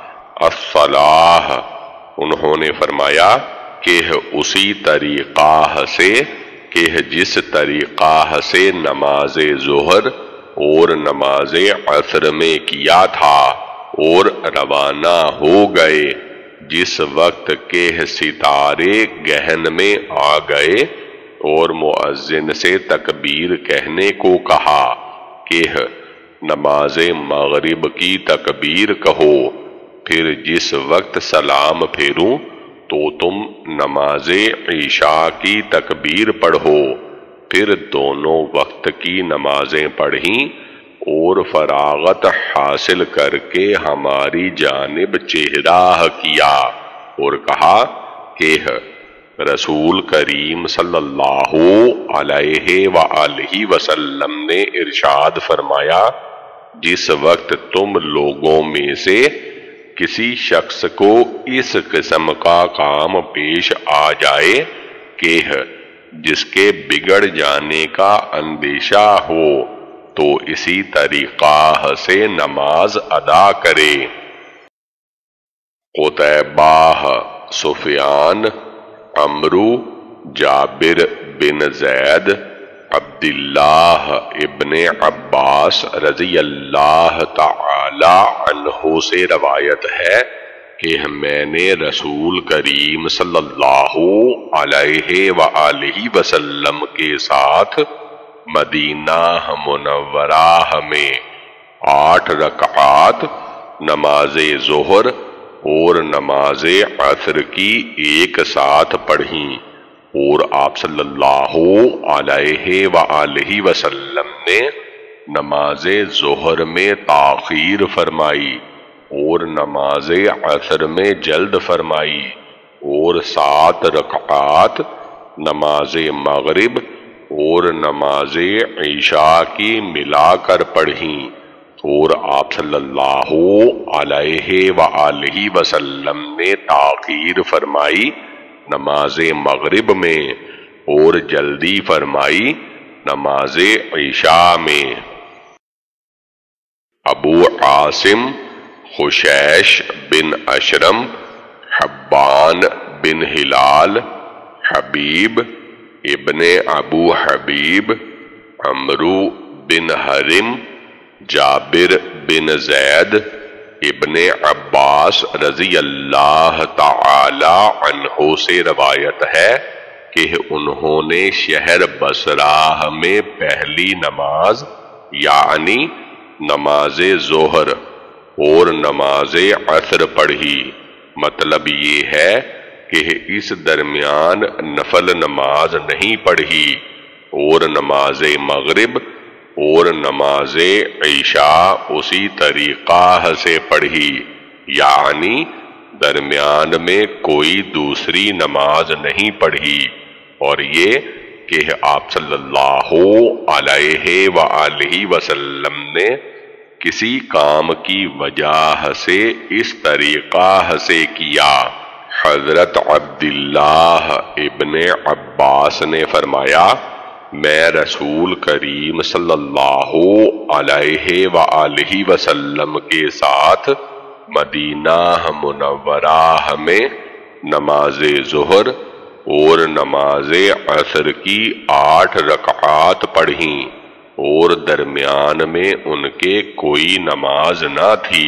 الصلاۃ، انہوں نے فرمایا کہ اسی طریقہ سے کہ جس طریقہ سے نماز ظہر اور نماز عصر میں کیا تھا، اور روانہ ہو گئے۔ جس وقت کے ستارے گہن میں آ گئے اور مؤذن سے تکبیر کہنے کو کہا کہ نماز مغرب کی تکبیر کہو، پھر جس وقت سلام پھیروں تو تم نماز عشاء کی تکبیر پڑھو، پھر دونوں وقت کی نمازیں پڑھیں اور فراغت حاصل کر کے ہماری جانب چہرہ کیا اور کہا کہ رسول کریم صلی اللہ علیہ وآلہ وسلم نے ارشاد فرمایا، جس وقت تم لوگوں میں سے کسی شخص کو اس قسم کا کام پیش آ جائے کہ جس کے بگڑ جانے کا اندیشہ ہو تو اسی طریقہ سے نماز ادا کرے۔ قتیبہ، سفیان، عمرو، جابر بن زید، عبداللہ ابن عباس رضی اللہ تعالی عنہ سے روایت ہے کہ میں نے رسول کریم صلی اللہ علیہ وآلہ وسلم کے ساتھ مدینہ منورہ میں آٹھ رکعات نماز ظہر اور نماز عصر کی ایک ساتھ پڑھیں، اور آپ صلی اللہ علیہ وآلہ وسلم نے نماز ظہر میں تاخیر فرمائی اور نماز عصر میں جلد فرمائی، اور سات رکعات نماز مغرب اور نماز عشاء کی ملا کر پڑھیں، اور آپ صلی اللہ علیہ وآلہ وسلم نے تاخیر فرمائی نماز مغرب میں اور جلدی فرمائی نماز عشاء میں۔ ابو عاصم خشیش بن اشرم، حبان بن ہلال، حبیب ابن ابو حبیب، عمرو بن حرم، جابر بن زید ابن عباس رضی اللہ تعالی عنہ سے روایت ہے کہ انہوں نے شہر بصرہ میں پہلی نماز یعنی نماز ظہر اور نماز عصر پڑھی۔ مطلب یہ ہے کہ اس درمیان نفل نماز نہیں پڑھی، اور نماز مغرب اور نماز عشاء اسی طریقہ سے پڑھی، یعنی درمیان میں کوئی دوسری نماز نہیں پڑھی، اور یہ کہ آپ صلی اللہ علیہ وآلہ وسلم نے کسی کام کی وجہ سے اس طریقہ سے کیا۔ حضرت عبداللہ ابن عباس نے فرمایا، میں رسول کریم صلی اللہ علیہ وآلہ وسلم کے ساتھ مدینہ منورہ میں نماز ظہر اور نماز عصر کی آٹھ رکعات پڑھیں، اور درمیان میں ان کے کوئی نماز نہ تھی۔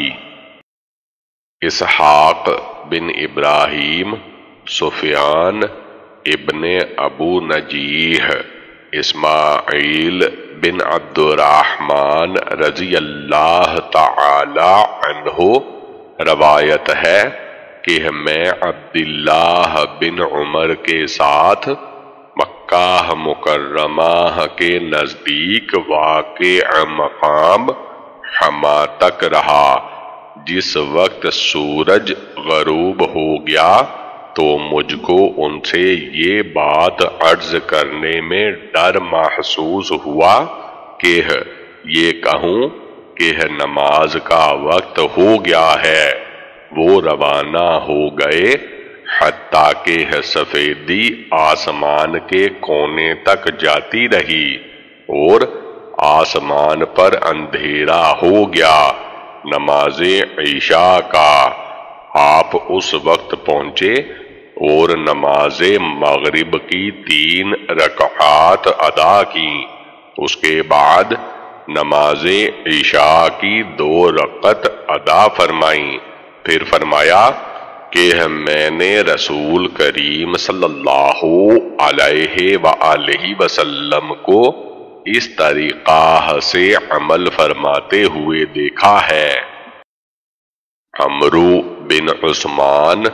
اسحاق بن ابراہیم، سفیان ابن ابو نجیح، اسماعیل بن عبد الرحمن رضی اللہ تعالی عنہ روایت ہے کہ میں عبداللہ بن عمر کے ساتھ مکہ مکرمہ کے نزدیک واقع مقام حما تک رہا۔ جس وقت سورج غروب ہو گیا تو مجھ کو ان سے یہ بات عرض کرنے میں ڈر محسوس ہوا کہ یہ کہوں کہ نماز کا وقت ہو گیا ہے۔ وہ روانہ ہو گئے حتیٰ کہ سفیدی آسمان کے کونے تک جاتی رہی اور آسمان پر اندھیرا ہو گیا نماز عشاء کا۔ آپ اس وقت پہنچے اور نماز مغرب کی تین رکعات ادا کی، اس کے بعد نماز عشاء کی دو رکعت ادا فرمائیں، پھر فرمایا کہ میں نے رسول کریم صلی اللہ علیہ وآلہ وسلم کو اس طریقہ سے عمل فرماتے ہوئے دیکھا ہے۔ عمرو بن عثمان،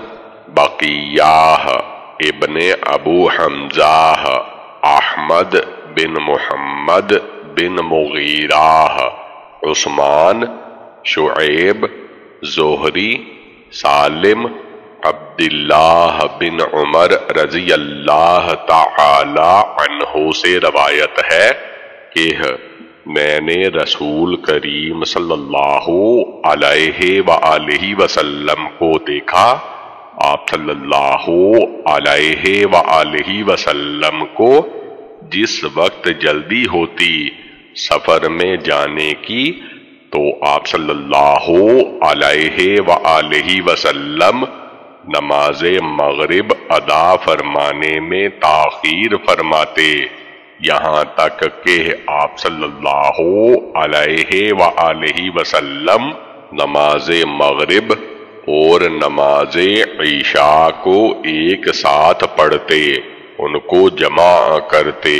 بقیہ ابن ابو حمزہ احمد بن محمد بن مغیرہ عثمان شعیب زہری سالم عبداللہ بن عمر رضی اللہ تعالی عنہ سے روایت ہے کہ میں نے رسول کریم صلی اللہ علیہ وآلہ وسلم کو دیکھا۔ آپ صلی اللہ علیہ وآلہ وسلم کو جس وقت جلدی ہوتی سفر میں جانے کی تو آپ صلی اللہ علیہ وآلہ وسلم نماز مغرب ادا فرمانے میں تاخیر فرماتے، یہاں تک کہ آپ صلی اللہ علیہ وآلہ وسلم نماز مغرب اور نماز عشاء کو ایک ساتھ پڑھتے، ان کو جمع کرتے۔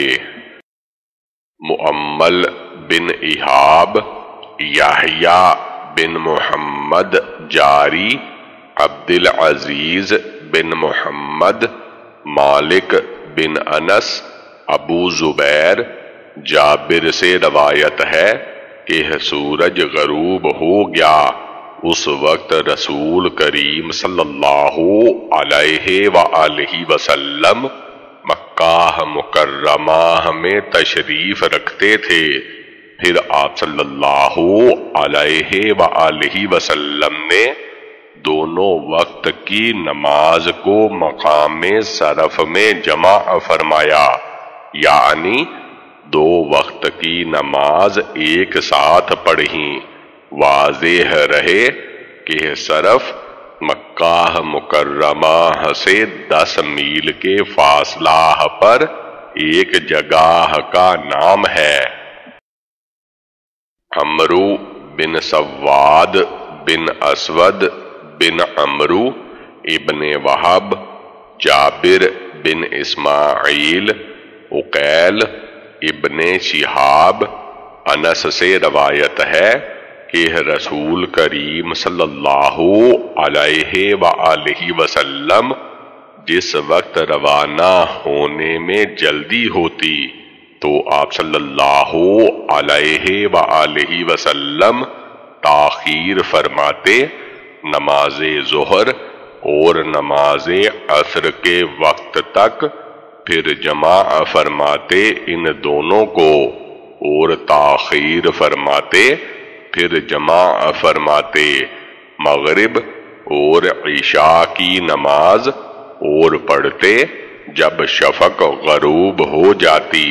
مؤمل بن ایہاب، یحییٰ بن محمد جاری، عبدالعزیز بن محمد، مالک بن انس، ابو زبیر، جابر سے روایت ہے کہ سورج غروب ہو گیا، اس وقت رسول کریم صلی اللہ علیہ وآلہ وسلم مکہ مکرمہ میں تشریف رکھتے تھے۔ پھر آپ صلی اللہ علیہ وآلہ وسلم نے دونوں وقت کی نماز کو مقام صرف میں جمع فرمایا، یعنی دو وقت کی نماز ایک ساتھ پڑھیں۔ واضح رہے کہ صرف مکہ مکرمہ سے دس میل کے فاصلہ پر ایک جگہ کا نام ہے۔ عمرو بن سواد بن اسود بن عمرو ابن وہب، جابر بن اسماعیل، عقیل ابن شہاب، انس سے روایت ہے کہ رسول کریم صلی اللہ علیہ وآلہ وسلم جس وقت روانہ ہونے میں جلدی ہوتی تو آپ صلی اللہ علیہ وآلہ وسلم تاخیر فرماتے، نماز ظہر اور نماز عصر کے وقت تک، پھر جمع فرماتے ان دونوں کو، اور تاخیر فرماتے پھر جمع فرماتے مغرب اور عشاء کی نماز، اور پڑھتے جب شفق غروب ہو جاتی۔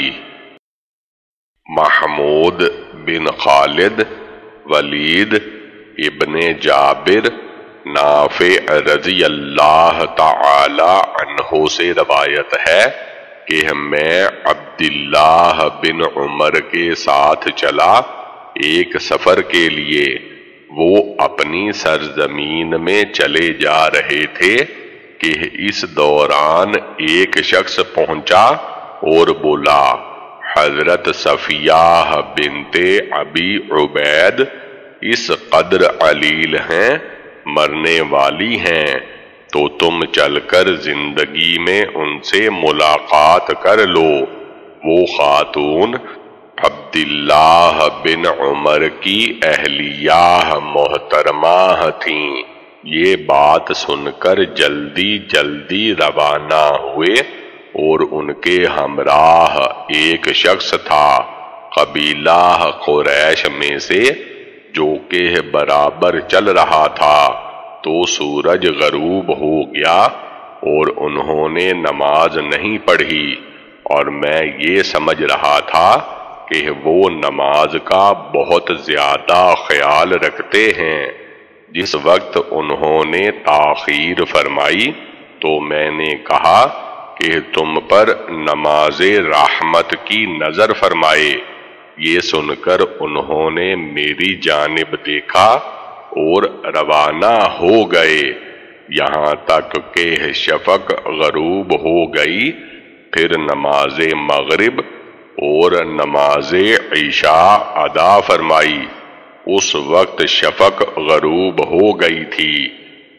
محمود بن خالد، ولید ابن جابر، نافع رضی اللہ تعالی عنہ سے روایت ہے کہ میں عبداللہ بن عمر کے ساتھ چلا ایک سفر کے لیے، وہ اپنی سرزمین میں چلے جا رہے تھے کہ اس دوران ایک شخص پہنچا اور بولا، حضرت صفیہ بنت ابی عبید اس قدر علیل ہیں، مرنے والی ہیں، تو تم چل کر زندگی میں ان سے ملاقات کر لو۔ وہ خاتون عبداللہ بن عمر کی اہلیہ محترمہ تھیں۔ یہ بات سن کر جلدی جلدی روانہ ہوئے، اور ان کے ہمراہ ایک شخص تھا قبیلہ قریش میں سے، جو کہ برابر چل رہا تھا، تو سورج غروب ہو گیا اور انہوں نے نماز نہیں پڑھی، اور میں یہ سمجھ رہا تھا کہ وہ نماز کا بہت زیادہ خیال رکھتے ہیں۔ جس وقت انہوں نے تاخیر فرمائی تو میں نے کہا کہ تم پر نماز رحمت کی نظر فرمائے۔ یہ سن کر انہوں نے میری جانب دیکھا اور روانہ ہو گئے، یہاں تک کہ شفق غروب ہو گئی۔ پھر نماز مغرب اور نماز عشاء ادا فرمائی۔ اس وقت شفق غروب ہو گئی تھی۔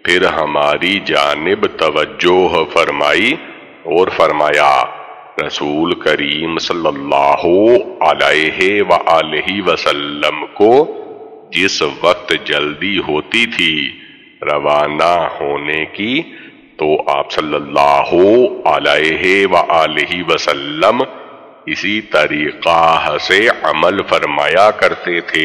پھر ہماری جانب توجہ فرمائی اور فرمایا، رسول کریم صلی اللہ علیہ وآلہ وسلم کو جس وقت جلدی ہوتی تھی روانہ ہونے کی تو آپ صلی اللہ علیہ وآلہ وسلم اسی طریقہ سے عمل فرمایا کرتے تھے۔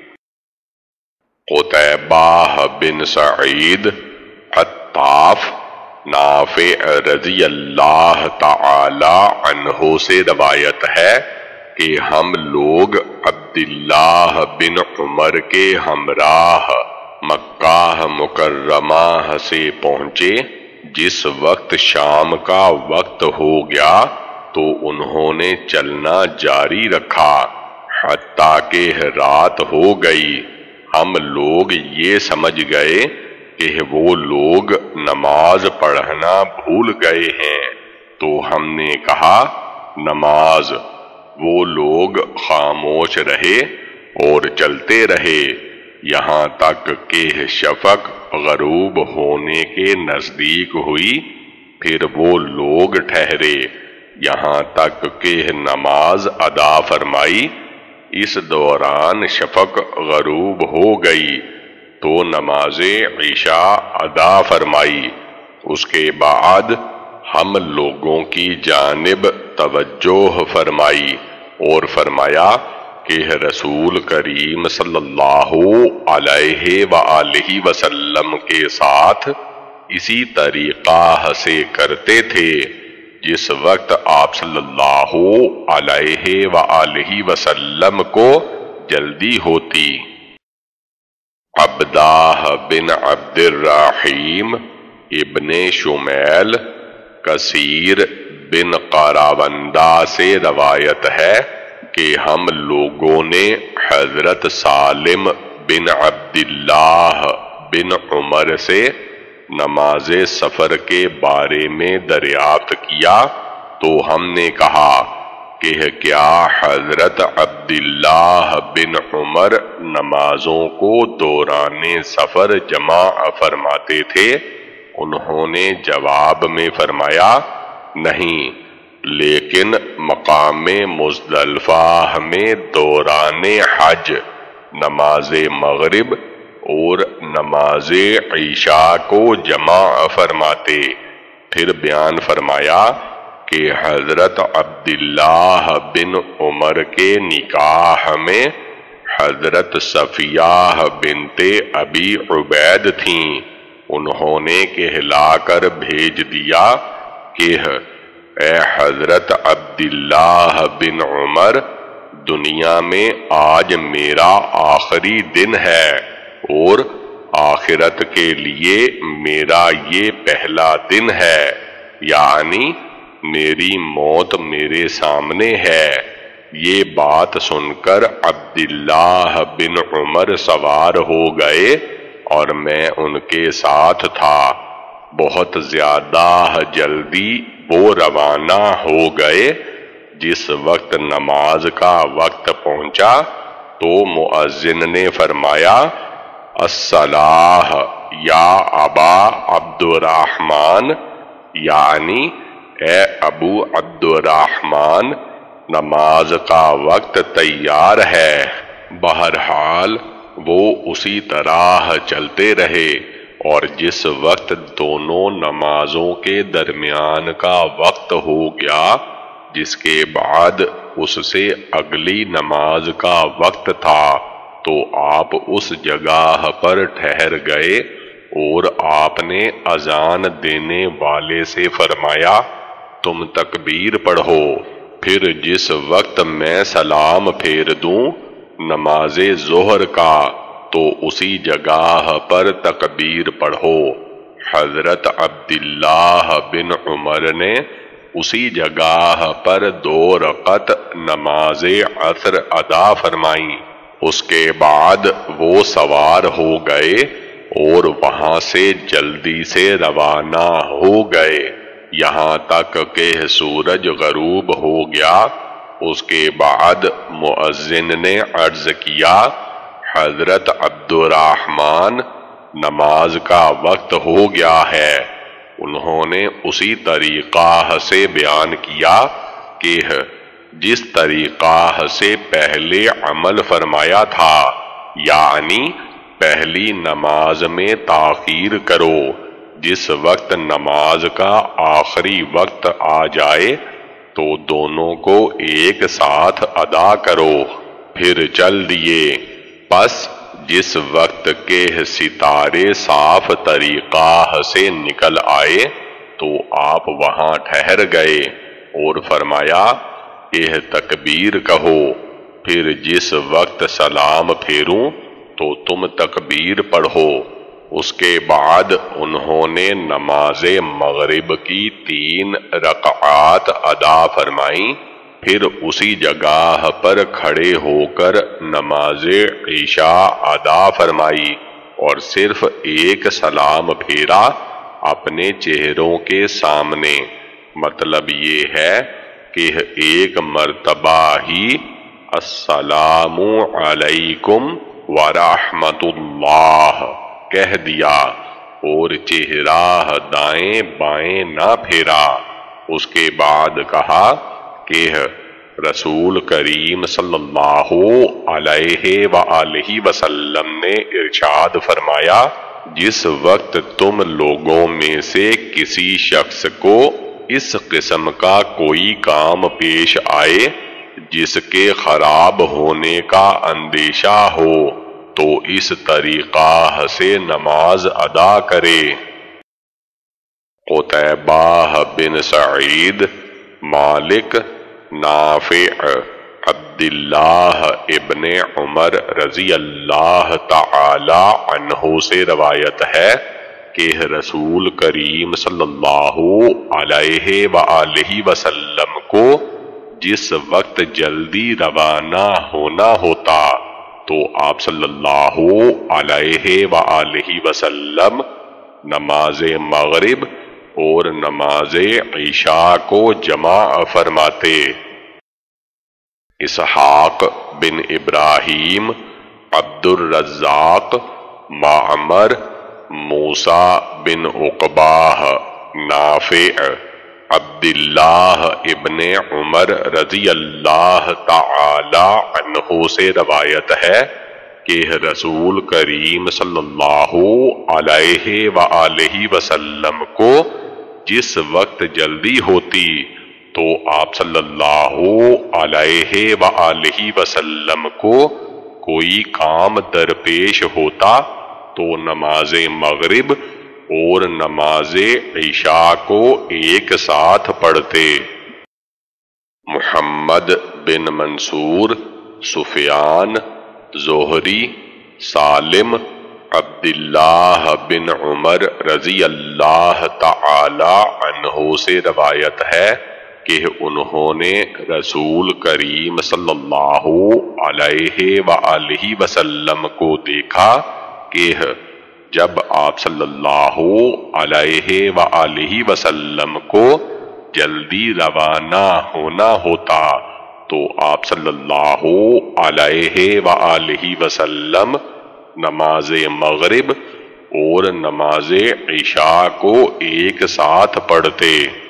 قتیبہ بن سعید عطاف نافع رضی اللہ تعالی عنہ سے روایت ہے کہ ہم لوگ عبداللہ بن عمر کے ہمراہ مکہ مکرمہ سے پہنچے۔ جس وقت شام کا وقت ہو گیا تو انہوں نے چلنا جاری رکھا حتیٰ کہ رات ہو گئی۔ ہم لوگ یہ سمجھ گئے کہ وہ لوگ نماز پڑھنا بھول گئے ہیں، تو ہم نے کہا نماز۔ وہ لوگ خاموش رہے اور چلتے رہے یہاں تک کہ شفق غروب ہونے کے نزدیک ہوئی۔ پھر وہ لوگ ٹھہرے یہاں تک کہ نماز ادا فرمائی۔ اس دوران شفق غروب ہو گئی تو نماز عشاء ادا فرمائی۔ اس کے بعد ہم لوگوں کی جانب توجہ فرمائی اور فرمایا کہ رسول کریم صلی اللہ علیہ وآلہ وسلم کے ساتھ اسی طریقہ سے کرتے تھے جس وقت آپ صلی اللہ علیہ وآلہ وسلم کو جلدی ہوتی۔ عبدہ بن عبد الرحیم ابن شمیل کثیر بن قراوندہ سے روایت ہے کہ ہم لوگوں نے حضرت سالم بن عبداللہ بن عمر سے نماز سفر کے بارے میں دریافت کیا تو ہم نے کہا کہ کیا حضرت عبداللہ بن عمر نمازوں کو دوران سفر جمع فرماتے تھے؟ انہوں نے جواب میں فرمایا نہیں، لیکن مقام مزدلفہ میں دوران حج نماز مغرب اور نماز عشاء کو جمع فرماتے۔ پھر بیان فرمایا کہ حضرت عبداللہ بن عمر کے نکاح میں حضرت صفیہ بنت ابی عبید تھیں۔ انہوں نے کہلا کر بھیج دیا کہ اے حضرت عبداللہ بن عمر، دنیا میں آج میرا آخری دن ہے اور آخرت کے لیے میرا یہ پہلا دن ہے، یعنی میری موت میرے سامنے ہے۔ یہ بات سن کر عبداللہ بن عمر سوار ہو گئے اور میں ان کے ساتھ تھا۔ بہت زیادہ جلدی وہ روانہ ہو گئے۔ جس وقت نماز کا وقت پہنچا تو مؤذن نے فرمایا، الصلاۃ یا ابا عبد الرحمن، یعنی اے ابو عبد الرحمن، نماز کا وقت تیار ہے۔ بہرحال وہ اسی طرح چلتے رہے اور جس وقت دونوں نمازوں کے درمیان کا وقت ہو گیا، جس کے بعد اس سے اگلی نماز کا وقت تھا، تو آپ اس جگہ پر ٹھہر گئے اور آپ نے اذان دینے والے سے فرمایا، تم تکبیر پڑھو۔ پھر جس وقت میں سلام پھیر دوں نماز ظہر کا تو اسی جگہ پر تکبیر پڑھو۔ حضرت عبداللہ بن عمر نے اسی جگہ پر دو رکعت نماز عصر ادا فرمائی۔ اس کے بعد وہ سوار ہو گئے اور وہاں سے جلدی سے روانہ ہو گئے یہاں تک کہ سورج غروب ہو گیا۔ اس کے بعد مؤذن نے عرض کیا، حضرت عبد الرحمن، نماز کا وقت ہو گیا ہے، انہوں نے اسی طریقہ سے بیان کیا کہ جس طریقہ سے پہلے عمل فرمایا تھا، یعنی پہلی نماز میں تاخیر کرو، جس وقت نماز کا آخری وقت آ جائے تو دونوں کو ایک ساتھ ادا کرو، پھر چل دیے۔ پس جس وقت کے ستارے صاف طریقہ سے نکل آئے تو آپ وہاں ٹھہر گئے اور فرمایا کہ تکبیر کہو، پھر جس وقت سلام پھیروں تو تم تکبیر پڑھو۔ اس کے بعد انہوں نے نماز مغرب کی تین رکعات ادا فرمائیں، پھر اسی جگہ پر کھڑے ہو کر نماز عشاء ادا فرمائی اور صرف ایک سلام پھیرا اپنے چہروں کے سامنے۔ مطلب یہ ہے کہ ایک مرتبہ ہی السلام علیکم ورحمۃ اللہ کہہ دیا اور چہرہ دائیں بائیں نہ پھیرا۔ اس کے بعد کہا کہ رسول کریم صلی اللہ علیہ وآلہ وسلم نے ارشاد فرمایا، جس وقت تم لوگوں میں سے کسی شخص کو اس قسم کا کوئی کام پیش آئے جس کے خراب ہونے کا اندیشہ ہو تو اس طریقہ سے نماز ادا کرے۔ قتیبہ بن سعید، مالک، نافع، عبداللہ ابن عمر رضی اللہ تعالی عنہ سے روایت ہے کہ رسول کریم صلی اللہ علیہ وآلہ وسلم کو جس وقت جلدی روانہ ہونا ہوتا تو آپ صلی اللہ علیہ وآلہ وسلم نماز مغرب اور نماز عشاء کو جمع فرماتے۔ اسحاق بن ابراہیم، عبد الرزاق، معمر، موسیٰ بن عقبہ، نافع، عبداللہ ابن عمر رضی اللہ تعالی عنہ سے روایت ہے کہ رسول کریم صلی اللہ علیہ وآلہ وسلم کو جس وقت جلدی ہوتی تو آپ صلی اللہ علیہ وآلہ وسلم کو کوئی کام درپیش ہوتا تو نماز مغرب اور نماز عشاء کو ایک ساتھ پڑھتے۔ محمد بن منصور، سفیان، زہری، سالم، عبداللہ بن عمر رضی اللہ تعالی عنہ سے روایت ہے کہ انہوں نے رسول کریم صلی اللہ علیہ وآلہ وسلم کو دیکھا کہ جب آپ صلی اللہ علیہ وآلہ وسلم کو جلدی روانہ ہونا ہوتا تو آپ صلی اللہ علیہ وآلہ وسلم نماز مغرب اور نماز عشاء کو ایک ساتھ پڑھتے۔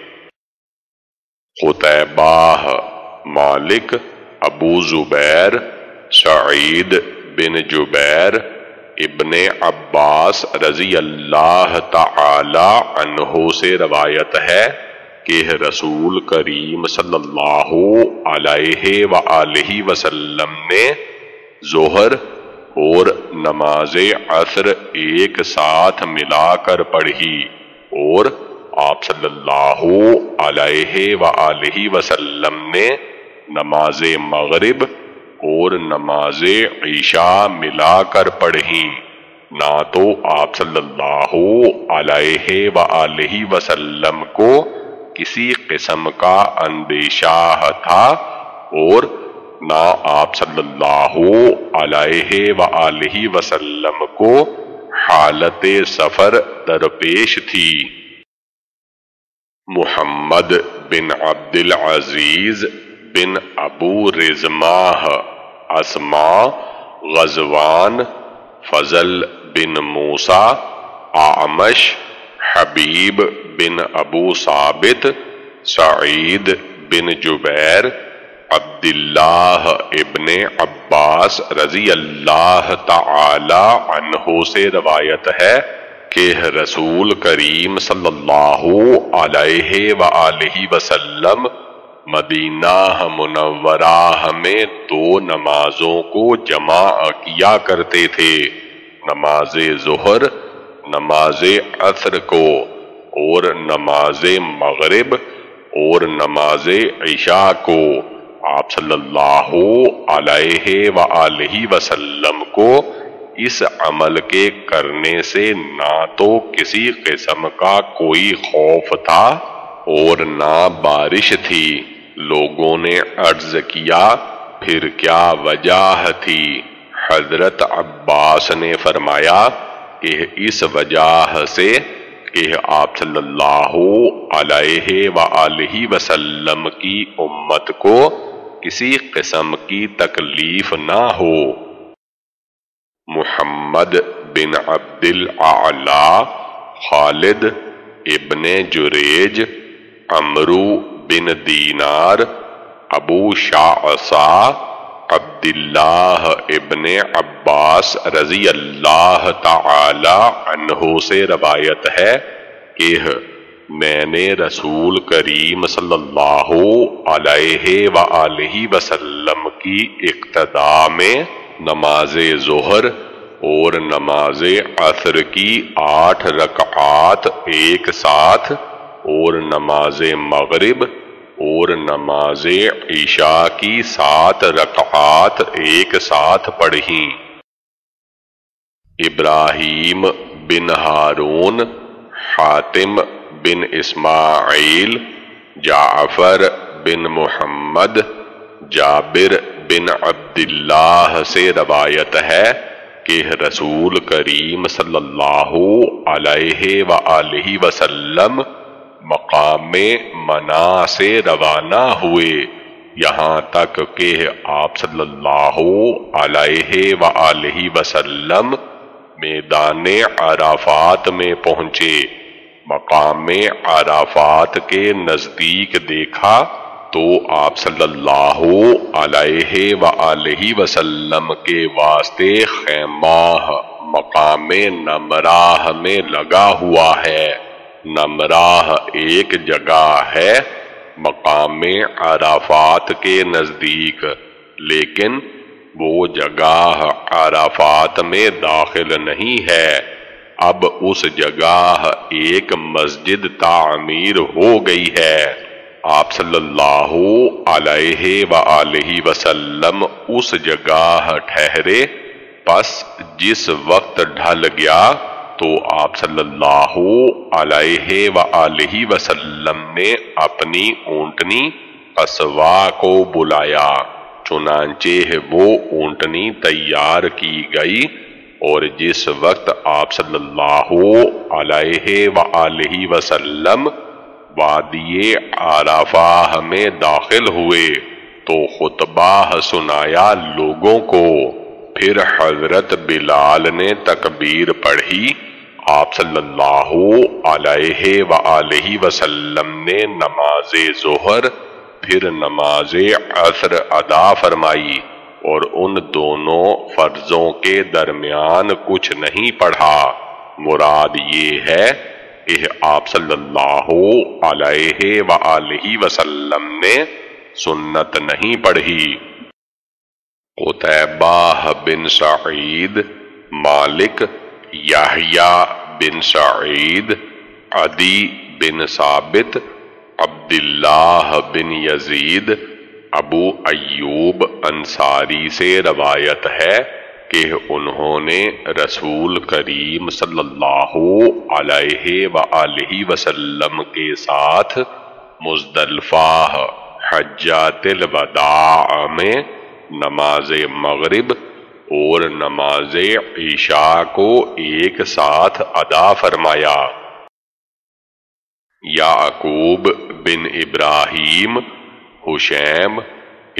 قتیبہ، مالک، ابو زبیر، سعید بن جبیر، ابن عباس رضی اللہ تعالی عنہ سے روایت ہے کہ رسول کریم صلی اللہ علیہ وآلہ وسلم نے ظہر اور نماز عصر ایک ساتھ ملا کر پڑھی اور آپ صلی اللہ علیہ وآلہ وسلم نے نماز مغرب اور نماز عشاء ملا کر پڑھی۔ نہ تو آپ صلی اللہ علیہ وآلہ وسلم کو کسی قسم کا اندیشہ تھا اور نہ آپ صلی اللہ علیہ وآلہ وسلم کو حالت سفر درپیش تھی۔ محمد بن عبد العزیز بن ابو رزماہ، اسما، غزوان، فضل بن موسیٰ، اعمش، حبیب بن ابو ثابت، سعید بن جبیر، عبداللہ ابن عباس رضی اللہ تعالی عنہ سے روایت ہے کہ رسول کریم صلی اللہ علیہ وآلہ وسلم مدینہ منورہ میں دو نمازوں کو جمع کیا کرتے تھے، نماز ظہر، نماز عصر کو، اور نماز مغرب اور نماز عشاء کو۔ آپ صلی اللہ علیہ وآلہ وسلم کو اس عمل کے کرنے سے نہ تو کسی قسم کا کوئی خوف تھا اور نہ بارش تھی۔ لوگوں نے عرض کیا پھر کیا وجہ تھی؟ حضرت عباس نے فرمایا کہ اس وجہ سے کہ آپ صلی اللہ علیہ وآلہ وسلم کی امت کو کسی قسم کی تکلیف نہ ہو۔ محمد بن عبد الاعلی، خالد ابن جریج، عمرو بن دینار، ابو شعثاء، عبداللہ ابن عباس رضی اللہ تعالی عنہ سے روایت ہے کہ میں نے رسول کریم صلی اللہ علیہ وآلہ وسلم کی اقتداء میں نماز ظہر اور نماز عصر کی آٹھ رکعات ایک ساتھ اور نماز مغرب اور نماز عشاء کی سات رکعات ایک ساتھ پڑھیں۔ ابراہیم بن ہارون، حاتم بن اسماعیل، جعفر بن محمد، جابر بن عبداللہ سے روایت ہے کہ رسول کریم صلی اللہ علیہ وآلہ وسلم مقام منا سے روانہ ہوئے، یہاں تک کہ آپ صلی اللہ علیہ وآلہ وسلم میدان عرفات میں پہنچے۔ مقام عرفات کے نزدیک دیکھا تو آپ صلی اللہ علیہ وآلہ وسلم کے واسطے خیمہ مقام نمراہ میں لگا ہوا ہے۔ نمراہ ایک جگہ ہے مقام عرفات کے نزدیک، لیکن وہ جگہ عرفات میں داخل نہیں ہے۔ اب اس جگہ ایک مسجد تعمیر ہو گئی ہے۔ آپ صلی اللہ علیہ وآلہ وسلم اس جگہ ٹھہرے، پس جس وقت ڈھل گیا تو آپ صلی اللہ علیہ وآلہ وسلم نے اپنی اونٹنی قصوا کو بلایا، چنانچہ وہ اونٹنی تیار کی گئی، اور جس وقت آپ صلی اللہ علیہ وآلہ وسلم وادی عرفہ میں داخل ہوئے تو خطبہ سنایا لوگوں کو۔ پھر حضرت بلال نے تکبیر پڑھی، آپ صلی اللہ علیہ وآلہ وسلم نے نماز ظہر پھر نماز عصر ادا فرمائی، اور ان دونوں فرضوں کے درمیان کچھ نہیں پڑھا۔ مراد یہ ہے کہ آپ صلی اللہ علیہ وآلہ وسلم نے سنت نہیں پڑھی۔ قتیبہ بن سعید، مالک، یحییٰ بن سعید، عدی بن ثابت، عبداللہ بن یزید، ابو ایوب انصاری سے روایت ہے کہ انہوں نے رسول کریم صلی اللہ علیہ وآلہ وسلم کے ساتھ مزدلفہ حجۃ الوداع میں نماز مغرب اور نماز عشاء کو ایک ساتھ ادا فرمایا۔ یعقوب بن ابراہیم، حشیم،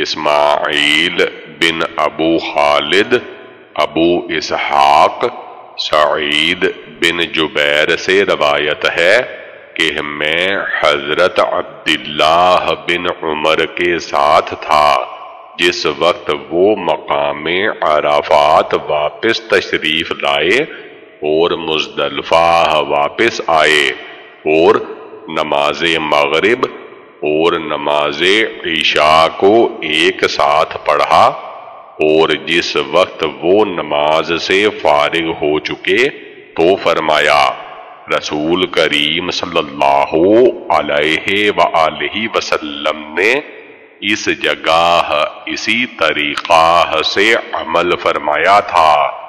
اسماعیل بن ابو خالد، ابو اسحاق، سعید بن جبیر سے روایت ہے کہ میں حضرت عبداللہ بن عمر کے ساتھ تھا جس وقت وہ مقام عرفات واپس تشریف لائے اور مزدلفہ واپس آئے اور نماز مغرب اور نماز عشاء کو ایک ساتھ پڑھا، اور جس وقت وہ نماز سے فارغ ہو چکے تو فرمایا، رسول کریم صلی اللہ علیہ وآلہ وسلم نے اس جگہ اسی طریقہ سے عمل فرمایا تھا۔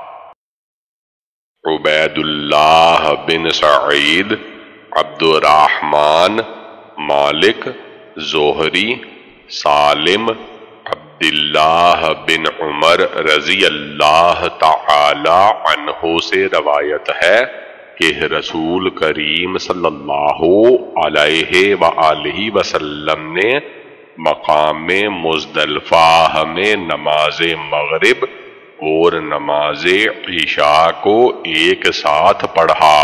عبید اللہ بن سعید، عبد الرحمن، مالک، زہری، سالم، عبداللہ بن عمر رضی اللہ تعالی عنہ سے روایت ہے کہ رسول کریم صلی اللہ علیہ وآلہ وسلم نے مقام مزدلفہ میں نماز مغرب اور نماز عشاء کو ایک ساتھ پڑھا۔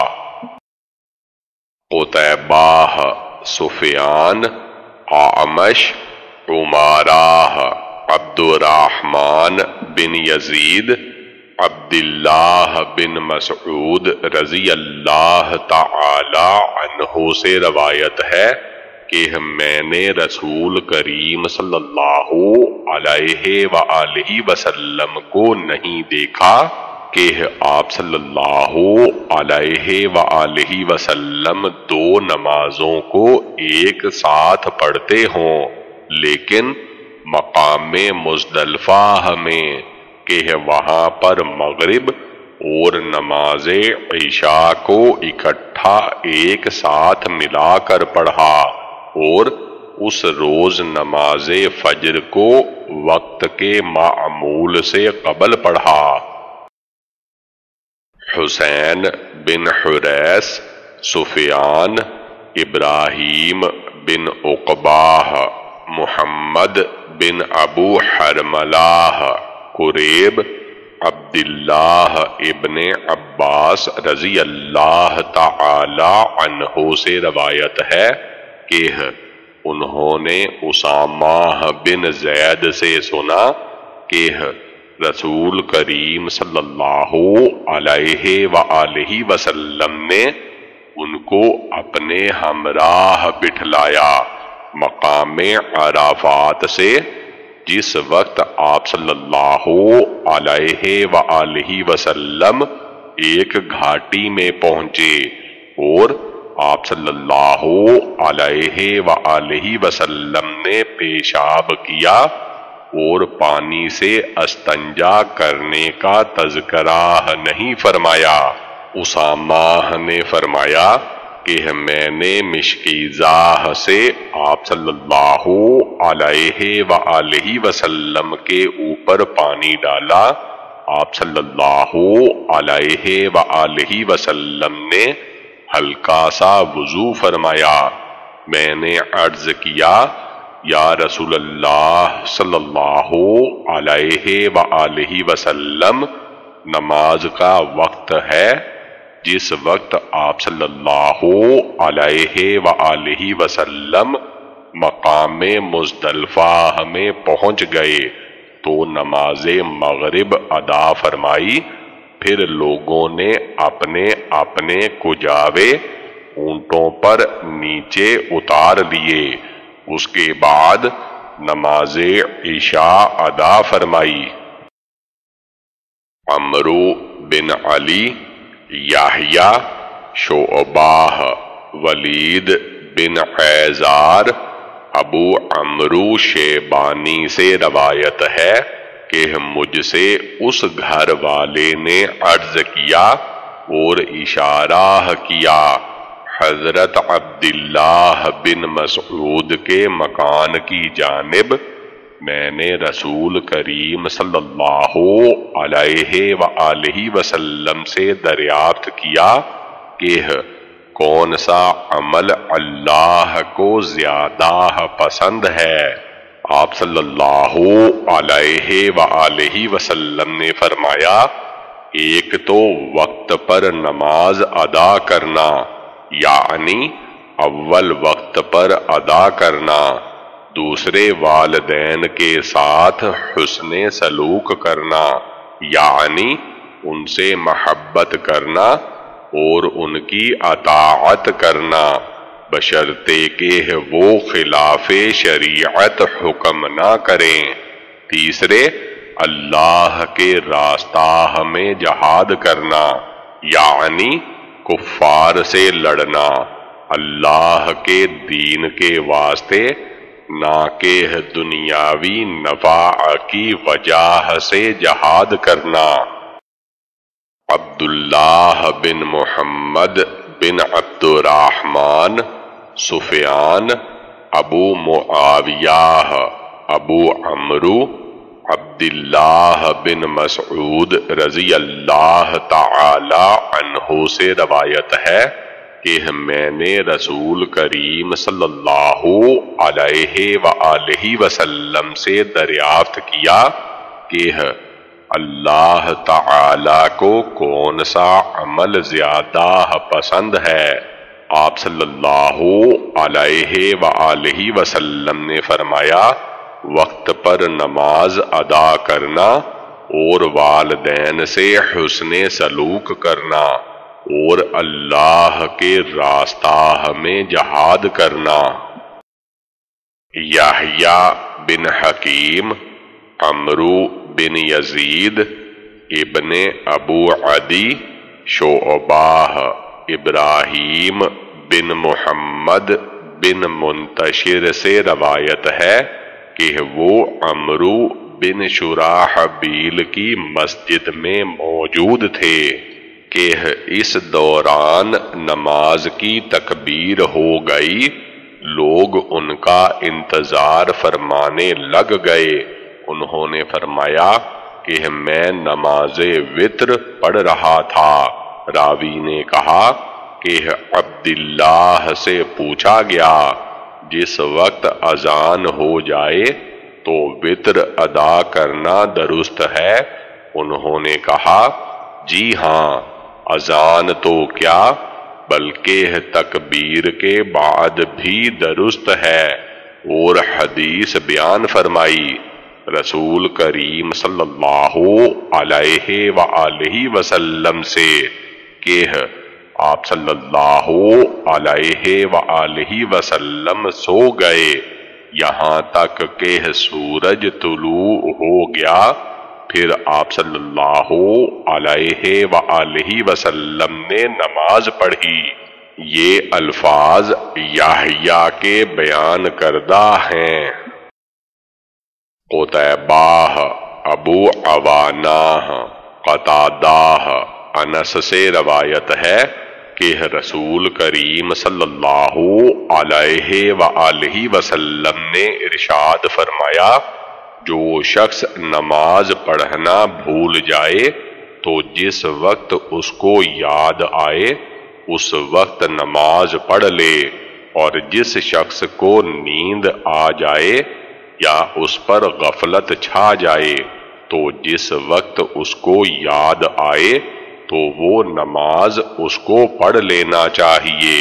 قتیبہ، سفیان، اعمش، عمارہ، عبد الرحمن بن یزید، عبداللہ بن مسعود رضی اللہ تعالی عنہ سے روایت ہے کہ میں نے رسول کریم صلی اللہ علیہ وآلہ وسلم کو نہیں دیکھا کہ آپ صلی اللہ علیہ وآلہ وسلم دو نمازوں کو ایک ساتھ پڑھتے ہوں، لیکن مقام مزدلفہ میں کہ وہاں پر مغرب اور نماز عشاء کو اکٹھا ایک ساتھ ملا کر پڑھا، اور اس روز نماز فجر کو وقت کے معمول سے قبل پڑھا۔ حسین بن حریث، سفیان، ابراہیم بن عقبہ، محمد بن ابو حرملہ، قریب، عبداللہ ابن عباس رضی اللہ تعالی عنہ سے روایت ہے کہ انہوں نے اسامہ بن زید سے سنا کہ رسول کریم صلی اللہ علیہ وآلہ وسلم نے ان کو اپنے ہمراہ بٹھلایا مقام عرفات سے، جس وقت آپ صلی اللہ علیہ وآلہ وسلم ایک گھاٹی میں پہنچے اور آپ صلی اللہ علیہ وآلہ وسلم نے پیشاب کیا اور پانی سے استنجا کرنے کا تذکرہ نہیں فرمایا۔ اسامہ نے فرمایا کہ میں نے مشکیزہ سے آپ صلی اللہ علیہ وآلہ وسلم کے اوپر پانی ڈالا، آپ صلی اللہ علیہ وآلہ وسلم نے ہلکا سا وضو فرمایا۔ میں نے عرض کیا، یا رسول اللہ صلی اللہ علیہ وآلہ وسلم، نماز کا وقت ہے جس وقت آپ صلی اللہ علیہ وآلہ وسلم مقام مزدلفہ میں پہنچ گئے تو نماز مغرب ادا فرمائی، پھر لوگوں نے اپنے اپنے کجاوے اونٹوں پر نیچے اتار لیے، اس کے بعد نماز عشاء ادا فرمائی۔ عمرو بن علی، یحییٰ، شعبہ، ولید بن عیزار، ابو عمرو شیبانی سے روایت ہے کہ مجھ سے اس گھر والے نے عرض کیا اور اشارہ کیا حضرت عبداللہ بن مسعود کے مکان کی جانب۔ میں نے رسول کریم صلی اللہ علیہ وآلہ وسلم سے دریافت کیا کہ کون سا عمل اللہ کو زیادہ پسند ہے؟ آپ صلی اللہ علیہ وآلہ وسلم نے فرمایا، ایک تو وقت پر نماز ادا کرنا، یعنی اول وقت پر ادا کرنا، دوسرے والدین کے ساتھ حسن سلوک کرنا، یعنی ان سے محبت کرنا اور ان کی اطاعت کرنا، بشرطے کہ وہ خلاف شریعت حکم نہ کریں۔ تیسرے، اللہ کے راستہ میں جہاد کرنا، یعنی کفار سے لڑنا، اللہ کے دین کے واسطے، نہ کہ دنیاوی نفع کی وجہ سے جہاد کرنا۔ عبداللہ بن محمد بن عبد الرحمن، سفیان، ابو معاویہ، ابو عمرو، عبداللہ بن مسعود رضی اللہ تعالی عنہ سے روایت ہے کہ میں نے رسول کریم صلی اللہ علیہ وآلہ وسلم سے دریافت کیا کہ اللہ تعالی کو کون سا عمل زیادہ پسند ہے؟ آپ صلی اللہ علیہ وآلہ وسلم نے فرمایا، وقت پر نماز ادا کرنا اور والدین سے حسن سلوک کرنا اور اللہ کے راستہ میں جہاد کرنا۔ یحییٰ بن حکیم، عمرو بن یزید، ابن ابو عدی، شعبہ، ابراہیم بن محمد بن منتشر سے روایت ہے کہ وہ عمرو بن شراحبیل کی مسجد میں موجود تھے کہ اس دوران نماز کی تکبیر ہو گئی، لوگ ان کا انتظار فرمانے لگ گئے۔ انہوں نے فرمایا کہ میں نماز وتر پڑھ رہا تھا۔ راوی نے کہا کہ عبداللہ سے پوچھا گیا، جس وقت اذان ہو جائے تو وتر ادا کرنا درست ہے؟ انہوں نے کہا، جی ہاں، اذان تو کیا بلکہ تکبیر کے بعد بھی درست ہے۔ اور حدیث بیان فرمائی رسول کریم صلی اللہ علیہ وآلہ وسلم سے کہ آپ صلی اللہ علیہ وآلہ وسلم سو گئے یہاں تک کہ سورج طلوع ہو گیا، پھر آپ صلی اللہ علیہ وآلہ وسلم نے نماز پڑھی۔ یہ الفاظ یحییٰ کے بیان کردہ ہیں۔ قتیبہ، ابو عوانہ، قتادہ، انس سے روایت ہے کہ رسول کریم صلی اللہ علیہ وآلہ وسلم نے ارشاد فرمایا، جو شخص نماز پڑھنا بھول جائے تو جس وقت اس کو یاد آئے اس وقت نماز پڑھ لے، اور جس شخص کو نیند آ جائے یا اس پر غفلت چھا جائے تو جس وقت اس کو یاد آئے تو وہ نماز اس کو پڑھ لینا چاہیے۔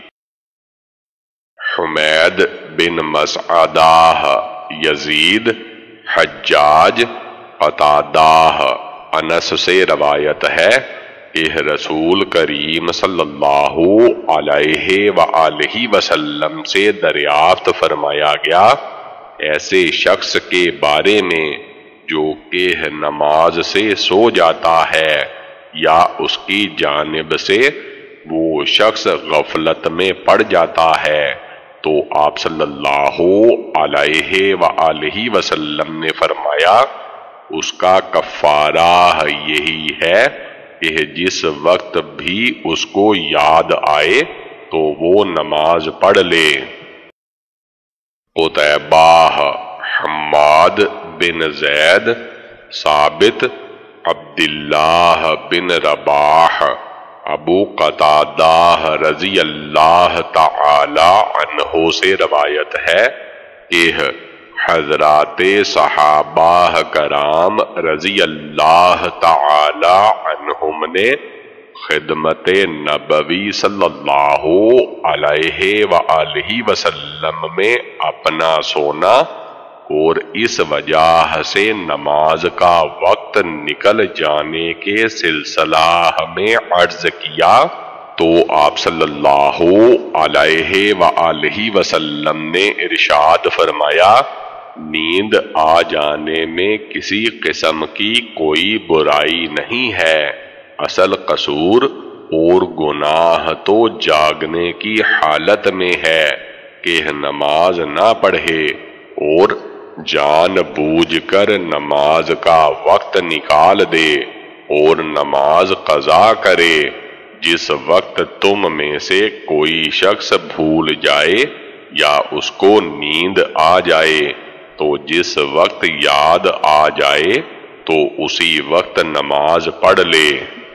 حمید بن مسعدہ، یزید، حجاج، قتادہ، انس سے روایت ہے کہ رسول کریم صلی اللہ علیہ وآلہ وسلم سے دریافت فرمایا گیا، ایسے شخص کے بارے میں جو کہ نماز سے سو جاتا ہے یا اس کی جانب سے وہ شخص غفلت میں پڑ جاتا ہے، تو آپ صلی اللہ علیہ وآلہ وسلم نے فرمایا، اس کا کفارہ یہی ہے کہ جس وقت بھی اس کو یاد آئے تو وہ نماز پڑھ لے۔ قتیبہ، حماد بن زید، ثابت، عبداللہ بن رباح، ابو قتادہ رضی اللہ تعالی عنہ سے روایت ہے کہ حضرات صحابہ کرام رضی اللہ تعالی عنہم نے خدمت نبوی صلی اللہ علیہ وآلہ وسلم میں اپنا سونا اور اس وجہ سے نماز کا وقت نکل جانے کے سلسلہ میں عرض کیا تو آپ صلی اللہ علیہ وآلہ وسلم نے ارشاد فرمایا، نیند آ جانے میں کسی قسم کی کوئی برائی نہیں ہے، اصل قصور اور گناہ تو جاگنے کی حالت میں ہے کہ نماز نہ پڑھے اور جان بوجھ کر نماز کا وقت نکال دے اور نماز قضا کرے۔ جس وقت تم میں سے کوئی شخص بھول جائے یا اس کو نیند آ جائے تو جس وقت یاد آ جائے تو اسی وقت نماز پڑھ لے۔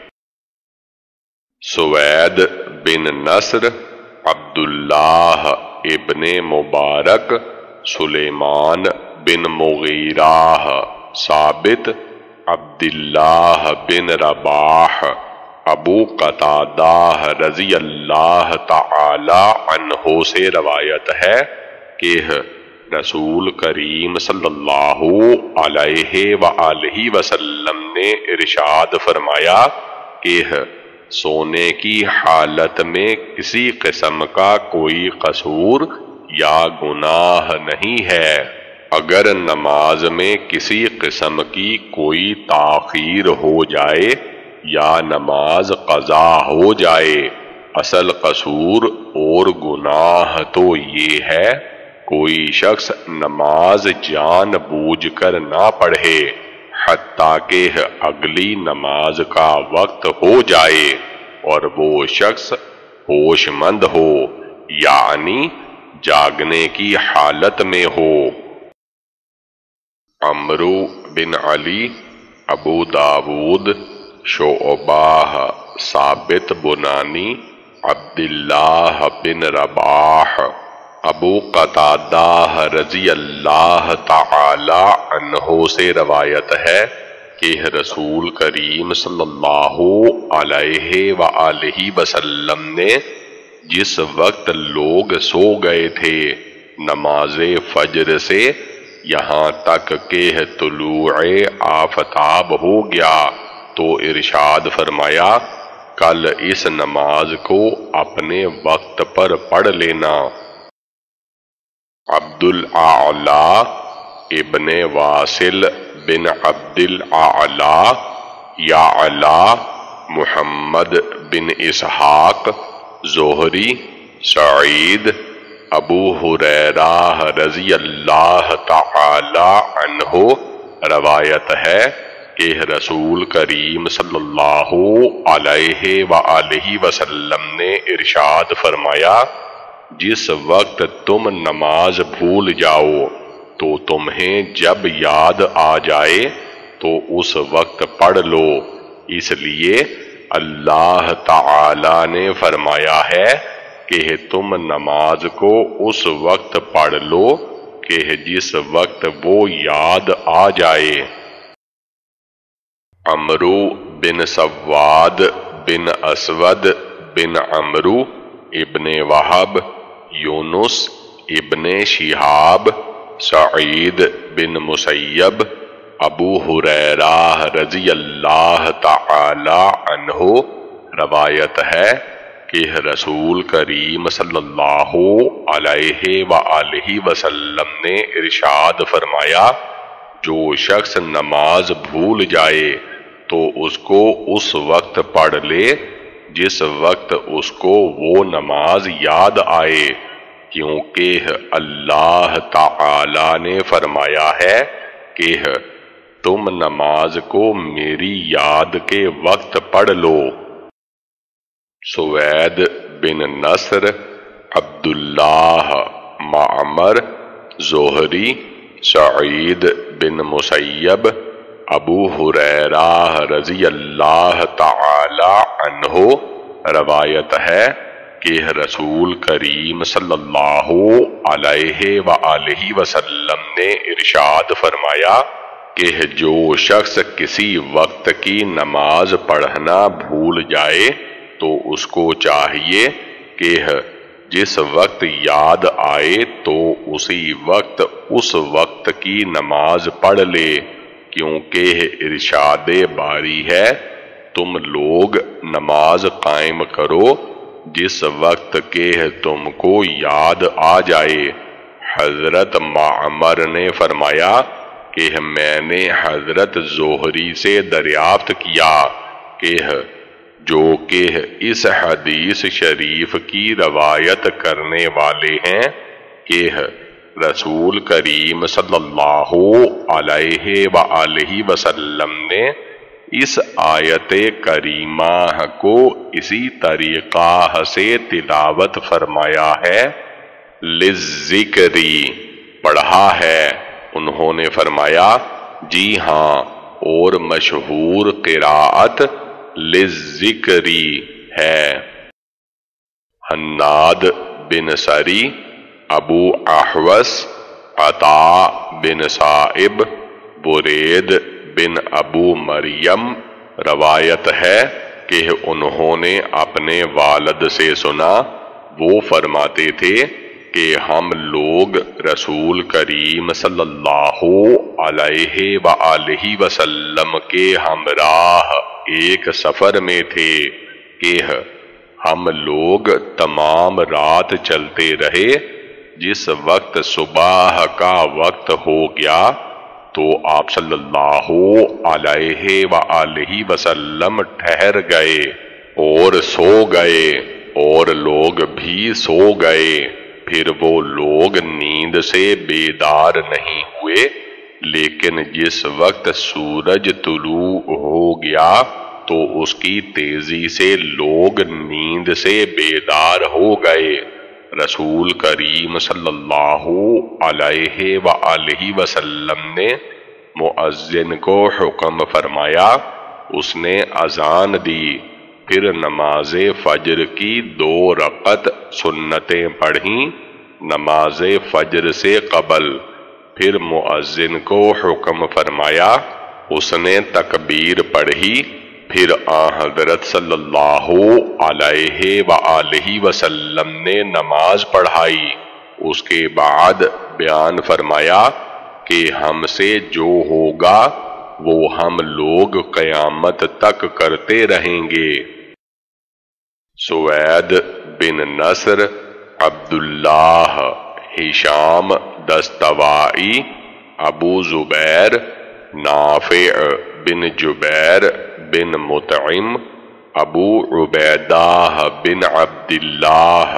سوید بن نصر، عبداللہ ابن مبارک، سلیمان بن مغیرہ، ثابت، عبداللہ بن رباح، ابو قتادہ رضی اللہ تعالی عنہ سے روایت ہے کہ رسول کریم صلی اللہ علیہ وآلہ وسلم نے ارشاد فرمایا کہ سونے کی حالت میں کسی قسم کا کوئی قصور یا گناہ نہیں ہے۔ اگر نماز میں کسی قسم کی کوئی تاخیر ہو جائے یا نماز قضا ہو جائے، اصل قصور اور گناہ تو یہ ہے کوئی شخص نماز جان بوجھ کر نہ پڑھے حتیٰ کہ اگلی نماز کا وقت ہو جائے اور وہ شخص ہوش مند ہو، یعنی جاگنے کی حالت میں ہو۔ عمرو بن علی، ابو داود، شعبہ، ثابت بنانی، عبداللہ بن رباح، ابو قتادہ رضی اللہ تعالی عنہ سے روایت ہے کہ رسول کریم صلی اللہ علیہ وآلہ وسلم نے جس وقت لوگ سو گئے تھے نماز فجر سے یہاں تک کہ طلوع آفتاب ہو گیا تو ارشاد فرمایا، کل اس نماز کو اپنے وقت پر پڑھ لینا۔ عبد الاعلی ابن واصل بن عبد الاعلی یعلا، محمد بن اسحاق، زہری، سعید، ابو ہریرہ رضی اللہ تعالی عنہ روایت ہے کہ رسول کریم صلی اللہ علیہ وآلہ وسلم نے ارشاد فرمایا، جس وقت تم نماز بھول جاؤ تو تمہیں جب یاد آ جائے تو اس وقت پڑھ لو، اس لیے اللہ تعالی نے فرمایا ہے کہ تم نماز کو اس وقت پڑھ لو کہ جس وقت وہ یاد آ جائے۔ عمرو بن سواد بن اسود بن عمرو ابن وہب، یونس ابن شہاب، سعید بن مسیب، ابو ہریرہ رضی اللہ تعالی عنہ روایت ہے کہ رسول کریم صلی اللہ علیہ وآلہ وسلم نے ارشاد فرمایا، جو شخص نماز بھول جائے تو اس کو اس وقت پڑھ لے جس وقت اس کو وہ نماز یاد آئے، کیونکہ اللہ تعالی نے فرمایا ہے کہ تم نماز کو میری یاد کے وقت پڑھ لو۔ سوید بن نصر، عبداللہ، معمر، زہری، سعید بن مسیب، ابو ہریرہ رضی اللہ تعالی عنہ روایت ہے کہ رسول کریم صلی اللہ علیہ وآلہ وسلم نے ارشاد فرمایا کہ جو شخص کسی وقت کی نماز پڑھنا بھول جائے تو اس کو چاہیے کہ جس وقت یاد آئے تو اسی وقت اس وقت کی نماز پڑھ لے، کیونکہ ارشاد باری ہے تم لوگ نماز قائم کرو جس وقت کہ تم کو یاد آ جائے۔ حضرت معمر نے فرمایا کہ میں نے حضرت زہری سے دریافت کیا کہ جو کہ اس حدیث شریف کی روایت کرنے والے ہیں کہ رسول کریم صلی اللہ علیہ وآلہ وسلم نے اس آیت کریمہ کو اسی طریقہ سے تلاوت فرمایا ہے، للذکری پڑھا ہے۔ انہوں نے فرمایا جی ہاں، اور مشہور قراءت للذکری ہے۔ حناد بن سری، ابو احوص، عطا بن صائب، برید بن ابو مریم روایت ہے کہ انہوں نے اپنے والد سے سنا، وہ فرماتے تھے کہ ہم لوگ رسول کریم صلی اللہ علیہ وآلہ وسلم کے ہمراہ ایک سفر میں تھے کہ ہم لوگ تمام رات چلتے رہے، جس وقت صبح کا وقت ہو گیا تو آپ صلی اللہ علیہ وآلہ وسلم ٹھہر گئے اور سو گئے اور لوگ بھی سو گئے۔ پھر وہ لوگ نیند سے بیدار نہیں ہوئے، لیکن جس وقت سورج طلوع ہو گیا تو اس کی تیزی سے لوگ نیند سے بیدار ہو گئے۔ رسول کریم صلی اللہ علیہ وآلہ وسلم نے مؤذن کو حکم فرمایا، اس نے اذان دی، پھر نماز فجر کی دو رکعت سنتیں پڑھیں نماز فجر سے قبل، پھر مؤذن کو حکم فرمایا، اس نے تکبیر پڑھی، پھر آن حضرت صلی اللہ علیہ وآلہ وسلم نے نماز پڑھائی۔ اس کے بعد بیان فرمایا کہ ہم سے جو ہوگا وہ ہم لوگ قیامت تک کرتے رہیں گے۔ سوید بن نصر، عبداللہ، ہشام دستوائی، ابو زبیر، نافع بن جبیر بن مطعم، ابو عبیدہ بن عبداللہ،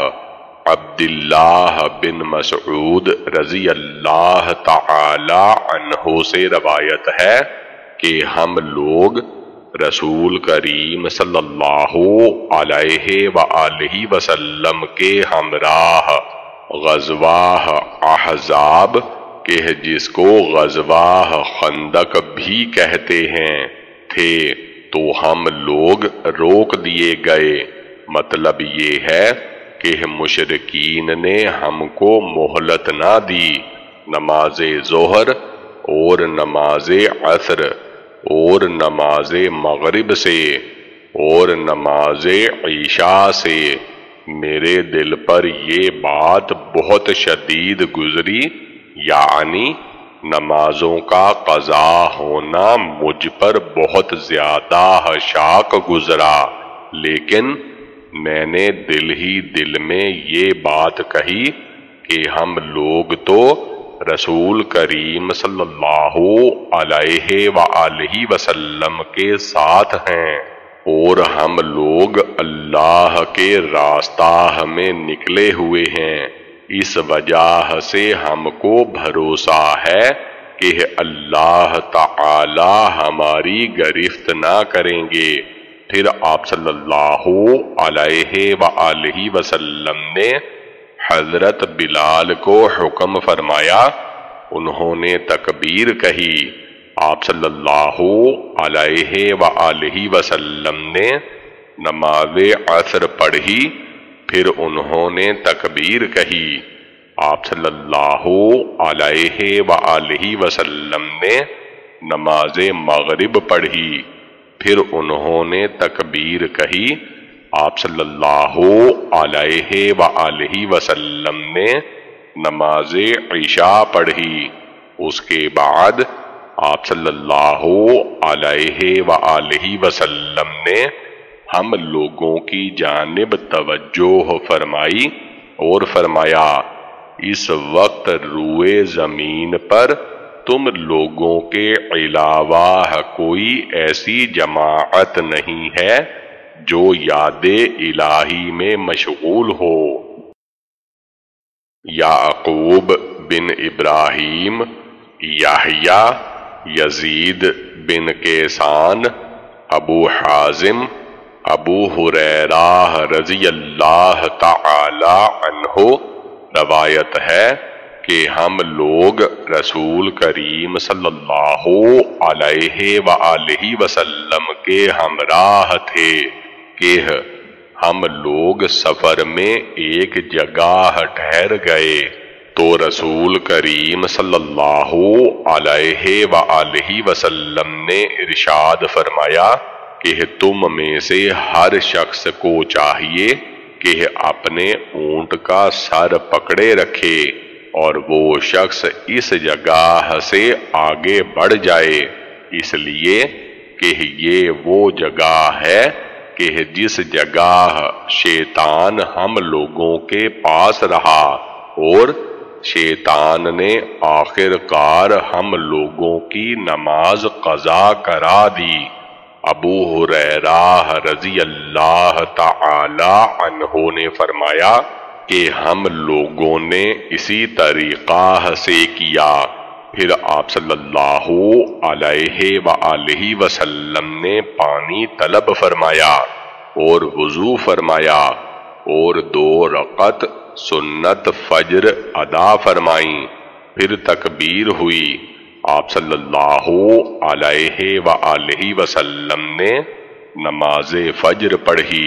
عبداللہ بن مسعود رضی اللہ تعالی عنہ سے روایت ہے کہ ہم لوگ رسول کریم صلی اللہ علیہ وآلہ وسلم کے ہمراہ غزوہ احزاب کہ جس کو غزوہ خندق بھی کہتے ہیں تھے، تو ہم لوگ روک دیے گئے۔ مطلب یہ ہے کہ مشرکین نے ہم کو مہلت نہ دی نماز ظہر اور نماز عصر اور نماز مغرب سے اور نماز عشاء سے۔ میرے دل پر یہ بات بہت شدید گزری، یعنی نمازوں کا قضا ہونا مجھ پر بہت زیادہ شاق گزرا، لیکن میں نے دل ہی دل میں یہ بات کہی کہ ہم لوگ تو رسول کریم صلی اللہ علیہ وآلہ وسلم کے ساتھ ہیں اور ہم لوگ اللہ کے راستہ میں نکلے ہوئے ہیں، اس وجہ سے ہم کو بھروسہ ہے کہ اللہ تعالی ہماری گرفت نہ کریں گے۔ پھر آپ صلی اللہ علیہ وآلہ وسلم نے حضرت بلال کو حکم فرمایا، انہوں نے تکبیر کہی، آپ صلی اللہ علیہ وآلہ وسلم نے نماز عصر پڑھی، پھر انہوں نے تکبیر کہی۔ آپ صلی اللہ علیہ وآلہ وسلم نے نماز مغرب پڑھی، پھر انہوں نے تکبیر کہی۔ آپ صلی اللہ علیہ وآلہ وسلم نے نماز عشاء پڑھی، اس کے بعد آپ صلی اللہ علیہ وآلہ وسلم نے ہم لوگوں کی جانب توجہ فرمائی اور فرمایا، اس وقت روئے زمین پر تم لوگوں کے علاوہ کوئی ایسی جماعت نہیں ہے جو یاد الہی میں مشغول ہو۔ یعقوب بن ابراہیم، یحییٰ، یزید بن کیسان، ابو حازم، ابو ہریرہ رضی اللہ تعالی عنہ روایت ہے کہ ہم لوگ رسول کریم صلی اللہ علیہ وآلہ وسلم کے ہمراہ تھے کہ ہم لوگ سفر میں ایک جگہ ٹھہر گئے تو رسول کریم صلی اللہ علیہ وآلہ وسلم نے ارشاد فرمایا کہ تم میں سے ہر شخص کو چاہیے کہ اپنے اونٹ کا سر پکڑے رکھے اور وہ شخص اس جگہ سے آگے بڑھ جائے، اس لیے کہ یہ وہ جگہ ہے کہ جس جگہ شیطان ہم لوگوں کے پاس رہا اور شیطان نے آخر کار ہم لوگوں کی نماز قضا کرا دی۔ ابو ہریرہ رضی اللہ تعالی عنہ نے فرمایا کہ ہم لوگوں نے اسی طریقہ سے کیا، پھر آپ صلی اللہ علیہ وآلہ وسلم نے پانی طلب فرمایا اور وضو فرمایا اور دو رکعت سنت فجر ادا فرمائیں، پھر تکبیر ہوئی۔ آپ صلی اللہ علیہ وآلہ وسلم نے نماز فجر پڑھی۔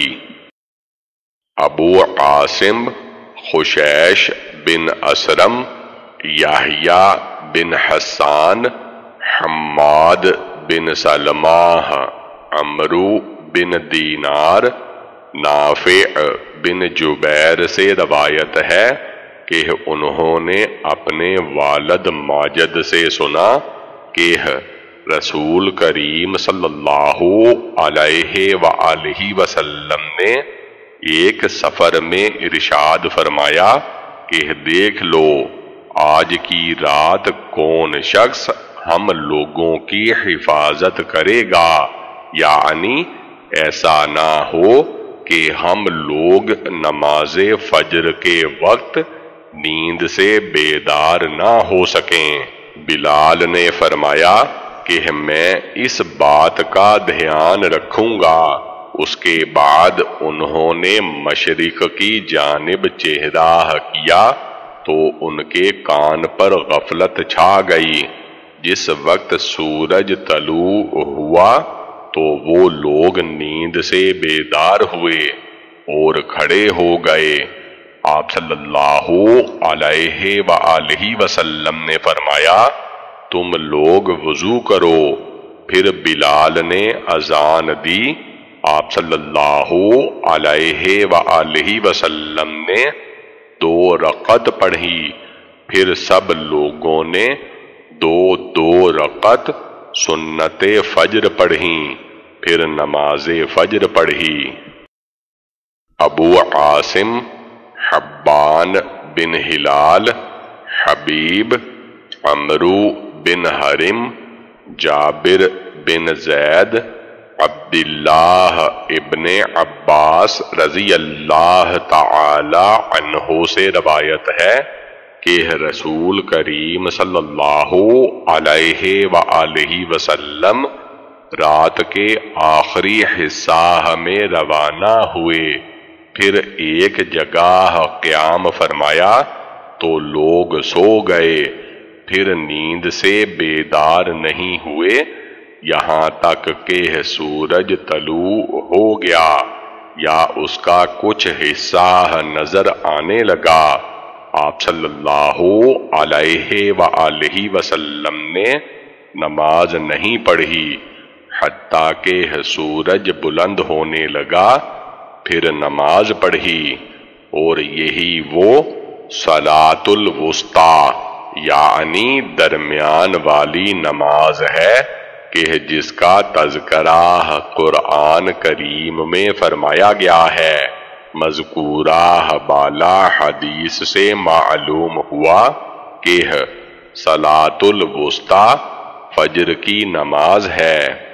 ابو عاصم خشیش بن اسرم، یحییٰ بن حسان، حماد بن سلمہ، عمرو بن دینار، نافع بن جبیر سے روایت ہے کہ انہوں نے اپنے والد ماجد سے سنا کہ رسول کریم صلی اللہ علیہ وآلہ وسلم نے ایک سفر میں ارشاد فرمایا کہ دیکھ لو آج کی رات کون شخص ہم لوگوں کی حفاظت کرے گا، یعنی ایسا نہ ہو کہ ہم لوگ نماز فجر کے وقت نیند سے بیدار نہ ہو سکیں۔ بلال نے فرمایا کہ میں اس بات کا دھیان رکھوں گا۔ اس کے بعد انہوں نے مشرق کی جانب چہرہ کیا تو ان کے کان پر غفلت چھا گئی۔ جس وقت سورج طلوع ہوا تو وہ لوگ نیند سے بیدار ہوئے اور کھڑے ہو گئے۔ آپ صلی اللہ علیہ وآلہ وسلم نے فرمایا تم لوگ وضو کرو، پھر بلال نے اذان دی۔ آپ صلی اللہ علیہ وآلہ وسلم نے دو رکعت پڑھی، پھر سب لوگوں نے دو دو رکعت سنت فجر پڑھیں، پھر نماز فجر پڑھی۔ ابو عاصم حبان بن ہلال، حبیب، عمرو بن حرم، جابر بن زید، عبداللہ ابن عباس رضی اللہ تعالی عنہ سے روایت ہے کہ رسول کریم صلی اللہ علیہ وآلہ وسلم رات کے آخری حصہ میں روانہ ہوئے، پھر ایک جگہ قیام فرمایا تو لوگ سو گئے، پھر نیند سے بیدار نہیں ہوئے یہاں تک کہ سورج طلوع ہو گیا۔ یا اس کا کچھ حصہ نظر آنے لگا، آپ صلی اللہ علیہ وآلہ وسلم نے نماز نہیں پڑھی حتیٰ کہ سورج بلند ہونے لگا، پھر نماز پڑھی، اور یہی وہ صلاۃ الوسطی یعنی درمیان والی نماز ہے کہ جس کا تذکرہ قرآن کریم میں فرمایا گیا ہے۔ مذکورہ بالا حدیث سے معلوم ہوا کہ صلاۃ الوسطی فجر کی نماز ہے۔